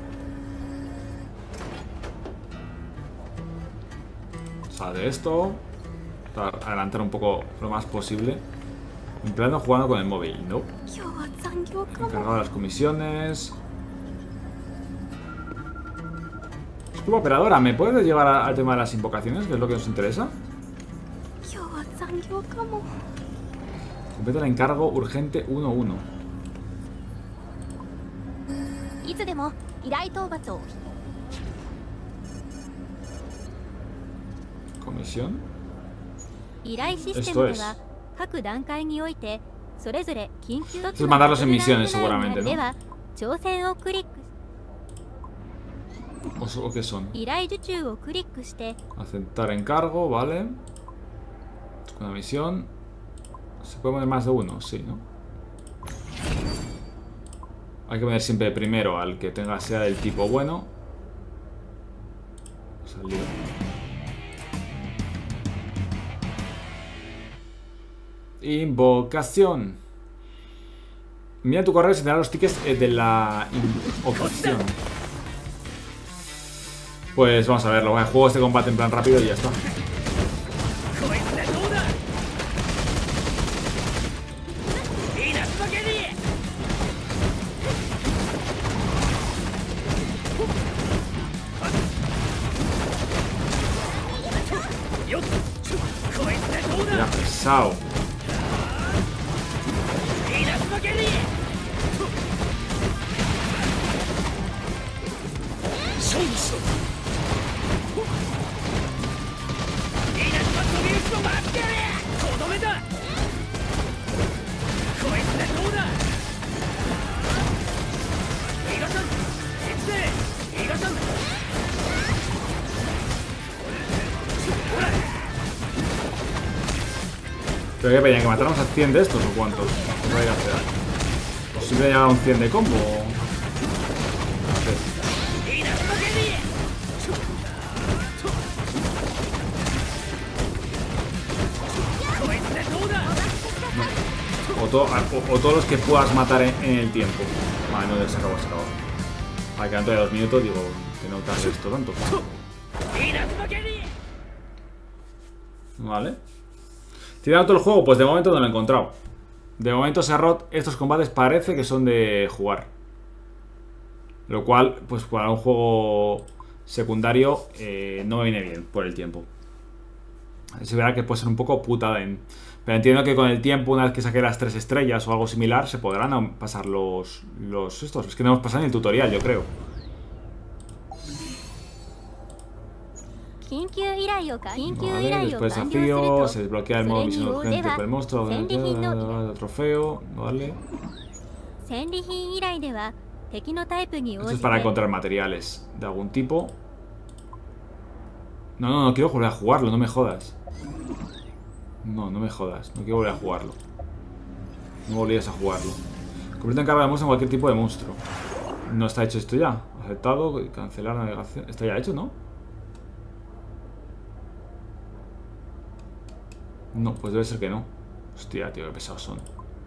Sale esto. Para adelantar un poco lo más posible. En plano jugando con el móvil, ¿no? Encargado de las comisiones. Estuvo operadora, ¿me puedes llevar al tema de las invocaciones? Que es lo que nos interesa. Completa el encargo urgente 1-1. Comisión. Esto es. Es mandarlos en misiones seguramente, ¿no? ¿O qué son? Aceptar encargo, vale. Una misión. ¿Se puede poner más de uno? Sí, ¿no? Hay que poner siempre primero al que sea del tipo bueno. Salió. Invocación. Mira tu correo y se te dan los tickets de la invocación. Pues vamos a verlo. Juego este combate en plan rápido y ya está. Ya pesado. Pero qué peña, que matáramos a 100 de estos o cuántos. ¿Qué hay que hacer? ¿Posible llegar a un 100 de combo? O todos los que puedas matar en el tiempo. Vale, no, se acabó, se acabó. Vale, quedan todavía 2 minutos, digo, que no tarde esto tanto. Vale. ¿Tiene todo el juego? Pues de momento no lo he encontrado. De momento Serrot, estos combates parece que son de jugar. Lo cual, pues para un juego secundario no me viene bien por el tiempo. Se verá que puede ser un poco putada. Pero entiendo que con el tiempo, una vez que saque las 3 estrellas o algo similar, se podrán pasar los estos. Es que no hemos pasado en el tutorial, yo creo. Vale, después desafío, se desbloquea el modo misión urgente por el monstruo, trofeo, vale. Esto es para encontrar materiales de algún tipo. No quiero volver a jugarlo, no me jodas. No me jodas, no quiero volver a jugarlo. No volvías a jugarlo. Completa encargo de monstruo en cualquier tipo de monstruo. No está hecho esto ya. Aceptado, cancelar navegación. Está ya hecho, ¿no? No, pues debe ser que no. Hostia, tío, qué pesados son.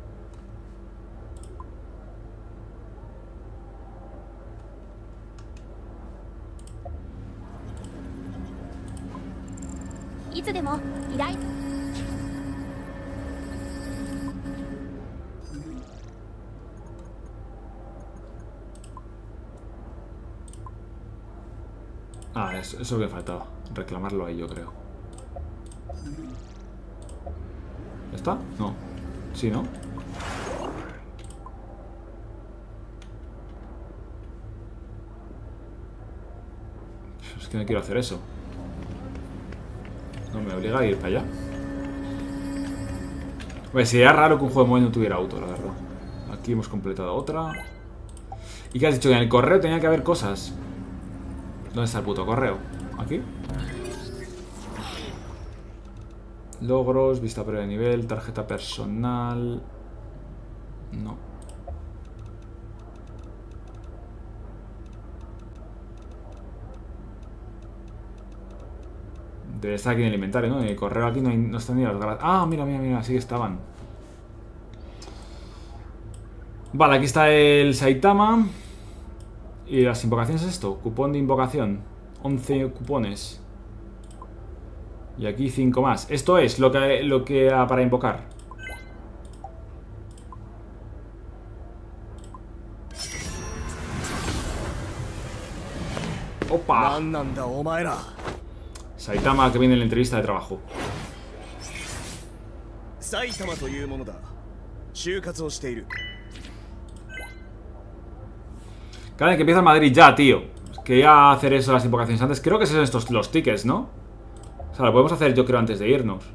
Ah, eso es lo que faltaba. Reclamarlo ahí, yo creo. ¿Ya está? No. Sí, ¿no? Es que no quiero hacer eso. No me obliga a ir para allá. Pues sería raro que un juego de móvil no tuviera auto, la verdad. Aquí hemos completado otra. ¿Y qué has dicho? Que en el correo tenía que haber cosas. ¿Dónde está el puto correo? ¿Aquí? Logros, vista previa de nivel, tarjeta personal. No. Debe estar aquí en el inventario, ¿no? En el correo aquí no están ni las galas. Ah, mira, mira, mira, sí que estaban. Vale, aquí está el Saitama. Y las invocaciones es esto. Cupón de invocación. 11 cupones. Y aquí 5 más. Esto es lo que para invocar. ¡Opa! Saitama, que viene en la entrevista de trabajo. Cada vez que empieza Madrid ya, tío. Quería hacer eso, las invocaciones antes. Creo que son estos los tickets, ¿no? O sea, lo podemos hacer yo creo antes de irnos.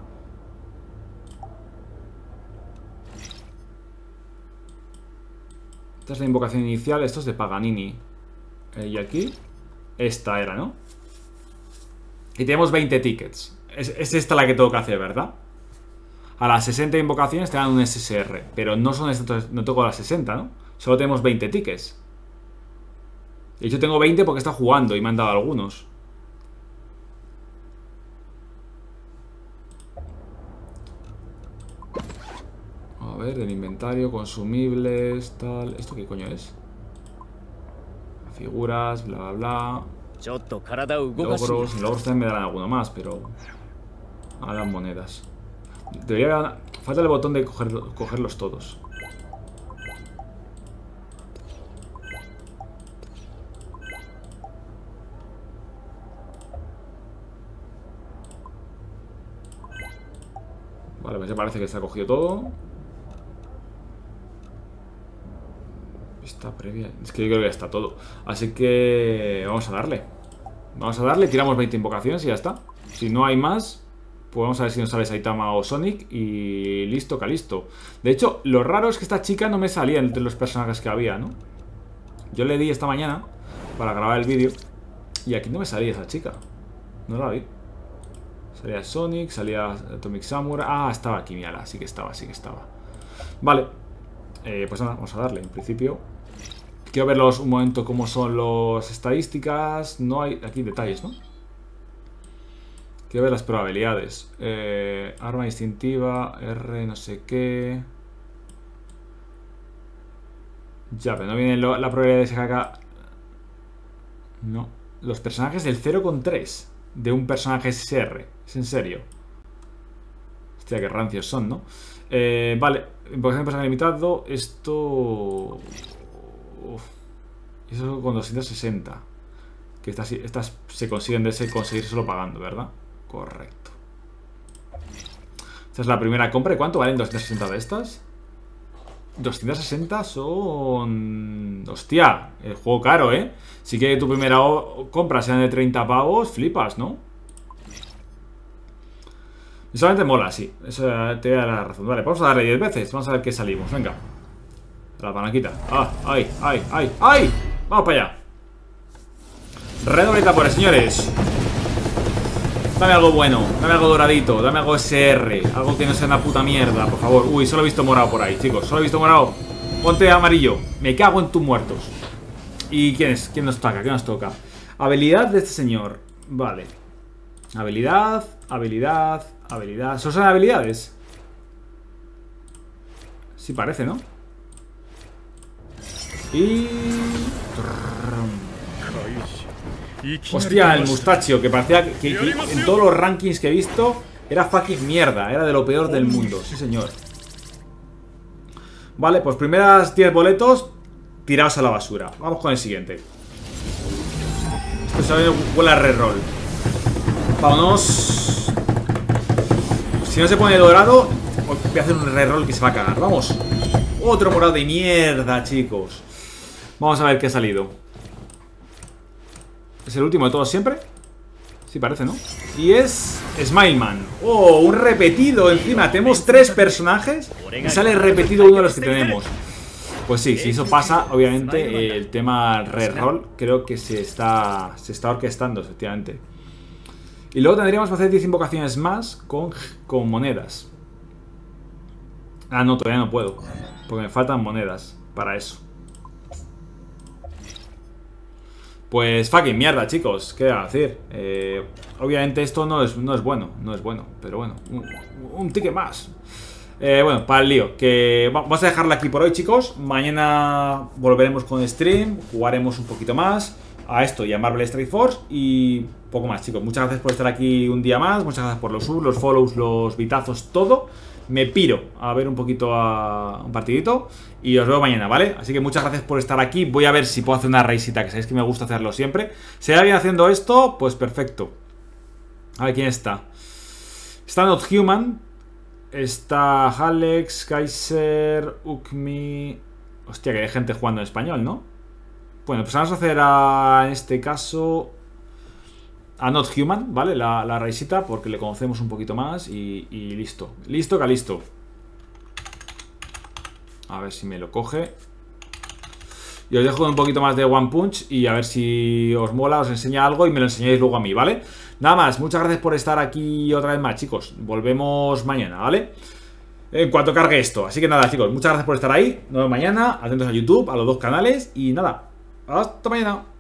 Esta es la invocación inicial. Esto es de Paganini. Y aquí esta era, ¿no? Y tenemos 20 tickets. Es esta la que tengo que hacer, ¿verdad? A las 60 invocaciones te dan un SSR. Pero no son estos, no tengo las 60, ¿no? Solo tenemos 20 tickets. De hecho tengo 20 porque está jugando y me han dado algunos. A ver, del inventario, consumibles, tal... ¿Esto qué coño es? Figuras, bla, bla, bla. Logros, logros también me darán alguno más, pero... Hagan monedas. Debería... Falta el botón de cogerlos todos. Vale, pues ya parece que se ha cogido todo. Está previa. Es que yo creo que ya está todo. Así que vamos a darle. Vamos a darle, tiramos 20 invocaciones y ya está. Si no hay más, pues vamos a ver si nos sale Saitama o Sonic. Y listo, calisto. De hecho, lo raro es que esta chica no me salía entre los personajes que había, ¿no? Yo le di esta mañana para grabar el vídeo y aquí no me salía esa chica. No la vi. Salía Sonic, salía Atomic Samurai. Ah, estaba aquí, mírala, sí que estaba, sí que estaba. Vale, pues nada, vamos a darle. En principio quiero verlos un momento cómo son las estadísticas. No hay aquí detalles, ¿no? Quiero ver las probabilidades. Arma instintiva, R no sé qué. Ya, pero no viene la probabilidad de sacar. No, los personajes del 0,3 de un personaje SR. ¿Es en serio? Hostia, qué rancios son, ¿no? Vale, invocación de personaje limitado. Esto... Eso con 260. Que estas se consiguen conseguir solo pagando, ¿verdad? Correcto. Esta es la primera compra. ¿Y cuánto valen 260 de estas? 260 son... Hostia, el juego caro, ¿eh? Si que tu primera compra sean de 30 pavos, flipas, ¿no? Solamente mola, sí. Eso te da la razón. Vale, vamos a darle 10 veces. Vamos a ver qué salimos. Venga. La palanquita. ¡Ah! ¡Ay! ¡Ay! ¡Ay! ¡Ay! Vamos para allá. Redobleta por señores. Dame algo bueno. Dame algo doradito. Dame algo SR. Algo que no sea una puta mierda, por favor. Uy, solo he visto morado por ahí, chicos. Solo he visto morado. Ponte amarillo. Me cago en tus muertos. ¿Y quién es? ¿Quién nos toca? ¿Qué nos toca? Habilidad de este señor. Vale. Habilidad. Habilidad. Habilidad. ¿Solo son habilidades? Sí parece, ¿no? Y... Hostia, el Mustachio, que parecía que en todos los rankings que he visto era fucking mierda, era de lo peor del mundo. Sí, señor. Vale, pues primeras 10 boletos tirados a la basura. Vamos con el siguiente. Esto se huele a reroll. Vámonos. Si no se pone dorado, voy a hacer un reroll que se va a cagar. Vamos. Otro morado de mierda, chicos. Vamos a ver qué ha salido. ¿Es el último de todos siempre? Sí, parece, ¿no? Y es Smileman. ¡Oh! Un repetido encima. Tenemos 3 personajes y sale repetido uno de los que tenemos. Pues sí, si eso pasa, obviamente el tema reroll creo que se está orquestando, efectivamente. Y luego tendríamos que hacer 10 invocaciones más con monedas. Ah, no, todavía no puedo, porque me faltan monedas para eso. Pues fucking mierda, chicos. ¿Qué va a decir? Obviamente esto no es bueno. No es bueno. Pero bueno, un ticket más. Bueno, para el lío. Que vamos a dejarla aquí por hoy, chicos. Mañana volveremos con stream. Jugaremos un poquito más a esto y a Marvel Strike Force. Y poco más, chicos. Muchas gracias por estar aquí un día más. Muchas gracias por los subs, los follows, los bitazos, todo. Me piro a ver un poquito a un partidito. Y os veo mañana, ¿vale? Así que muchas gracias por estar aquí. Voy a ver si puedo hacer una raceita, que sabéis que me gusta hacerlo siempre. Si va bien haciendo esto, pues perfecto. A ver quién está. Está Not Human. Está Alex, Kaiser, Ukmi. Hostia, que hay gente jugando en español, ¿no? Bueno, pues vamos a hacer en este caso a Not Human, ¿vale? La raicita, porque le conocemos un poquito más y listo. Listo, Calisto. A ver si me lo coge. Y os dejo un poquito más de One Punch y a ver si os mola, os enseña algo y me lo enseñáis luego a mí, ¿vale? Nada más, muchas gracias por estar aquí otra vez más, chicos. Volvemos mañana, ¿vale? En cuanto cargue esto. Así que nada, chicos, muchas gracias por estar ahí. Nos vemos mañana, atentos a YouTube, a los dos canales y nada, hasta mañana.